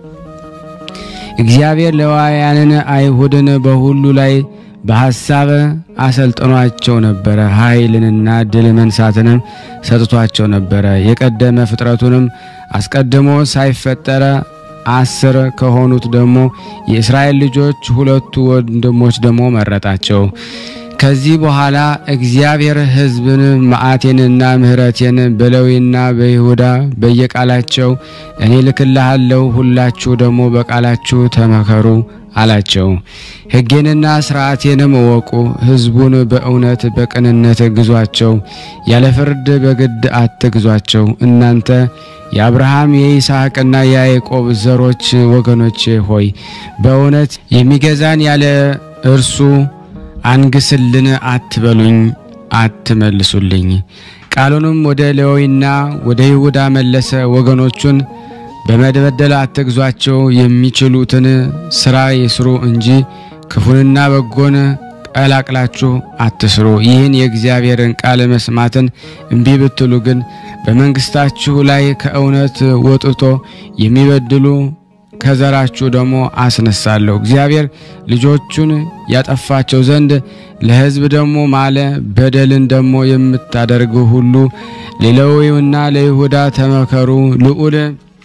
እግዚአብሔር ሌዋውያንን አይሁድን በሁሉ ላይ በሐሳብ አሰልጥኗቸው ነበር። ኃይልንና ድል መንሳትንም ሰጥቷቸው ነበር። የቀደመ ፍጥረቱንም አስቀድሞ ሳይፈጠር አስር ከሆኑት ደግሞ የእስራኤል ልጆች ሁለቱ ወንድሞች ደግሞ መረጣቸው። ከዚህ በኋላ እግዚአብሔር ሕዝብን መዓቴንና ምሕረቴን በሌዊና በይሁዳ በየቃላቸው እኔ ልክልሃለሁ፣ ሁላችሁ ደግሞ በቃላችሁ ተመከሩ አላቸው። ሕጌንና ሥርዓቴንም እወቁ፣ ሕዝቡን በእውነት በቅንነት ግዟቸው፣ ያለ ፍርድ በግድ አትግዟቸው። እናንተ የአብርሃም የይስሐቅና የያዕቆብ ዘሮች ወገኖቼ ሆይ በእውነት የሚገዛን ያለ እርሱ አንግስልን አትበሉኝ፣ አትመልሱልኝ። ቃሉንም ወደ ሌዊና ወደ ይሁዳ መለሰ። ወገኖቹን በመበደል አትግዟቸው፣ የሚችሉትን ሥራ ይስሩ እንጂ ክፉንና በጎን ቀላቅላችሁ አትስሩ። ይህን የእግዚአብሔርን ቃል መስማትን እምቢ ብትሉ ግን በመንግስታችሁ ላይ ከእውነት ወጥቶ የሚበድሉ ከዘራችሁ ደግሞ አስነሳለሁ። እግዚአብሔር ልጆቹን ያጠፋቸው ዘንድ ለሕዝብ ደግሞ ማለ። በደልን ደግሞ የምታደርጉ ሁሉ ለሌዊና ለይሁዳ ተመከሩ። ልዑል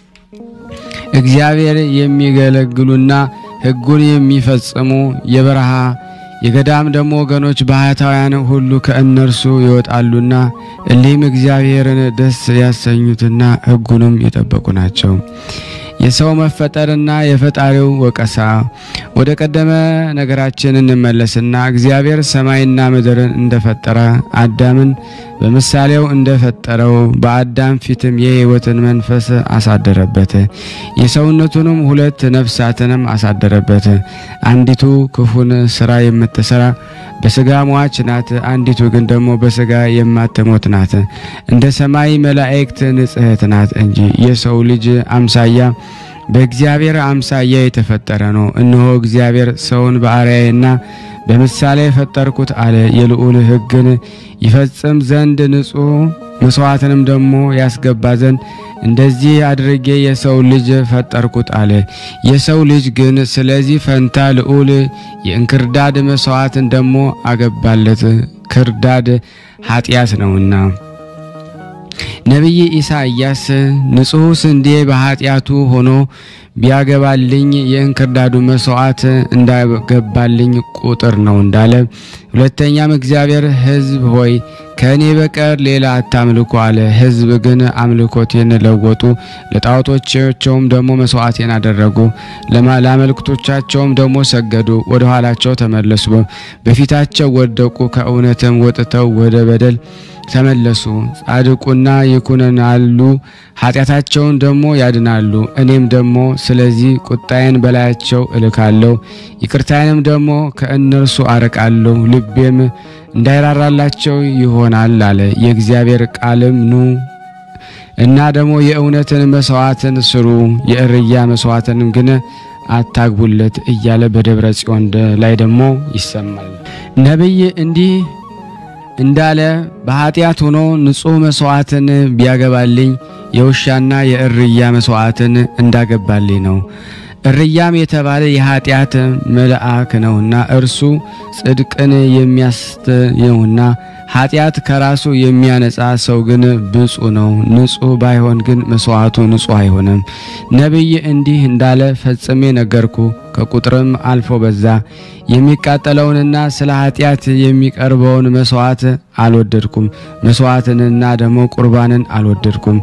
እግዚአብሔር የሚገለግሉና ሕጉን የሚፈጽሙ የበረሃ የገዳም ደግሞ ወገኖች ባህታውያን ሁሉ ከእነርሱ ይወጣሉና እሊህም እግዚአብሔርን ደስ ያሰኙትና ሕጉንም የጠበቁ ናቸው። የሰው መፈጠርና የፈጣሪው ወቀሳ። ወደ ቀደመ ነገራችን እንመለስና እግዚአብሔር ሰማይና ምድርን እንደፈጠረ አዳምን በምሳሌው እንደፈጠረው በአዳም ፊትም የሕይወትን መንፈስ አሳደረበት። የሰውነቱንም ሁለት ነፍሳትንም አሳደረበት። አንዲቱ ክፉን ሥራ የምትሰራ በስጋ ሟች ናት፣ አንዲቱ ግን ደግሞ በስጋ የማትሞት ናት። እንደ ሰማይ መላእክት ንጽሕት ናት እንጂ የሰው ልጅ አምሳያ በእግዚአብሔር አምሳያ የተፈጠረ ነው። እነሆ እግዚአብሔር ሰውን በአርአያዬና በምሳሌ ፈጠርኩት አለ። የልዑል ሕግን ይፈጽም ዘንድ ንጹሕ መስዋዕትንም ደግሞ ያስገባ ዘንድ እንደዚህ አድርጌ የሰው ልጅ ፈጠርኩት አለ። የሰው ልጅ ግን ስለዚህ ፈንታ ልዑል የእንክርዳድ መስዋዕትን ደግሞ አገባለት፣ ክርዳድ ኃጢአት ነውና። ነቢይ ኢሳይያስ ንጹሕ ስንዴ በኃጢአቱ ሆኖ ቢያገባልኝ የእንክርዳዱ መስዋዕት እንዳገባልኝ ቁጥር ነው እንዳለ። ሁለተኛም እግዚአብሔር ሕዝብ ሆይ ከእኔ በቀር ሌላ አታምልኩ አለ። ሕዝብ ግን አምልኮቴን ለወጡ፣ ለጣዖቶቻቸውም ደግሞ መስዋዕቴን አደረጉ፣ ለአማልክቶቻቸውም ደግሞ ሰገዱ፣ ወደ ኋላቸው ተመለሱ፣ በፊታቸው ወደቁ፣ ከእውነትም ወጥተው ወደ በደል ተመለሱ። ጻድቁና ይኩነናሉ፣ ኃጢአታቸውን ደግሞ ያድናሉ። እኔም ደግሞ ስለዚህ ቁጣዬን በላያቸው እልካለሁ፣ ይቅርታዬንም ደግሞ ከእነርሱ አርቃለሁ፣ ልቤም እንዳይራራላቸው ይሆናል አለ። የእግዚአብሔር ቃልም ኑ እና ደግሞ የእውነትን መስዋዕትን ስሩ፣ የእርያ መስዋዕትን ግን አታግቡለት እያለ በደብረ ጽዮን ላይ ደግሞ ይሰማል። ነብይ እንዲህ እንዳለ በኃጢአት ሆኖ ንጹሕ መስዋዕትን ቢያገባልኝ የውሻና የእርያ መስዋዕትን እንዳገባልኝ ነው። እርያም የተባለ የኃጢአት መልአክ ነውና እርሱ ጽድቅን የሚያስተየውና ኃጢአት ከራሱ የሚያነጻ ሰው ግን ብፁዕ ነው። ንጹሕ ባይሆን ግን መስዋዕቱ ንጹሕ አይሆንም። ነብይ እንዲህ እንዳለ ፈጽሜ ነገርኩ፣ ከቁጥርም አልፎ በዛ። የሚቃጠለውንና ስለ ኃጢአት የሚቀርበውን መስዋዕት አልወደድኩም፣ መስዋዕትንና ደግሞ ቁርባንን አልወደድኩም።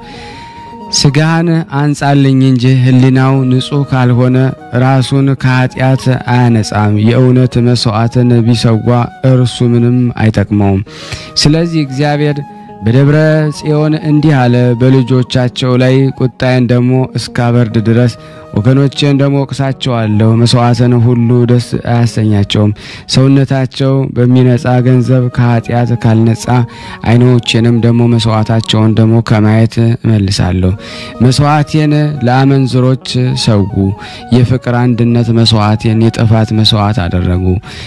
ስጋን አንጻልኝ እንጂ ህሊናው ንጹሕ ካልሆነ ራሱን ከኃጢአት አያነጻም። የእውነት መስዋዕትን ቢሰዋ እርሱ ምንም አይጠቅመውም። ስለዚህ እግዚአብሔር በደብረ ጽዮን እንዲህ አለ፣ በልጆቻቸው ላይ ቁጣዬን ደግሞ እስካበርድ ድረስ ወገኖቼን ደግሞ ወቅሳቸዋለሁ። መስዋዕትን ሁሉ ደስ አያሰኛቸውም። ሰውነታቸው በሚነጻ ገንዘብ ከኃጢአት ካልነጻ ዓይኖቼንም ደግሞ መስዋዕታቸውን ደግሞ ከማየት እመልሳለሁ። መስዋዕቴን ለአመንዝሮች ሰው፣ የፍቅር አንድነት መስዋዕቴን የጥፋት መስዋዕት አደረጉ።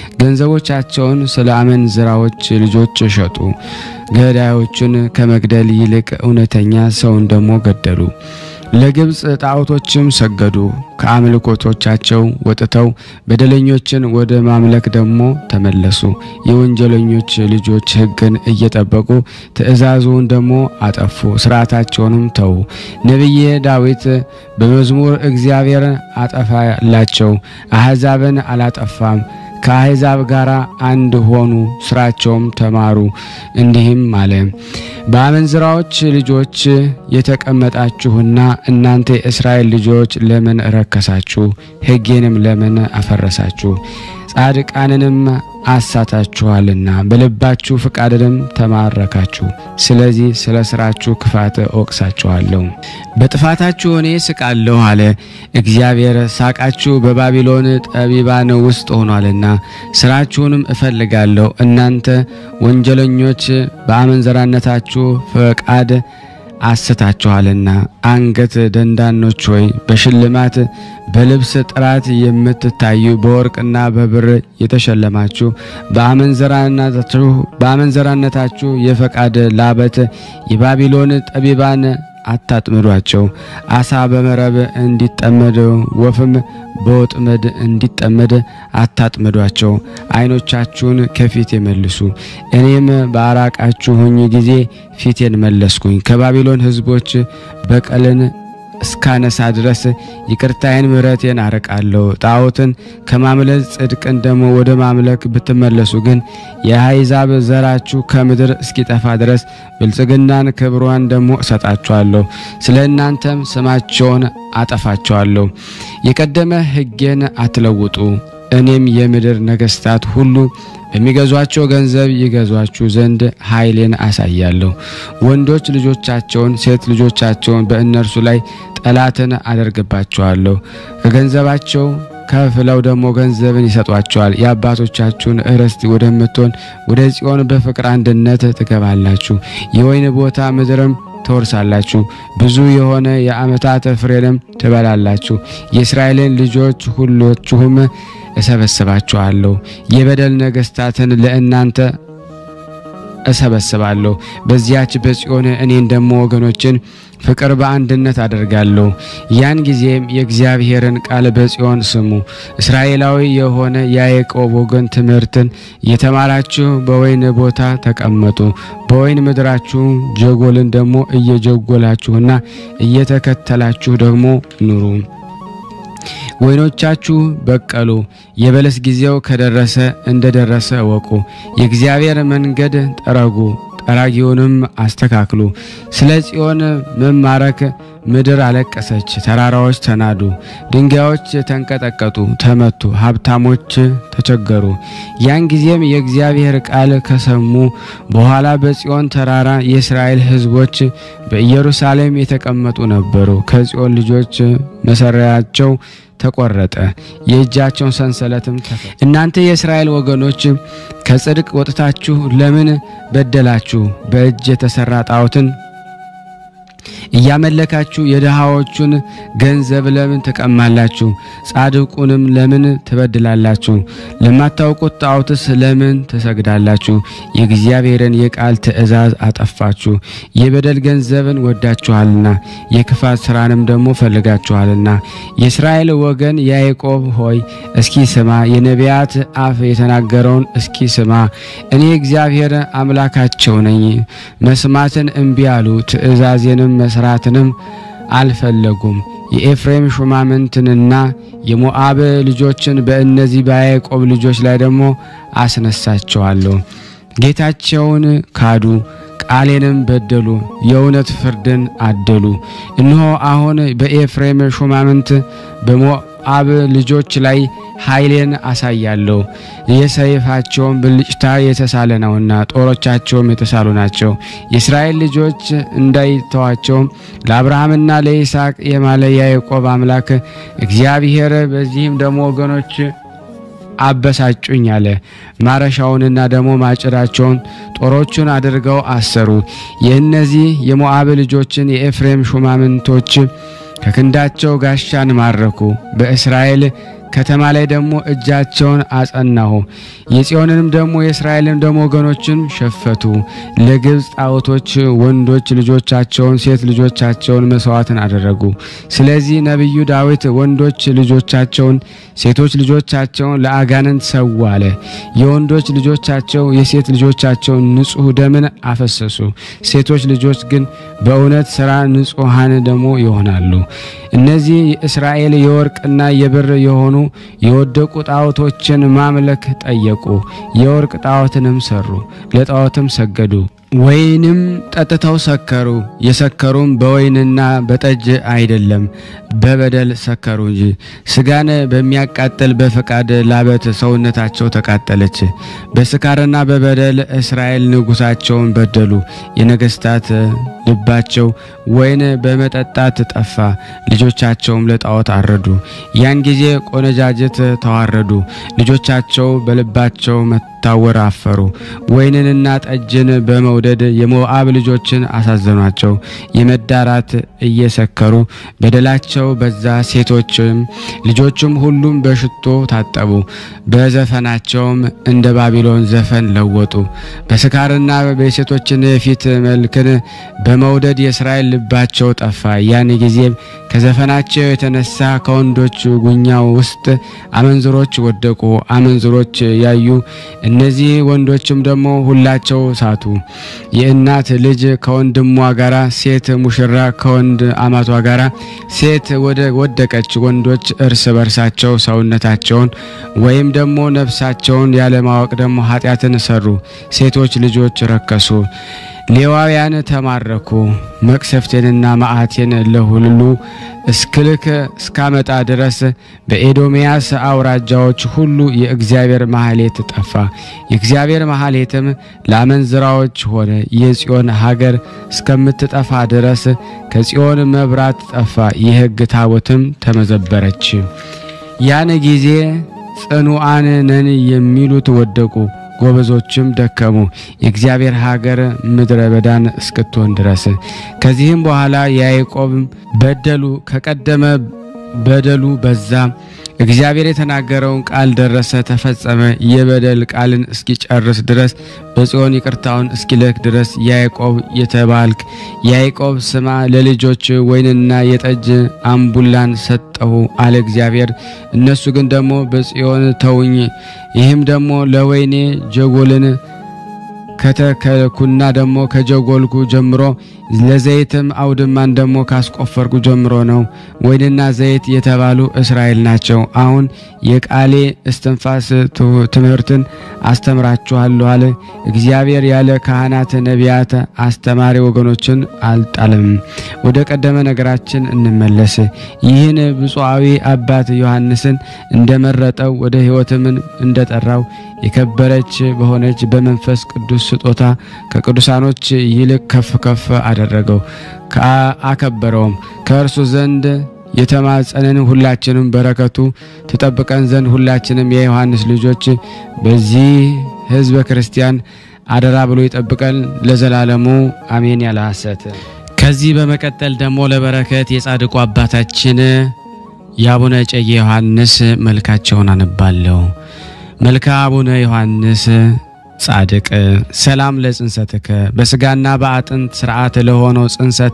ገንዘቦቻቸውን ስለ አመንዝራዎች ልጆች ሸጡ። ገዳዮችን ከመግደል ይልቅ እውነተኛ ሰውን ደግሞ ገደሉ። ለግብጽ ጣዖቶችም ሰገዱ። ከአምልኮቶቻቸው ወጥተው በደለኞችን ወደ ማምለክ ደግሞ ተመለሱ። የወንጀለኞች ልጆች ሕግን እየጠበቁ ትእዛዙን ደግሞ አጠፉ፣ ሥርዓታቸውንም ተዉ። ነቢየ ዳዊት በመዝሙር እግዚአብሔር አጠፋላቸው፣ አሕዛብን አላጠፋም፣ ከአሕዛብ ጋር አንድ ሆኑ፣ ስራቸውም ተማሩ። እንዲህም አለ፣ በአመንዝራዎች ልጆች የተቀመጣችሁና እናንተ የእስራኤል ልጆች ለምን ረከሳችሁ? ሕጌንም ለምን አፈረሳችሁ? ጻድቃንንም አሳታችኋልና በልባችሁ ፍቃድንም ተማረካችሁ። ስለዚህ ስለ ስራችሁ ክፋት እወቅሳችኋለሁ፣ በጥፋታችሁ እኔ ስቃለሁ አለ እግዚአብሔር። ሳቃችሁ በባቢሎን ጠቢባን ውስጥ ሆኗልና ስራችሁንም እፈልጋለሁ። እናንተ ወንጀለኞች በአመንዘራነታችሁ ፈቃድ አስታችኋልና። አንገት ደንዳኖች ሆይ በሽልማት በልብስ ጥራት የምትታዩ በወርቅና በብር የተሸለማችሁ በአመንዘራነታችሁ በአመንዘራነታችሁ የፈቃድ ላበት የባቢሎን ጠቢባን አታጥምዷቸው። አሳ በመረብ እንዲጠመድ ወፍም በወጥመድ እንዲጠመድ አታጥምዷቸው። ዓይኖቻችሁን ከፊት መልሱ፣ እኔም ባራቃችሁኝ ጊዜ ፊቴን መለስኩኝ። ከባቢሎን ሕዝቦች በቀልን እስካነሳ ድረስ ይቅርታዬን ምሕረቴን አርቃለሁ። ጣዖትን ከማምለክ ጽድቅን ደግሞ ወደ ማምለክ ብትመለሱ ግን የአሕዛብ ዘራችሁ ከምድር እስኪጠፋ ድረስ ብልጽግናን ክብሯን ደግሞ እሰጣችኋለሁ። ስለ እናንተም ስማቸውን አጠፋቸዋለሁ። የቀደመ ሕጌን አትለውጡ። እኔም የምድር ነገስታት ሁሉ በሚገዟቸው ገንዘብ ይገዟችሁ ዘንድ ኃይሌን አሳያለሁ። ወንዶች ልጆቻቸውን ሴት ልጆቻቸውን በእነርሱ ላይ ጠላትን አደርግባቸዋለሁ። ከገንዘባቸው ከፍለው ደግሞ ገንዘብን ይሰጧቸዋል። የአባቶቻችሁን ርስት ወደምትሆን ወደ ጽዮን በፍቅር አንድነት ትገባላችሁ። የወይን ቦታ ምድርም ተወርሳላችሁ። ብዙ የሆነ የዓመታት ፍሬንም ትበላላችሁ። የእስራኤልን ልጆች ሁላችሁም እሰበስባችኋለሁ። የበደል ነገስታትን ለእናንተ እሰበስባለሁ። በዚያች በጽዮን እኔን ደግሞ ወገኖችን ፍቅር በአንድነት አደርጋለሁ። ያን ጊዜም የእግዚአብሔርን ቃል በጽዮን ስሙ። እስራኤላዊ የሆነ የያዕቆብ ወገን ትምህርትን የተማራችሁ በወይን ቦታ ተቀመጡ። በወይን ምድራችሁ ጀጎልን ደግሞ እየጀጎላችሁና እየተከተላችሁ ደግሞ ኑሩ። ወይኖቻችሁ በቀሉ፣ የበለስ ጊዜው ከደረሰ እንደደረሰ ወቁ። የእግዚአብሔር መንገድ ጠረጉ፣ ጠራጊውንም አስተካክሉ። ስለ ጽዮን መማረክ ምድር አለቀሰች፣ ተራራዎች ተናዱ፣ ድንጋዮች ተንቀጠቀጡ፣ ተመቱ፣ ሀብታሞች ተቸገሩ። ያን ጊዜም የእግዚአብሔር ቃል ከሰሙ በኋላ በጽዮን ተራራ የእስራኤል ሕዝቦች በኢየሩሳሌም የተቀመጡ ነበሩ። ከጽዮን ልጆች መሰሪያቸው ተቆረጠ፣ የእጃቸውን ሰንሰለትም ተፈታ። እናንተ የእስራኤል ወገኖች ከጽድቅ ወጥታችሁ ለምን በደላችሁ? በእጅ የተሰራ ጣዖትን እያመለካችሁ የደሃዎቹን ገንዘብ ለምን ተቀማላችሁ? ጻድቁንም ለምን ትበድላላችሁ? ለማታውቁት ጣዖትስ ለምን ተሰግዳላችሁ? የእግዚአብሔርን የቃል ትእዛዝ አጠፋችሁ። የበደል ገንዘብን ወዳችኋልና የክፋት ስራንም ደግሞ ፈልጋችኋልና። የእስራኤል ወገን ያዕቆብ ሆይ እስኪ ስማ፣ የነቢያት አፍ የተናገረውን እስኪ ስማ። እኔ እግዚአብሔር አምላካቸው ነኝ። መስማትን እምቢ አሉ፣ ትእዛዜንም መስራትንም አልፈለጉም። የኤፍሬም ሹማምንትንና የሞዓብ ልጆችን በእነዚህ በያዕቆብ ልጆች ላይ ደግሞ አስነሳቸዋለሁ። ጌታቸውን ካዱ፣ ቃሌንም በደሉ፣ የእውነት ፍርድን አደሉ። እነሆ አሁን በኤፍሬም ሹማምንት በሞዓብ ልጆች ላይ ኃይሌን አሳያለሁ። የሰይፋቸውን ብልጭታ የተሳለ ነውና ጦሮቻቸውም የተሳሉ ናቸው። የእስራኤል ልጆች እንዳይተዋቸው ለአብርሃምና ለይስሐቅ የማለ ያዕቆብ አምላክ እግዚአብሔር በዚህም ደግሞ ወገኖች አበሳጩኝ አለ። ማረሻውንና ደግሞ ማጭዳቸውን ጦሮቹን አድርገው አሰሩ። የእነዚህ የሞዓብ ልጆችን የኤፍሬም ሹማምንቶች ከክንዳቸው ጋሻን ማረኩ። በእስራኤል ከተማ ላይ ደግሞ እጃቸውን አጸናሁ። የጽዮንንም ደግሞ የእስራኤልን ደግሞ ወገኖችን ሸፈቱ። ለግብጽ ጣዖቶች ወንዶች ልጆቻቸውን ሴት ልጆቻቸውን መስዋዕትን አደረጉ። ስለዚህ ነብዩ ዳዊት ወንዶች ልጆቻቸውን ሴቶች ልጆቻቸውን ለአጋንንት ሰው አለ። የወንዶች ልጆቻቸው የሴት ልጆቻቸው ንጹህ ደምን አፈሰሱ። ሴቶች ልጆች ግን በእውነት ሥራ ንጹሃን ደግሞ ይሆናሉ። እነዚህ እስራኤል የወርቅና የብር የሆኑ የወደቁ ጣዖቶችን ማምለክ ጠየቁ። የወርቅ ጣዖትንም ሰሩ፣ ለጣዖትም ሰገዱ። ወይንም ጠጥተው ሰከሩ። የሰከሩም በወይንና በጠጅ አይደለም በበደል ሰከሩ እንጂ። ስጋን በሚያቃጥል በፈቃድ ላበት ሰውነታቸው ተቃጠለች። በስካርና በበደል እስራኤል ንጉሳቸውን በደሉ። የነገስታት ልባቸው ወይን በመጠጣት ጠፋ፣ ልጆቻቸውም ለጣዖት አረዱ። ያን ጊዜ ቆነጃጅት ተዋረዱ፣ ልጆቻቸው በልባቸው መታወር አፈሩ። ወይንንና ጠጅን በመውደድ የሞዓብ ልጆችን አሳዘኗቸው። የመዳራት እየሰከሩ በደላቸው በዛ። ሴቶችም ልጆችም ሁሉም በሽቶ ታጠቡ፣ በዘፈናቸውም እንደ ባቢሎን ዘፈን ለወጡ። በስካርና በሴቶችን ፊት መልክን በመውደድ የእስራኤል ልባቸው ጠፋ። ያን ጊዜ ከዘፈናቸው የተነሳ ከወንዶች ጉኛው ውስጥ አመንዝሮች ወደቁ። አመንዝሮች ያዩ እነዚህ ወንዶችም ደግሞ ሁላቸው ሳቱ። የእናት ልጅ ከወንድሟ ጋራ፣ ሴት ሙሽራ ከወንድ አማቷ ጋራ ሴት ወደ ወደቀች። ወንዶች እርስ በርሳቸው ሰውነታቸውን ወይም ደግሞ ነፍሳቸውን ያለ ማወቅ ደግሞ ኃጢያትን ሰሩ። ሴቶች ልጆች ረከሱ። ሌዋውያን ተማረኩ። መቅሰፍቴንና መዓቴን ለሁሉ እስክልክ እስካመጣ ድረስ በኤዶሚያስ አውራጃዎች ሁሉ የእግዚአብሔር ማህሌት ጠፋ። የእግዚአብሔር ማህሌትም ለአመንዝራዎች ሆነ። የጽዮን ሀገር እስከምትጠፋ ድረስ ከጽዮን መብራት ጠፋ። የሕግ ታቦትም ተመዘበረች። ያን ጊዜ ጽኑዓን ነን የሚሉት ወደቁ፣ ጎበዞችም ደከሙ። የእግዚአብሔር ሀገር ምድረ በዳን እስክትሆን ድረስ። ከዚህም በኋላ ያዕቆብ በደሉ ከቀደመ በደሉ በዛ። እግዚአብሔር የተናገረውን ቃል ደረሰ፣ ተፈጸመ። የበደል ቃልን እስኪጨርስ ድረስ በጽዮን ይቅርታውን እስኪልክ ድረስ ያዕቆብ የተባልክ ያዕቆብ ስማ፣ ለልጆች ወይንና የጠጅ አምቡላን ሰጠሁ አለ እግዚአብሔር። እነሱ ግን ደግሞ በጽዮን ተውኝ። ይህም ደግሞ ለወይኔ ጀጎልን ከተከልኩና ደግሞ ከጀጎልኩ ጀምሮ ለዘይትም አውድማን ደግሞ ካስቆፈርኩ ጀምሮ ነው። ወይንና ዘይት የተባሉ እስራኤል ናቸው። አሁን የቃሌ እስትንፋስ ትምህርትን አስተምራችኋለሁ አለ እግዚአብሔር። ያለ ካህናት ነቢያት አስተማሪ ወገኖችን አልጣለም። ወደ ቀደመ ነገራችን እንመለስ። ይህን ብፁዓዊ አባት ዮሐንስን እንደመረጠው ወደ ሕይወትም እንደጠራው የከበረች በሆነች በመንፈስ ቅዱስ ስጦታ ከቅዱሳኖች ይልቅ ከፍ ከፍ አደረገው፣ አከበረውም። ከእርሱ ዘንድ የተማጸንን ሁላችንም በረከቱ ተጠብቀን ዘንድ ሁላችንም የዮሐንስ ልጆች በዚህ ሕዝበ ክርስቲያን አደራ ብሎ ይጠብቀን ለዘላለሙ አሜን። ያለ ሐሰት። ከዚህ በመቀጠል ደግሞ ለበረከት የጻድቁ አባታችን የአቡነ እጨጌ ዮሐንስ መልካቸውን አነባለሁ። መልካ አቡነ ዮሐንስ ጻድቅ ሰላም ለጽንሰትከ በስጋና በአጥንት ሥርዓት ለሆነው ጽንሰት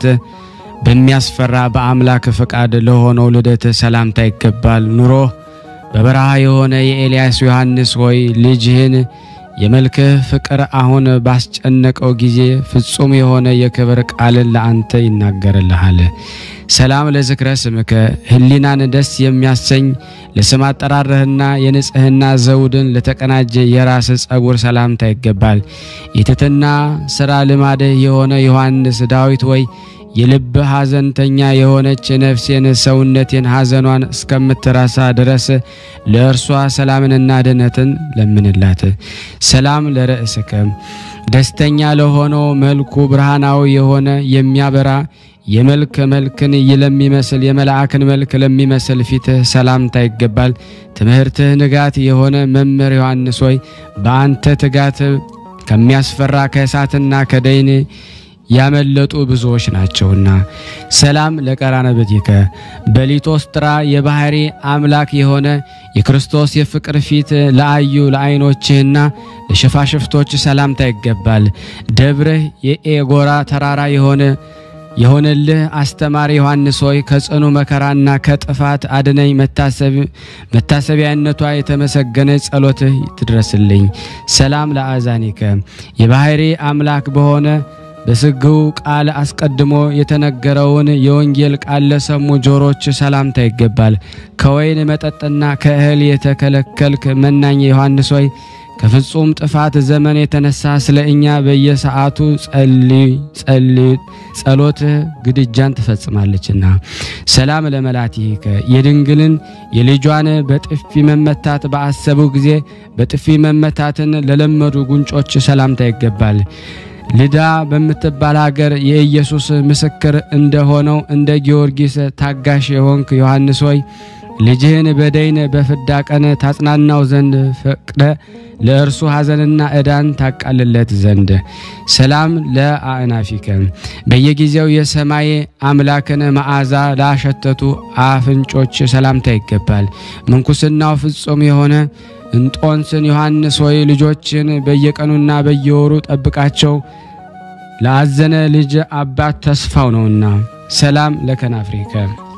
በሚያስፈራ በአምላክ ፈቃድ ለሆነው ልደት ሰላምታ ይገባል። ኑሮ በበረሃ የሆነ የኤልያስ ዮሐንስ ሆይ ልጅህን የመልክህ ፍቅር አሁን ባስጨነቀው ጊዜ ፍጹም የሆነ የክብር ቃልን ለአንተ ይናገርልሃል። ሰላም ለዝክረ ስምከ ህሊናን ደስ የሚያሰኝ ለስም አጠራርህና የንጽህና ዘውድን ለተቀናጀ የራስ ጸጉር ሰላምታ ይገባል። የትሕትና ሥራ ልማድህ የሆነ ዮሐንስ ዳዊት ወይ የልብ ሐዘንተኛ የሆነች ነፍሴን ሰውነቴን ሐዘኗን እስከምትራሳ ድረስ ለእርሷ ሰላምንና ድነትን ለምንላት። ሰላም ለርእስከ ደስተኛ ለሆነው መልኩ ብርሃናዊ የሆነ የሚያበራ የመልክ መልክን ለሚመስል የመላእክን መልክ ለሚመስል ፊትህ ሰላምታ ይገባል። ትምህርትህ ንጋት የሆነ መምህር ዮሐንስ ሆይ በአንተ ትጋት ከሚያስፈራ ከእሳትና ከደይን ያመለጡ ብዙዎች ናቸውና። ሰላም ለቀራንብትከ በሊቶስጥራ የባህሪ አምላክ የሆነ የክርስቶስ የፍቅር ፊት ለአዩ ለዓይኖችህና ለሸፋሽፍቶች ሰላምታ ይገባል። ደብርህ የኤጎራ ተራራ የሆነ የሆነልህ አስተማሪ ዮሐንስ ሆይ ከጽኑ መከራና ከጥፋት አድነኝ። መታሰብ መታሰቢያነቷ የተመሰገነ ጸሎትህ ትድረስልኝ። ሰላም ለአዛኒከ የባህሪ አምላክ በሆነ በስግው ቃል አስቀድሞ የተነገረውን የወንጌል ቃል ለሰሙ ጆሮች ሰላምታ ይገባል። ከወይን መጠጥና ከእህል የተከለከልክ መናኝ ዮሐንስ ሆይ ከፍጹም ጥፋት ዘመን የተነሳ ስለኛ በየሰዓቱ ጸልይ ጸልይ ጸሎት ግድጃን ተፈጽማለችና። ሰላም ለመላቲከ የድንግልን የልጇን በጥፊ መመታት በአሰቡ ጊዜ በጥፊ መመታትን ለለመዱ ጉንጮች ሰላምታ ይገባል። ልዳ በምትባል ሀገር የኢየሱስ ምስክር እንደሆነው እንደ ጊዮርጊስ ታጋሽ የሆንክ ዮሐንስ ሆይ ልጅህን በደይን በፍዳ ቀን ታጽናናው ዘንድ ፈቅደ ለእርሱ ሐዘንና ዕዳን ታቃልለት ዘንድ። ሰላም ለአእናፊከ በየጊዜው የሰማይ አምላክን መዓዛ ላሸተቱ አፍንጮች ሰላምታ ይገባል። ምንኩስናው ፍጹም የሆነ እንጦንስን ዮሐንስ ሆይ ልጆችን በየቀኑና በየወሩ ጠብቃቸው ለአዘነ ልጅ አባት ተስፋው ነውና። ሰላም ለከናፍሪከ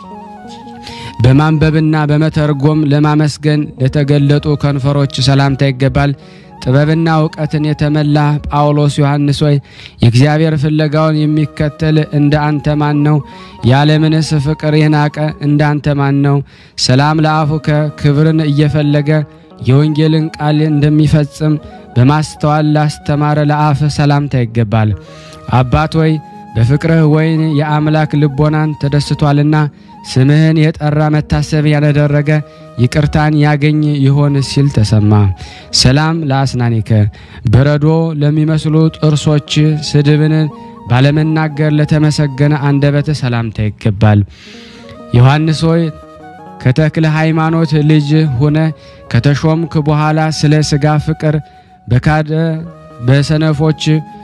በማንበብና በመተርጎም ለማመስገን ለተገለጡ ከንፈሮች ሰላምታ ይገባል። ጥበብና ዕውቀትን የተመላ ጳውሎስ ዮሐንስ ሆይ የእግዚአብሔር ፍለጋውን የሚከተል እንደ አንተ ማን ነው? ያለምንስ ፍቅር የናቀ እንደ አንተ ማን ነው? ሰላም ለአፉከ ክብርን እየፈለገ የወንጌልን ቃል እንደሚፈጽም በማስተዋል ላስተማረ ለአፍ ሰላምታ ይገባል። አባት ሆይ በፍቅርህ ወይን የአምላክ ልቦናን ተደስቷልና ስምህን የጠራ መታሰቢያ ያደረገ ይቅርታን ያገኝ ይሆን ሲል ተሰማ። ሰላም ለአስናኒከ በረዶ ለሚመስሉ ጥርሶች ስድብን ባለመናገር ለተመሰገነ አንደበት ሰላምታ ይገባል። ዮሐንስ ሆይ ከተክለ ሃይማኖት ልጅ ሆነ ከተሾምክ በኋላ ስለ ሥጋ ፍቅር በካደ በሰነፎች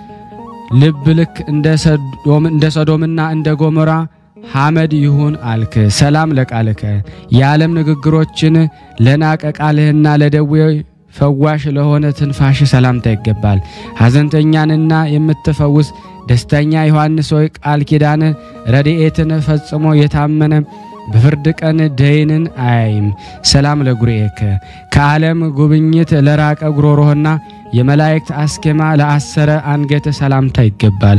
ልብ ልክ እንደ ሰዶም እንደ ሰዶምና እንደ ጎሞራ ሐመድ ይሁን አልክ። ሰላም ለቃልከ የዓለም ንግግሮችን ለናቀ ቃልህና ለደዌ ፈዋሽ ለሆነ ትንፋሽ ሰላምታ ይገባል። ሐዘንተኛንና የምትፈውስ ደስተኛ ዮሐንስ ሆይ ቃል ኪዳን ረድኤትን ፈጽሞ የታመነ በፍርድ ቀን ደይንን አያይም። ሰላም ለጉርኤከ ከዓለም ጉብኝት ለራቀ ጉሮሮህና የመላእክት አስኬማ ለአሰረ አንገት ሰላምታ ይገባል።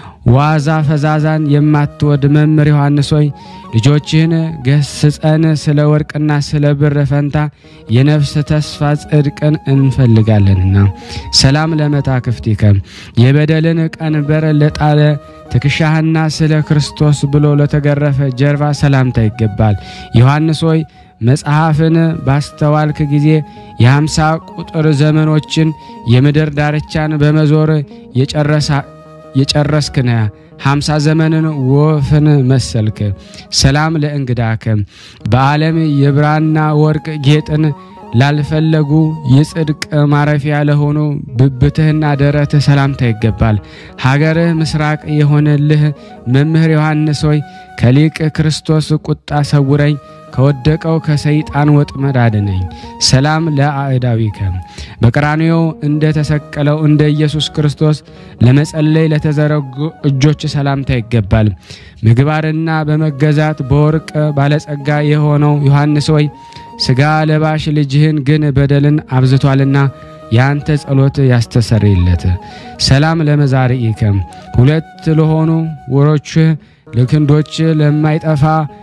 ዋዛ ፈዛዛን የማትወድ መምህር ዮሐንስ ሆይ ልጆችህን ገስጸን ስለ ወርቅና ስለ ብር ፈንታ የነፍስ ተስፋ ጽድቅን እንፈልጋለንና። ሰላም ለመታክፍቲከ የበደልን ቀንበር ለጣለ ትከሻህና ስለ ክርስቶስ ብሎ ለተገረፈ ጀርባ ሰላምታ ይገባል። ዮሐንስ ሆይ መጽሐፍን ባስተዋልክ ጊዜ የሃምሳ ቁጥር ዘመኖችን የምድር ዳርቻን በመዞር የጨረሳ የጨረስክነ ሃምሳ ዘመንን ወፍን መሰልክ። ሰላም ለእንግዳከ በዓለም የብራና ወርቅ ጌጥን ላልፈለጉ የጽድቅ ማረፊያ ለሆኑ ብብትህና ደረትህ ሰላምታ ይገባል። ሀገርህ ምስራቅ የሆነልህ መምህር ዮሐንስ ሆይ ከሊቅ ክርስቶስ ቁጣ ሰውረኝ፣ ከወደቀው ከሰይጣን ወጥመድ አድነኝ። ሰላም ለአእዳዊከ በቀራንዮ እንደ ተሰቀለው እንደ ኢየሱስ ክርስቶስ ለመጸለይ ለተዘረጉ እጆች ሰላምታ ይገባል። ምግባርና በመገዛት በወርቅ ባለጸጋ የሆነው ዮሐንስ ሆይ ሥጋ ለባሽ ልጅህን ግን በደልን አብዝቷልና ያንተ ጸሎት ያስተሰርይለት። ሰላም ለመዛርኢከ ሁለት ለሆኑ ወሮች ለክንዶች ለማይጠፋ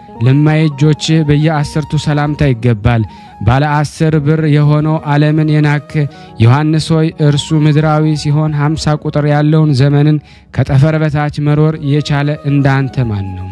ለማይጆች በየአስርቱ ሰላምታ ይገባል። ባለ አስር ብር የሆነው ዓለምን የናክ ዮሐንስ ሆይ እርሱ ምድራዊ ሲሆን ሃምሳ ቁጥር ያለውን ዘመንን ከጠፈር በታች መሮር የቻለ እንዳንተ ማን ነው?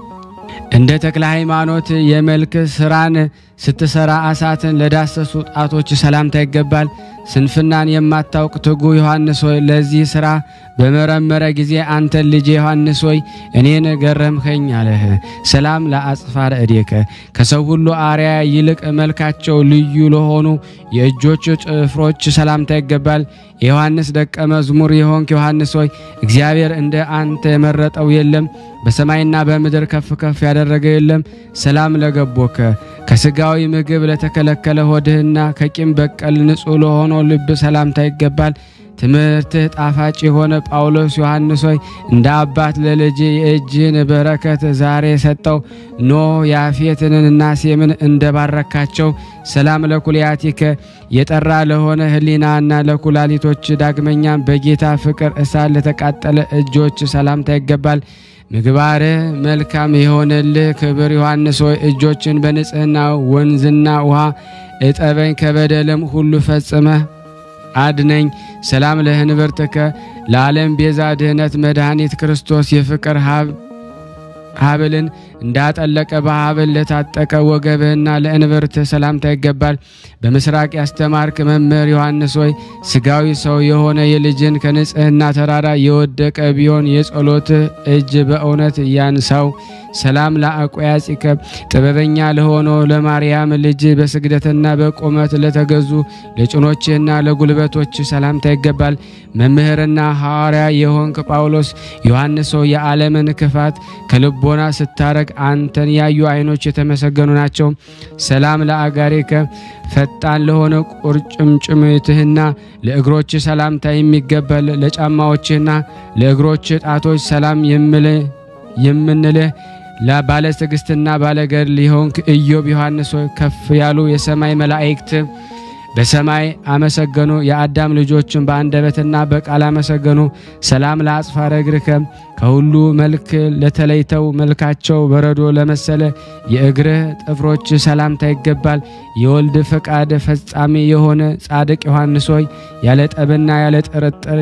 እንደ ተክለ ሃይማኖት የመልክ ስራን ስትሰራ አሳትን ለዳሰሱ ጣቶች ሰላምታ ይገባል። ስንፍናን የማታውቅ ትጉ ዮሐንስ ሆይ ለዚህ ስራ በመረመረ ጊዜ አንተ ልጅ ዮሐንስ ሆይ እኔን ገረምከኝ አለህ። ሰላም ለአጽፋረ እዴከ ከሰው ሁሉ አርያ ይልቅ መልካቸው ልዩ ለሆኑ የእጆች ጭፍሮች ሰላምታ ይገባል። የዮሐንስ ደቀ መዝሙር የሆንክ ዮሐንስ ሆይ እግዚአብሔር እንደ አንተ የመረጠው የለም፣ በሰማይና በምድር ከፍ ከፍ ያደረገ የለም። ሰላም ለገቦከ ከስጋዊ ምግብ ለተከለከለ ሆድህና ከቂም በቀል ንጹህ ለሆነ ልብ ሰላምታ ይገባል። ትምህርትህ ጣፋጭ የሆነ ጳውሎስ ዮሐንስ ሆይ እንደ አባት ለልጅ የእጅህን በረከት ዛሬ ሰጠው ኖህ ያፌትንና ሴምን እንደባረካቸው ሰላም ለኩልያቲከ የጠራ ለሆነ ህሊናና ለኩላሊቶች ዳግመኛም በጌታ ፍቅር እሳት ለተቃጠለ እጆች ሰላምታ ይገባል። ምግባር መልካም የሆነልህ ክብር ዮሐንስ ሆይ እጆችን በንጽህና ወንዝና ውሃ እጠበኝ ከበደልም ሁሉ ፈጽመህ አድነኝ። ሰላም ለህንብርትከ ለዓለም ቤዛ ድህነት መድኃኒት ክርስቶስ የፍቅር ሀብ ሀብልን እንዳጠለቀ በሀብል ለታጠቀ ወገብህና ለእንብርት ሰላምታ ይገባል። በምስራቅ ያስተማርክ መምህር ዮሐንስ ሆይ ስጋዊ ሰው የሆነ የልጅን ከንጽህና ተራራ የወደቀ ቢሆን የጸሎት እጅ በእውነት ያንሳው። ሰላም ለአቆያጺከ ጥበበኛ ለሆነው ለማርያም ልጅ በስግደትና በቁመት ለተገዙ ለጭኖችና ለጉልበቶች ሰላምታ ይገባል። መምህርና ሐዋርያ የሆንክ ጳውሎስ ዮሐንስ ሆይ የዓለምን ክፋት ከልቦና ስታረግ አንተን ያዩ አይኖች የተመሰገኑ ናቸው። ሰላም ለአጋሪከ ፈጣን ለሆነ ቁርጭምጭሚትህና ለእግሮች ሰላምታ የሚገባል። ለጫማዎችና ለእግሮች ጣቶች ሰላም የምልህ የምንልህ ለባለ ትዕግስትና ባለ ገድል የሆንክ ኢዮብ ዮሐንስ ሆይ ከፍ ያሉ የሰማይ መላእክት በሰማይ አመሰገኑ፣ የአዳም ልጆችን በአንደበትና በቃል አመሰገኑ። ሰላም ለአጽፋረ እግርከ ከሁሉ መልክ ለተለይተው መልካቸው በረዶ ለመሰለ የእግርህ ጥፍሮች ሰላምታ ይገባል። የወልድ ፈቃድ ፈጻሚ የሆነ ጻድቅ ዮሐንስ ሆይ ያለ ጠብና ያለ ጥርጥር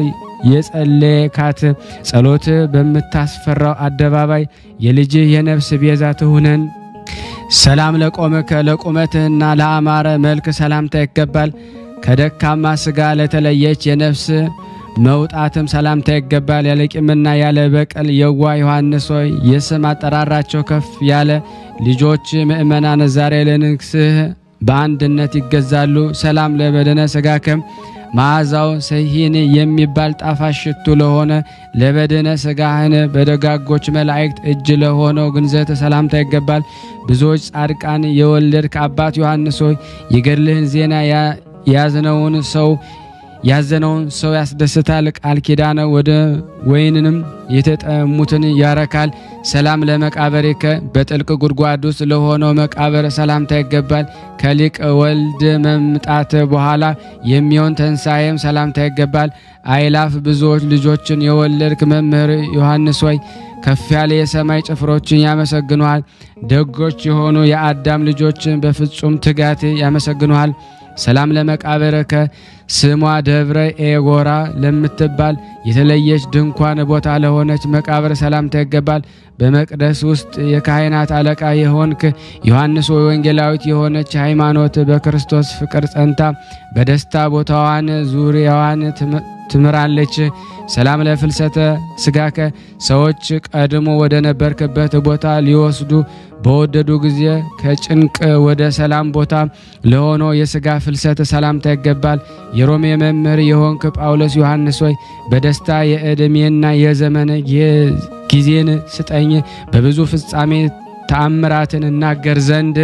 የጸለየካት ጸሎት በምታስፈራው አደባባይ የልጅህ የነፍስ ቤዛ ትሁነን። ሰላም ለቆመከ ለቁመትህና ለአማረ መልክ ሰላምታ ይገባል። ከደካማ ስጋ ለተለየች የነፍስ መውጣትም ሰላምታ ይገባል። ያለ ቂምና ያለ በቀል የዋ ዮሐንስ ሆይ የስም አጠራራቸው ከፍ ያለ ልጆች ምእመናን ዛሬ ለንግስህ በአንድነት ይገዛሉ። ሰላም ለበደነ ስጋከም ማዛው ሰሂን የሚባል ጣፋጭ ሽቱ ለሆነ ለበደነ ስጋህን በደጋጎች መላእክት እጅ ለሆነው ግንዘት ሰላምታ ይገባል። ብዙዎች ጻድቃን የወለድክ አባት ዮሐንስ ሆይ የገድልህን ዜና ያዝነውን ሰው ያዘነውን ሰው ያስደስታል። ቃል ኪዳነ ወደ ወይንንም የተጠሙትን ያረካል። ሰላም ለመቃብርከ በጥልቅ ጉድጓድ ውስጥ ለሆነው መቃብር ሰላምታ ይገባል። ከሊቅ ወልድ መምጣት በኋላ የሚሆን ተንሳኤም ሰላምታ ይገባል። አይላፍ ብዙዎች ልጆችን የወለድክ መምህር ዮሐንስ ሆይ ከፍ ያለ የሰማይ ጭፍሮችን ያመሰግኑሃል። ደጎች የሆኑ የአዳም ልጆችን በፍጹም ትጋት ያመሰግኑሃል። ሰላም ለመቃብርከ ስሟ ደብረ ኤጎራ ለምትባል የተለየች ድንኳን ቦታ ለሆነች መቃብር ሰላምታ ይገባል። በመቅደስ ውስጥ የካህናት አለቃ የሆንክ ዮሐንስ ሆይ ወንጌላዊት የሆነች ሃይማኖት በክርስቶስ ፍቅር ጸንታ በደስታ ቦታዋን ዙሪያዋን ትምራለች። ሰላም ለፍልሰተ ስጋከ ሰዎች ቀድሞ ወደ ነበርክበት ቦታ ሊወስዱ በወደዱ ጊዜ ከጭንቅ ወደ ሰላም ቦታ ለሆነው የስጋ ፍልሰት ሰላምታ ይገባል። የሮሜ መምህር የሆንክ ጳውሎስ ዮሐንስ ሆይ በደስታ የእድሜና የዘመን ጊዜን ስጠኝ በብዙ ፍጻሜ ተአምራትን እናገር ዘንድ።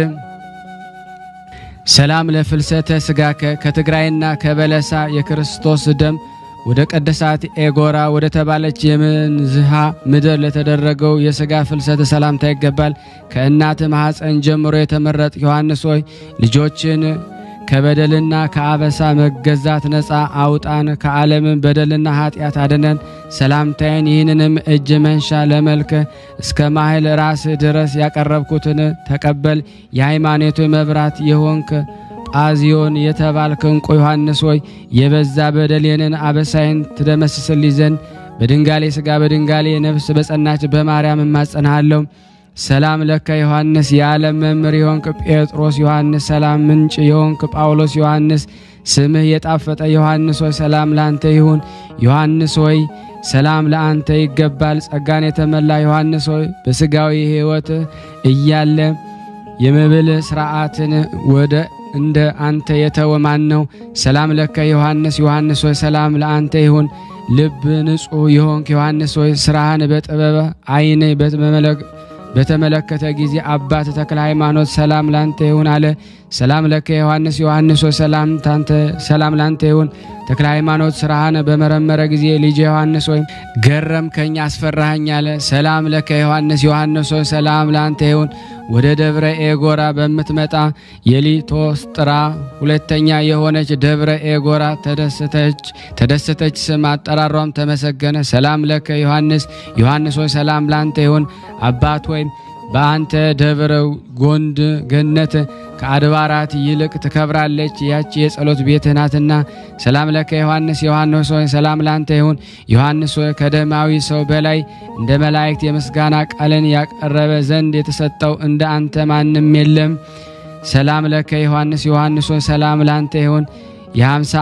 ሰላም ለፍልሰተ ስጋከ ከትግራይና ከበለሳ የክርስቶስ ደም ወደ ቀደሳት ኤጎራ ወደ ተባለች የመንዝሃ ምድር ለተደረገው የሥጋ ፍልሰት ሰላምታ ይገባል። ከእናት ማህፀን ጀምሮ የተመረጥ ዮሐንስ ሆይ ልጆችን ከበደልና ከአበሳ መገዛት ነፃ አውጣን፣ ከዓለም በደልና ኃጢአት አድነን። ሰላምታዬን ይህንንም እጅ መንሻ ለመልክ እስከ ማህል ራስ ድረስ ያቀረብኩትን ተቀበል። የሃይማኖቱ መብራት የሆንክ ጳዚዮን የተባልክ እንቁ ዮሐንስ ሆይ የበዛ በደሌንን አበሳይን ትደመስስልኝ ዘንድ በድንጋሌ ሥጋ በድንጋሌ ነፍስ በጸናች በማርያም እማጸንሃለሁ። ሰላም ለከ ዮሐንስ የዓለም መምህር የሆንክ ጴጥሮስ ዮሐንስ፣ ሰላም ምንጭ የሆንክ ጳውሎስ ዮሐንስ፣ ስምህ የጣፈጠ ዮሐንስ ሆይ ሰላም ላንተ ይሁን። ዮሐንስ ሆይ ሰላም ለአንተ ይገባል። ጸጋን የተመላ ዮሐንስ ሆይ በስጋዊ ሕይወት እያለ የመብል ሥርዓትን ወደ እንደ አንተ የተወ ማን ነው? ሰላም ለከ ዮሐንስ ዮሐንስ ሆይ ሰላም ለአንተ ይሁን። ልብ ንጹሕ ይሆንክ ዮሐንስ ሆይ ስራህን በጥበብ ዓይን በተመለከተ ጊዜ አባት ተክለ ሃይማኖት ሰላም ላንተ ይሁን አለ። ሰላም ለከ ዮሐንስ ዮሐንስ ሆይ ሰላም ታንተ ሰላም ላንተ ይሁን። ተክለ ሃይማኖት ስራህን በመረመረ ጊዜ ልጅ ዮሐንስ ሆይ ገረምከኝ አስፈራኸኝ አለ። ሰላም ለከ ዮሐንስ ዮሐንስ ሆይ ሰላም ላንተ ይሁን። ወደ ደብረ ኤጎራ በምትመጣ የሊቶስጥራ ሁለተኛ የሆነች ደብረ ኤጎራ ተደሰተች ተደሰተች ስም አጠራሯም ተመሰገነ። ሰላም ለከ ዮሐንስ ዮሐንስ ሆይ ሰላም ላንተ ይሁን። አባት ሆይ በአንተ ደብረ ጎንድ ገነት ከአድባራት ይልቅ ትከብራለች፣ ያቺ የጸሎት ቤት ናትና። ሰላም ለከ ዮሐንስ ዮሐንስ ሆይ ሰላም ላንተ ይሁን። ዮሐንስ ሆይ ከደማዊ ሰው በላይ እንደ መላእክት የምስጋና ቃልን ያቀረበ ዘንድ የተሰጠው እንደ አንተ ማንም የለም። ሰላም ለከ ዮሐንስ ዮሐንስ ሆይ ሰላም ላንተ ይሁን። የሃምሳ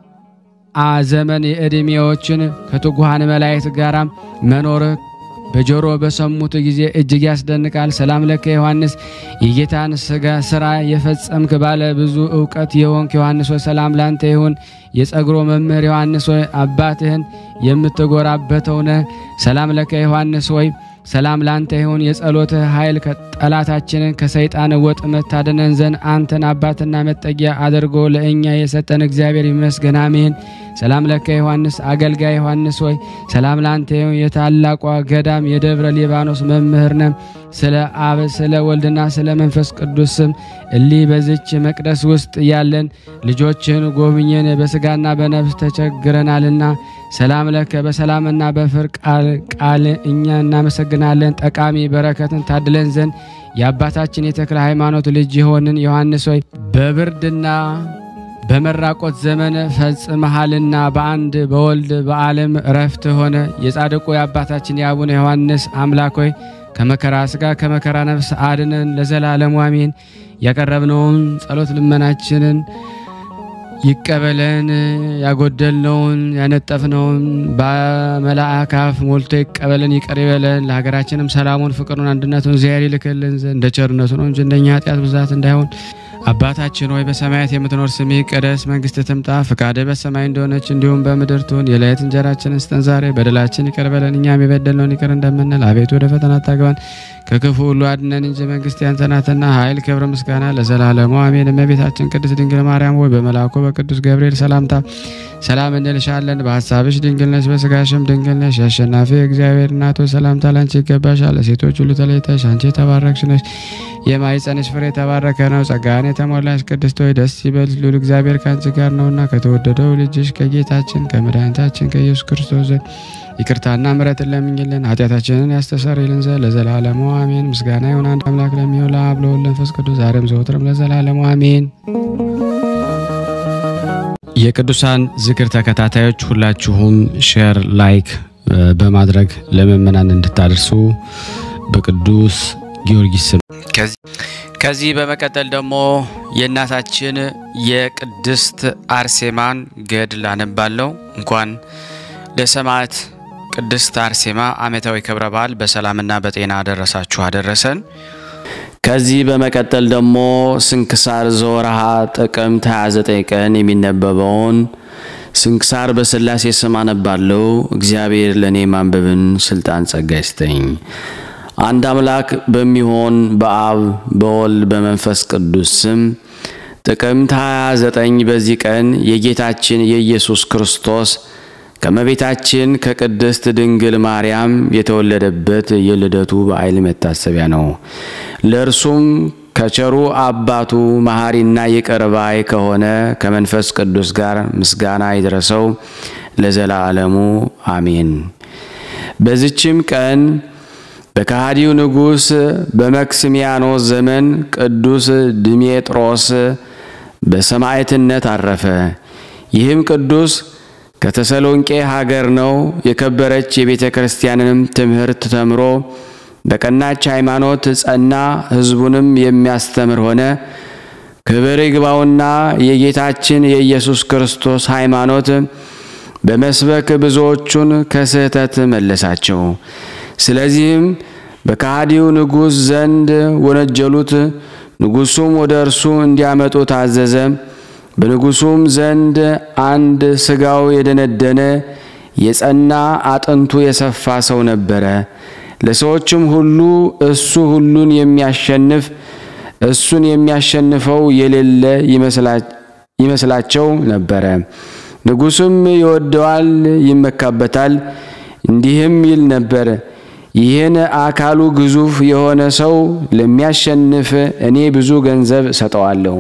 ዘመን የዕድሜዎችን ከትጉሃን መላእክት ጋራ መኖር በጆሮ በሰሙት ጊዜ እጅግ ያስደንቃል። ሰላም ለከ ዮሐንስ የጌታን ሥጋ ሥራ የፈጸምክ ባለ ብዙ ዕውቀት የሆንክ ዮሐንስ ሆይ ሰላም ላንተ ይሁን። የጸግሮ መምህር ዮሐንስ ሆይ አባትህን የምትጎራበተውነ ሰላም ለከ ዮሐንስ ሆይ ሰላም ላንተ ይሁን። የጸሎት ኃይል ከጠላታችንን ከሰይጣን ወጥመድ ታደነን ዘንድ አንተን አባትና መጠጊያ አድርጎ ለእኛ የሰጠን እግዚአብሔር ይመስገን አሜን። ሰላም ለከ ዮሐንስ አገልጋይ ዮሐንስ ሆይ ሰላም ላንተ ይሁን። የታላቋ ገዳም የደብረ ሊባኖስ መምህር ነህ። ስለ አብ ስለ ወልድና ስለ መንፈስ ቅዱስ ስም እሊ በዚች መቅደስ ውስጥ ያለን ልጆችን ጎብኘን በስጋና በነፍስ ተቸግረናልና ሰላም ለከ በሰላምና በፍቅር ቃል ቃል እኛ እናመሰግናለን። ጠቃሚ በረከትን ታድለን ዘንድ የአባታችን የተክለ ሃይማኖት ልጅ የሆንን ዮሐንስ ሆይ በብርድና በመራቆት ዘመን ፈጽመሃልና በአንድ በወልድ በዓለም ረፍት ሆነ። የጻድቁ የአባታችን የአቡነ ዮሐንስ አምላክ ሆይ ከመከራ ሥጋ ከመከራ ነፍስ አድነን ለዘላለሙ አሜን። ያቀረብነውን ጸሎት ልመናችንን ይቀበለን። ያጎደልነውን ያነጠፍነውን በመላእክት አፍ ሞልቶ ይቀበለን ይቅር ይበለን። ለሀገራችንም ሰላሙን ፍቅሩን አንድነቱን እግዚአብሔር ይልክልን ዘንድ እንደ ቸርነቱ ነው እንጂ እንደኛ ኃጢአት ብዛት እንዳይሆን። አባታችን ሆይ በሰማያት የምትኖር ስምህ ይቀደስ፣ መንግስትህ ትምጣ፣ ፈቃድህ በሰማይ እንደሆነች እንዲሁም በምድር ትሁን። የዕለት እንጀራችንን ስጠን ዛሬ፣ በደላችን ይቅር በለን እኛም የበደልነውን ይቅር እንደምንል፣ አቤቱ ወደ ፈተና አታግባን ከክፉ ሁሉ አድነን እንጂ መንግስት ያንተ ናትና ኃይል፣ ክብር፣ ምስጋና ለዘላለሙ አሜን። እመቤታችን ቅድስት ድንግል ማርያም ሆይ በመልአኩ በቅዱስ ገብርኤል ሰላምታ ሰላም እንልሻለን። በሐሳብሽ ድንግል ነሽ፣ በስጋሽም ድንግል ነሽ። የአሸናፊ እግዚአብሔር እናት ሆይ ሰላምታ ላንቺ ይገባሻል። ሴቶች ሁሉ ተለይተሽ አንቺ የተባረክሽ ነሽ፣ የማኅፀንሽ ፍሬ የተባረከ ነው። ጸጋን የተሞላሽ ቅድስት ሆይ ደስ ይበልሽ፣ ልዑል እግዚአብሔር ካንቺ ጋር ነውና ከተወደደው ልጅሽ ከጌታችን ከመድኃኒታችን ከኢየሱስ ክርስቶስ ዘንድ ይቅርታና ምሕረትን ለምኝልን ኃጢአታችንን ያስተሰርይልን ዘንድ ለዘላለሙ አሜን። ምስጋና ይሁን አንድ አምላክ ለሚሆን ለአብ ለወልድ ለመንፈስ ቅዱስ ዛሬም ዘወትርም ለዘላለሙ አሜን። የቅዱሳን ዝክር ተከታታዮች ሁላችሁም ሼር ላይክ በማድረግ ለምእመናን እንድታደርሱ በቅዱስ ጊዮርጊስ ስም። ከዚህ በመቀጠል ደግሞ የእናታችን የቅድስት አርሴማን ገድል አነባለሁ። እንኳን ለሰማዕት ቅድስት አርሴማ ዓመታዊ ክብረ በዓል በሰላምና በጤና አደረሳችሁ አደረሰን። ከዚህ በመቀጠል ደግሞ ስንክሳር ዘወርሃ ጥቅምት ሃያ ዘጠኝ ቀን የሚነበበውን ስንክሳር በሥላሴ ስም አነባለሁ። እግዚአብሔር ለኔ ማንበብን ስልጣን ጸጋ ይስጠኝ። አንድ አምላክ በሚሆን በአብ በወልድ በመንፈስ ቅዱስ ስም ጥቅምት ሃያ ዘጠኝ በዚህ ቀን የጌታችን የኢየሱስ ክርስቶስ ከመቤታችን ከቅድስት ድንግል ማርያም የተወለደበት የልደቱ በዓል መታሰቢያ ነው። ለእርሱም ከቸሩ አባቱ መሐሪና ይቅር ባይ ከሆነ ከመንፈስ ቅዱስ ጋር ምስጋና ይድረሰው ለዘላለሙ አሜን። በዚህችም ቀን በከሃዲው ንጉሥ በመክስሚያኖስ ዘመን ቅዱስ ድሜጥሮስ በሰማዕትነት አረፈ። ይህም ቅዱስ ከተሰሎንቄ ሀገር ነው። የከበረች የቤተ ክርስቲያንንም ትምህርት ተምሮ በቀናች ሃይማኖት ጸና፣ ሕዝቡንም የሚያስተምር ሆነ። ክብር ይግባውና የጌታችን የኢየሱስ ክርስቶስ ሃይማኖት በመስበክ ብዙዎቹን ከስህተት መለሳቸው። ስለዚህም በካህዲው ንጉሥ ዘንድ ወነጀሉት። ንጉሡም ወደ እርሱ እንዲያመጡ ታዘዘ። በንጉሡም ዘንድ አንድ ሥጋው የደነደነ የጸና አጥንቱ የሰፋ ሰው ነበረ። ለሰዎችም ሁሉ እሱ ሁሉን የሚያሸንፍ እሱን የሚያሸንፈው የሌለ ይመስላቸው ነበረ። ንጉሡም ይወደዋል፣ ይመካበታል። እንዲህም ይል ነበር፣ ይህን አካሉ ግዙፍ የሆነ ሰው ለሚያሸንፍ እኔ ብዙ ገንዘብ ሰጠዋለሁ።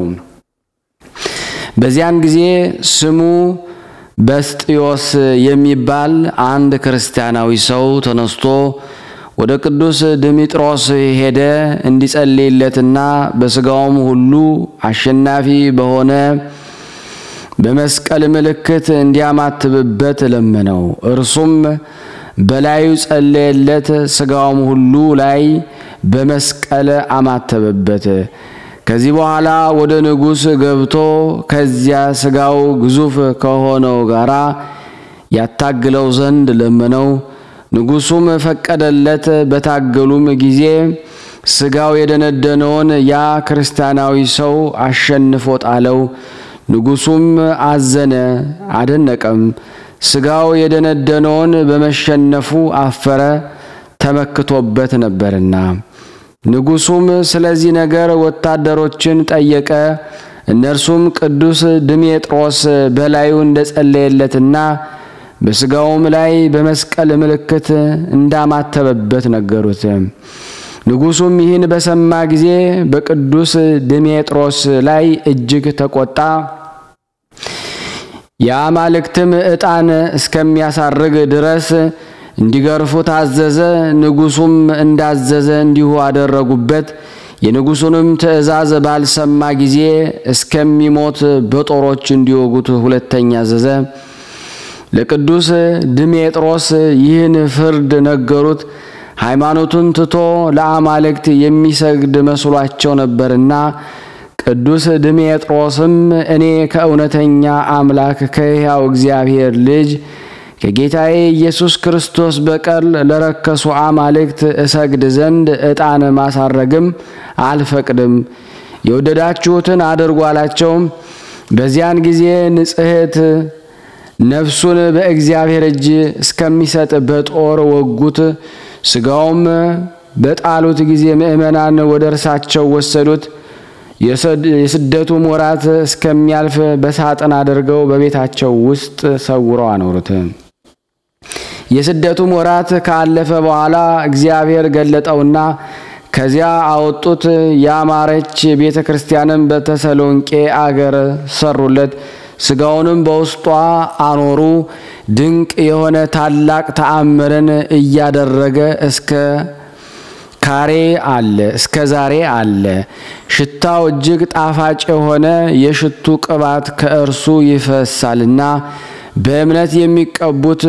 በዚያን ጊዜ ስሙ በስጥዮስ የሚባል አንድ ክርስቲያናዊ ሰው ተነስቶ ወደ ቅዱስ ድሜጥሮስ ሄደ። እንዲጸልይለትና በሥጋውም ሁሉ አሸናፊ በሆነ በመስቀል ምልክት እንዲያማትብበት ለመነው። እርሱም በላዩ ጸለየለት። ሥጋውም ሁሉ ላይ በመስቀል አማተበበት። ከዚህ በኋላ ወደ ንጉሥ ገብቶ ከዚያ ሥጋው ግዙፍ ከሆነው ጋራ ያታግለው ዘንድ ለመነው። ንጉሡም ፈቀደለት። በታገሉም ጊዜ ሥጋው የደነደነውን ያ ክርስቲያናዊ ሰው አሸንፎ ጣለው። ንጉሡም አዘነ፣ አደነቀም። ሥጋው የደነደነውን በመሸነፉ አፈረ፣ ተመክቶበት ነበርና። ንጉሡም ስለዚህ ነገር ወታደሮችን ጠየቀ። እነርሱም ቅዱስ ድሜጥሮስ በላዩ እንደጸለየለትና በሥጋውም ላይ በመስቀል ምልክት እንዳማተበበት ነገሩት። ንጉሡም ይህን በሰማ ጊዜ በቅዱስ ድሜጥሮስ ላይ እጅግ ተቆጣ። የአማልክትም ዕጣን እስከሚያሳርግ ድረስ እንዲገርፉ ታዘዘ። ንጉሡም እንዳዘዘ እንዲሁ አደረጉበት። የንጉሡንም ትእዛዝ ባልሰማ ጊዜ እስከሚሞት በጦሮች እንዲወጉት ሁለተኛ አዘዘ። ለቅዱስ ድሜጥሮስ ይህን ፍርድ ነገሩት። ሃይማኖቱን ትቶ ለአማልክት የሚሰግድ መስሏቸው ነበርና። ቅዱስ ድሜጥሮስም እኔ ከእውነተኛ አምላክ ከሕያው እግዚአብሔር ልጅ ከጌታዬ ኢየሱስ ክርስቶስ በቀር ለረከሱ አማልክት እሰግድ ዘንድ ዕጣን ማሳረግም አልፈቅድም፣ የወደዳችሁትን አድርጉ አላቸው። በዚያን ጊዜ ንጽሕት ነፍሱን በእግዚአብሔር እጅ እስከሚሰጥ በጦር ወጉት። ሥጋውም በጣሉት ጊዜ ምእመናን ወደ እርሳቸው ወሰዱት። የስደቱም ወራት እስከሚያልፍ በሳጥን አድርገው በቤታቸው ውስጥ ሰውረው አኖሩት። የስደቱም ወራት ካለፈ በኋላ እግዚአብሔር ገለጠውና ከዚያ አወጡት። ያማረች ቤተክርስቲያንም በተሰሎንቄ አገር ሰሩለት። ሥጋውንም በውስጧ አኖሩ። ድንቅ የሆነ ታላቅ ተአምርን እያደረገ እስከ ካሬ አለ እስከ ዛሬ አለ። ሽታው እጅግ ጣፋጭ የሆነ የሽቱ ቅባት ከእርሱ ይፈሳልና በእምነት የሚቀቡት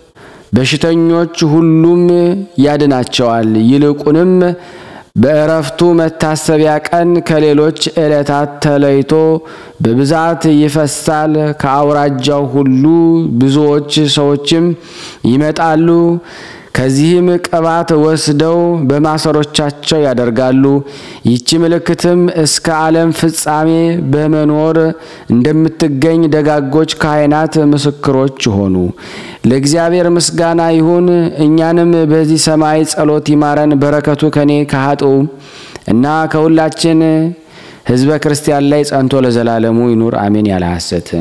በሽተኞች ሁሉም ያድናቸዋል። ይልቁንም በእረፍቱ መታሰቢያ ቀን ከሌሎች ዕለታት ተለይቶ በብዛት ይፈሳል። ከአውራጃው ሁሉ ብዙዎች ሰዎችም ይመጣሉ። ከዚህም ቅባት ወስደው በማሰሮቻቸው ያደርጋሉ። ይህች ምልክትም እስከ ዓለም ፍጻሜ በመኖር እንደምትገኝ ደጋጎች ካህናት ምስክሮች ሆኑ። ለእግዚአብሔር ምስጋና ይሁን። እኛንም በዚህ ሰማይ ጸሎት ይማረን። በረከቱ ከኔ ከኃጥኡ እና ከሁላችን ሕዝበ ክርስቲያን ላይ ጸንቶ ለዘላለሙ ይኑር አሜን። ያለ ሐሰት።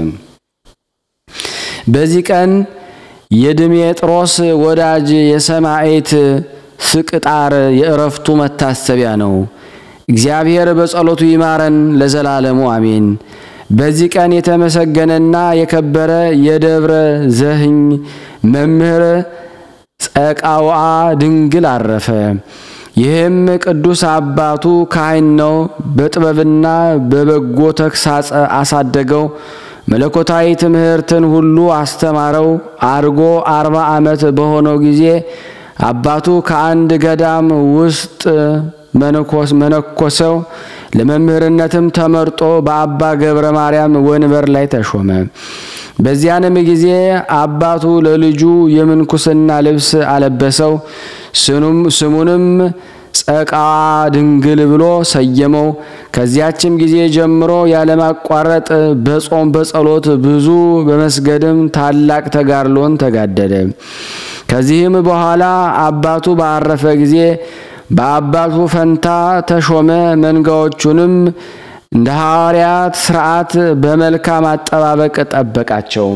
በዚህ ቀን የድሜጥሮስ ወዳጅ የሰማዕት ስቅጣር የእረፍቱ መታሰቢያ ነው። እግዚአብሔር በጸሎቱ ይማረን ለዘላለሙ አሜን። በዚህ ቀን የተመሰገነና የከበረ የደብረ ዘህኝ መምህር ጸቃውዓ ድንግል አረፈ። ይህም ቅዱስ አባቱ ካህን ነው። በጥበብና በበጎ ተግሳጽ አሳደገው። መለኮታዊ ትምህርትን ሁሉ አስተማረው። አርጎ አርባ ዓመት በሆነው ጊዜ አባቱ ከአንድ ገዳም ውስጥ መነኮስ መነኮሰው። ለመምህርነትም ተመርጦ በአባ ገብረ ማርያም ወንበር ላይ ተሾመ። በዚያንም ጊዜ አባቱ ለልጁ የምንኩስና ልብስ አለበሰው። ስሙንም ስሙንም ጸቃ ድንግል ብሎ ሰየመው። ከዚያችም ጊዜ ጀምሮ ያለማቋረጥ በጾም በጸሎት ብዙ በመስገድም ታላቅ ተጋድሎን ተጋደለ። ከዚህም በኋላ አባቱ ባረፈ ጊዜ በአባቱ ፈንታ ተሾመ። መንጋዎቹንም እንደ ሐዋርያት ሥርዓት በመልካም አጠባበቅ ጠበቃቸው።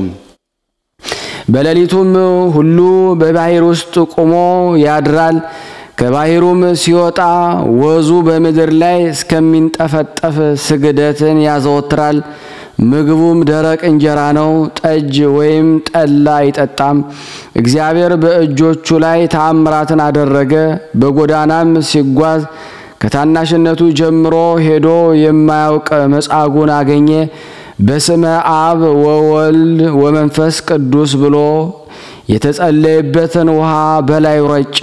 በሌሊቱም ሁሉ በባህር ውስጥ ቆሞ ያድራል። ከባህሩም ሲወጣ ወዙ በምድር ላይ እስከሚንጠፈጠፍ ስግደትን ያዘወትራል። ምግቡም ደረቅ እንጀራ ነው፣ ጠጅ ወይም ጠላ አይጠጣም። እግዚአብሔር በእጆቹ ላይ ተአምራትን አደረገ። በጎዳናም ሲጓዝ ከታናሽነቱ ጀምሮ ሄዶ የማያውቅ መጻጉዕን አገኘ። በስመ አብ ወወልድ ወመንፈስ ቅዱስ ብሎ የተጸለየበትን ውሃ በላዩ ረጨ።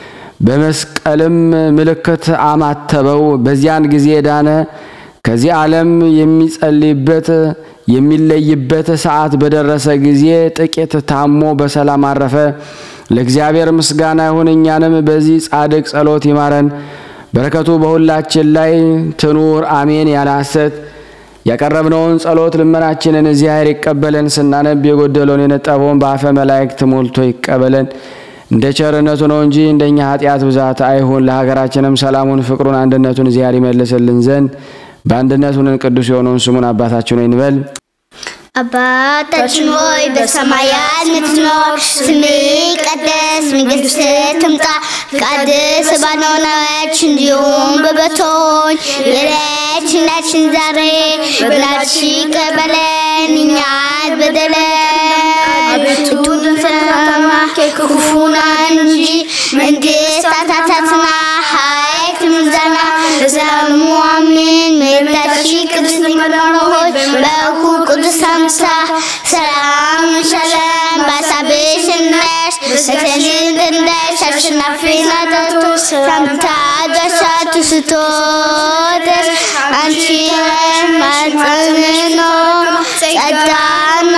በመስቀልም ምልክት አማተበው። በዚያን ጊዜ ዳነ። ከዚህ ዓለም የሚጸልይበት የሚለይበት ሰዓት በደረሰ ጊዜ ጥቂት ታሞ በሰላም አረፈ። ለእግዚአብሔር ምስጋና ይሁን፣ እኛንም በዚህ ጻድቅ ጸሎት ይማረን፣ በረከቱ በሁላችን ላይ ትኑር አሜን። ያለ ሐሰት ያቀረብነውን ጸሎት ልመናችንን እግዚአብሔር ይቀበለን። ስናነብ የጎደለውን የነጠበውን በአፈ መላእክት ሞልቶ ይቀበለን። እንደ ቸርነቱ ነው እንጂ እንደኛ ኃጢአት ብዛት አይሁን። ለሀገራችንም ሰላሙን፣ ፍቅሩን፣ አንድነቱን እግዚአብሔር ይመልስልን ዘንድ በአንድነቱን ቅዱስ የሆነውን ስሙን አባታችን እንበል። አባታችን ሆይ በሰማያት የምትኖር፣ ስምህ ይቀደስ፣ መንግሥትህ ትምጣ፣ ፈቃድህ በሰማይ እንዲሁም በምድር የዕለታችንን ዛሬ በደላችንን ይቅር በለን እኛን በደለን አቤቱ ከክፉ እንጂ መንግሥት አንተና ኃይል ምስጋና ለዘላለሙ አሜን። እመቤታችን ቅድስት ድንግል ሆይ በኩል ቅዱስ አምሳ ሰላም ሸለም በሐሳብሽ ነሽ፣ በሥጋሽም ነሽ፣ አሸናፊ ናት ሰላምታ ይገባሻል። ስትወደድ አንቺ ማኅፀንሽ ነው ጸጋን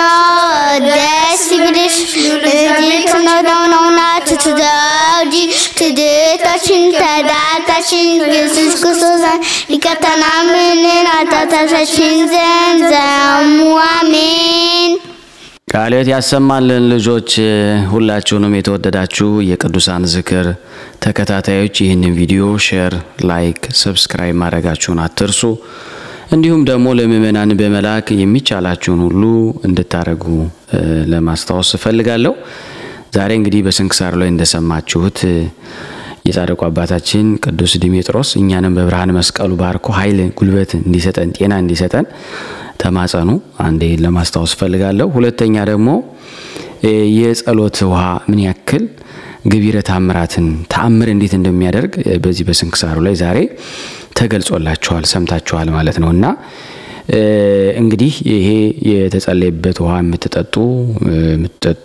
ደስ ይበልሽ እንዲህ ነውና ትትዘውጂ ትድታችን ተዳታችን ኢየሱስ ክርስቶስ ይቅርታና ምሕረትን ኃጢአታችንን ዘንድ ዘላለሙ አሜን። ቃልዎት ያሰማልን። ልጆች ሁላችሁንም የተወደዳችሁ የቅዱሳን ዝክር ተከታታዮች ይህንን ቪዲዮ ሼር፣ ላይክ፣ ሰብስክራይብ ማድረጋችሁን አትርሱ። እንዲሁም ደግሞ ለምእመናን በመላክ የሚቻላችሁን ሁሉ እንድታረጉ ለማስታወስ ፈልጋለሁ። ዛሬ እንግዲህ በስንክሳር ላይ እንደሰማችሁት የጻድቁ አባታችን ቅዱስ ዲሜጥሮስ እኛንም በብርሃን መስቀሉ ባርኮ ኃይል፣ ጉልበት እንዲሰጠን፣ ጤና እንዲሰጠን ተማጸኑ። አንዴ ለማስታወስ ፈልጋለሁ። ሁለተኛ ደግሞ የጸሎት ውሃ ምን ያክል ገቢረ ተአምራትን ተአምር እንዴት እንደሚያደርግ በዚህ በስንክሳሩ ላይ ዛሬ ተገልጾላችኋል፣ ሰምታችኋል ማለት ነውና እንግዲህ ይሄ የተጸለየበት ውሃ የምትጠጡ የምትጠጡ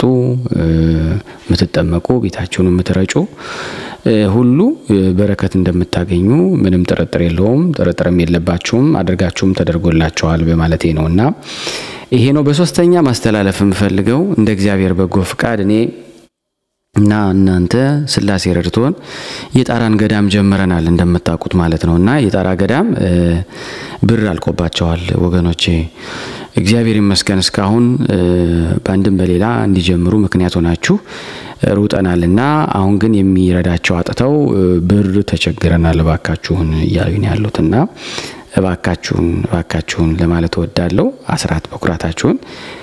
የምትጠመቁ ቤታችሁን የምትረጩ ሁሉ በረከት እንደምታገኙ ምንም ጥርጥር የለውም። ጥርጥርም የለባችሁም። አድርጋችሁም ተደርጎላችኋል በማለቴ ነውና ይሄ ነው። በሶስተኛ ማስተላለፍ የምፈልገው እንደ እግዚአብሔር በጎ ፍቃድ እኔ እና እናንተ ስላሴ ረድቶን የጣራን ገዳም ጀምረናል እንደምታውቁት ማለት ነውና የጣራ ገዳም ብር አልቆባቸዋል ወገኖቼ። እግዚአብሔር ይመስገን እስካሁን ባንድም በሌላ እንዲጀምሩ ምክንያት ሆናችሁ ሩጠናልና አሁን ግን የሚረዳቸው አጥተው ብር ተቸግረናል ባካችሁን እያሉኝ ያሉትና ባካችሁን ባካችሁን ለማለት ወዳለው አስራት በኩራታችሁን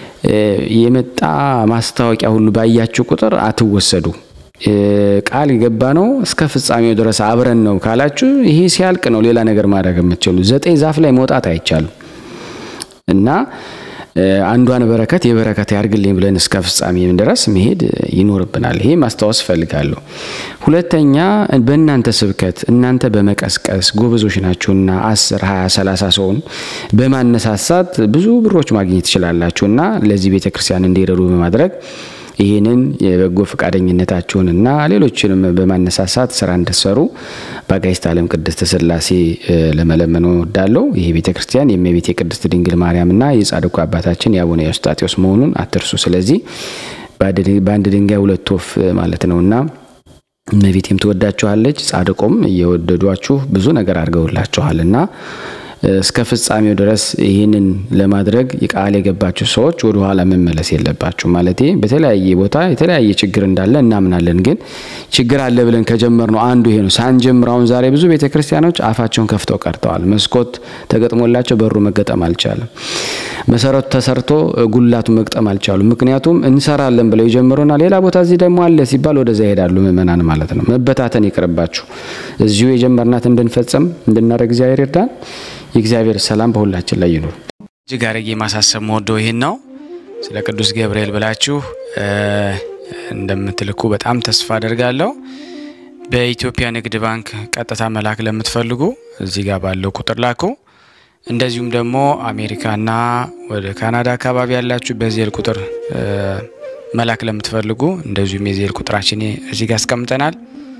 የመጣ ማስታወቂያ ሁሉ ባያችሁ ቁጥር አትወሰዱ። ቃል ይገባ ነው እስከ ፍጻሜው ድረስ አብረን ነው ካላችሁ ይሄ ሲያልቅ ነው ሌላ ነገር ማድረግ የምትችሉ። ዘጠኝ ዛፍ ላይ መውጣት አይቻልም እና አንዷን በረከት የበረከት ያርግልኝ ብለን እስከ ፍጻሜው ድረስ መሄድ ይኖርብናል። ይሄ ማስታወስ ፈልጋለሁ። ሁለተኛ በእናንተ ስብከት እናንተ በመቀስቀስ ጎበዞች ናችሁና አስር ሃያ ሰላሳ ሰውን በማነሳሳት ብዙ ብሮች ማግኘት ይችላልላችሁና ለዚህ ቤተክርስቲያን እንዲረዱ በማድረግ ይሄንን የበጎ ፈቃደኝነታችሁንና ሌሎችንም በማነሳሳት ስራ እንድትሰሩ በአጋዕዝተ ዓለም ቅድስት ሥላሴ ለመለመን ወዳለው ይሄ ቤተክርስቲያን የእመቤቴ ቅድስት ድንግል ማርያምና የጻድቁ አባታችን የአቡነ ኤዎስጣቴዎስ መሆኑን አትርሱ። ስለዚህ በአንድ ድንጋይ ሁለት ወፍ ማለት ነውና እመቤቴም ትወዳችኋለች፣ ጻድቁም እየወደዷችሁ ብዙ ነገር አድርገውላችኋልና እስከ ፍጻሜው ድረስ ይሄንን ለማድረግ የቃል የገባችሁ ሰዎች ወደ ኋላ መመለስ የለባችሁ። ማለቴ በተለያየ ቦታ የተለያየ ችግር እንዳለ እናምናለን፣ ግን ችግር አለ ብለን ከጀመርነው አንዱ ይሄ ነው። ሳንጀምራውን ዛሬ ብዙ ቤተክርስቲያኖች አፋቸውን ከፍተው ቀርተዋል። መስኮት ተገጥሞላቸው በሩ መገጠም አልቻለም። መሰረቱ ተሰርቶ ጉላቱ መግጠም አልቻሉም። ምክንያቱም እንሰራለን ብለው ይጀምሩና ሌላ ቦታ እዚህ ደግሞ አለ ሲባል ወደዛ ይሄዳሉ ምእመናን ማለት ነው። መበታተን ይቅርባችሁ። እዚሁ የጀመርናት እንድንፈጽም እንድናረግ እግዚአብሔር ይርዳን። የእግዚአብሔር ሰላም በሁላችን ላይ ይኑር። እጅግ አድርጌ ማሳሰብ ወደው ይሄን ነው። ስለ ቅዱስ ገብርኤል ብላችሁ እንደምትልኩ በጣም ተስፋ አደርጋለሁ። በኢትዮጵያ ንግድ ባንክ ቀጥታ መላክ ለምትፈልጉ እዚህ ጋር ባለው ቁጥር ላኩ። እንደዚሁም ደግሞ አሜሪካና ወደ ካናዳ አካባቢ ያላችሁ በዜል ቁጥር መላክ ለምትፈልጉ እንደዚሁም የዜል ቁጥራችን እዚህ ጋር አስቀምጠናል።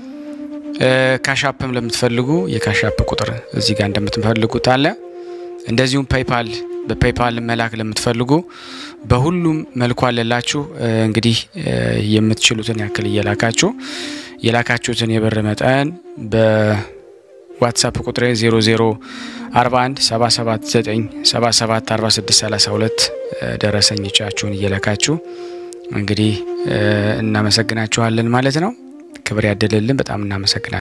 ካሻፕም ለምትፈልጉ የካሻፕ ቁጥር እዚህ ጋር እንደምትፈልጉት አለ። እንደዚሁም ፔይፓል በፔይፓል መላክ ለምትፈልጉ በሁሉም መልኩ አለላችሁ። እንግዲህ የምትችሉትን ያክል እየላካችሁ የላካችሁትን የብር መጠን በዋትስአፕ ቁጥሬ ዜሮ ዜሮ አርባ አንድ ሰባ ሰባት ዘጠኝ ሰባ ሰባት አርባ ስድስት ሰላሳ ሁለት ደረሰኞቻችሁን እየላካችሁ እንግዲህ እናመሰግናችኋለን ማለት ነው። ክብር ያደለልን። በጣም እናመሰግናለን።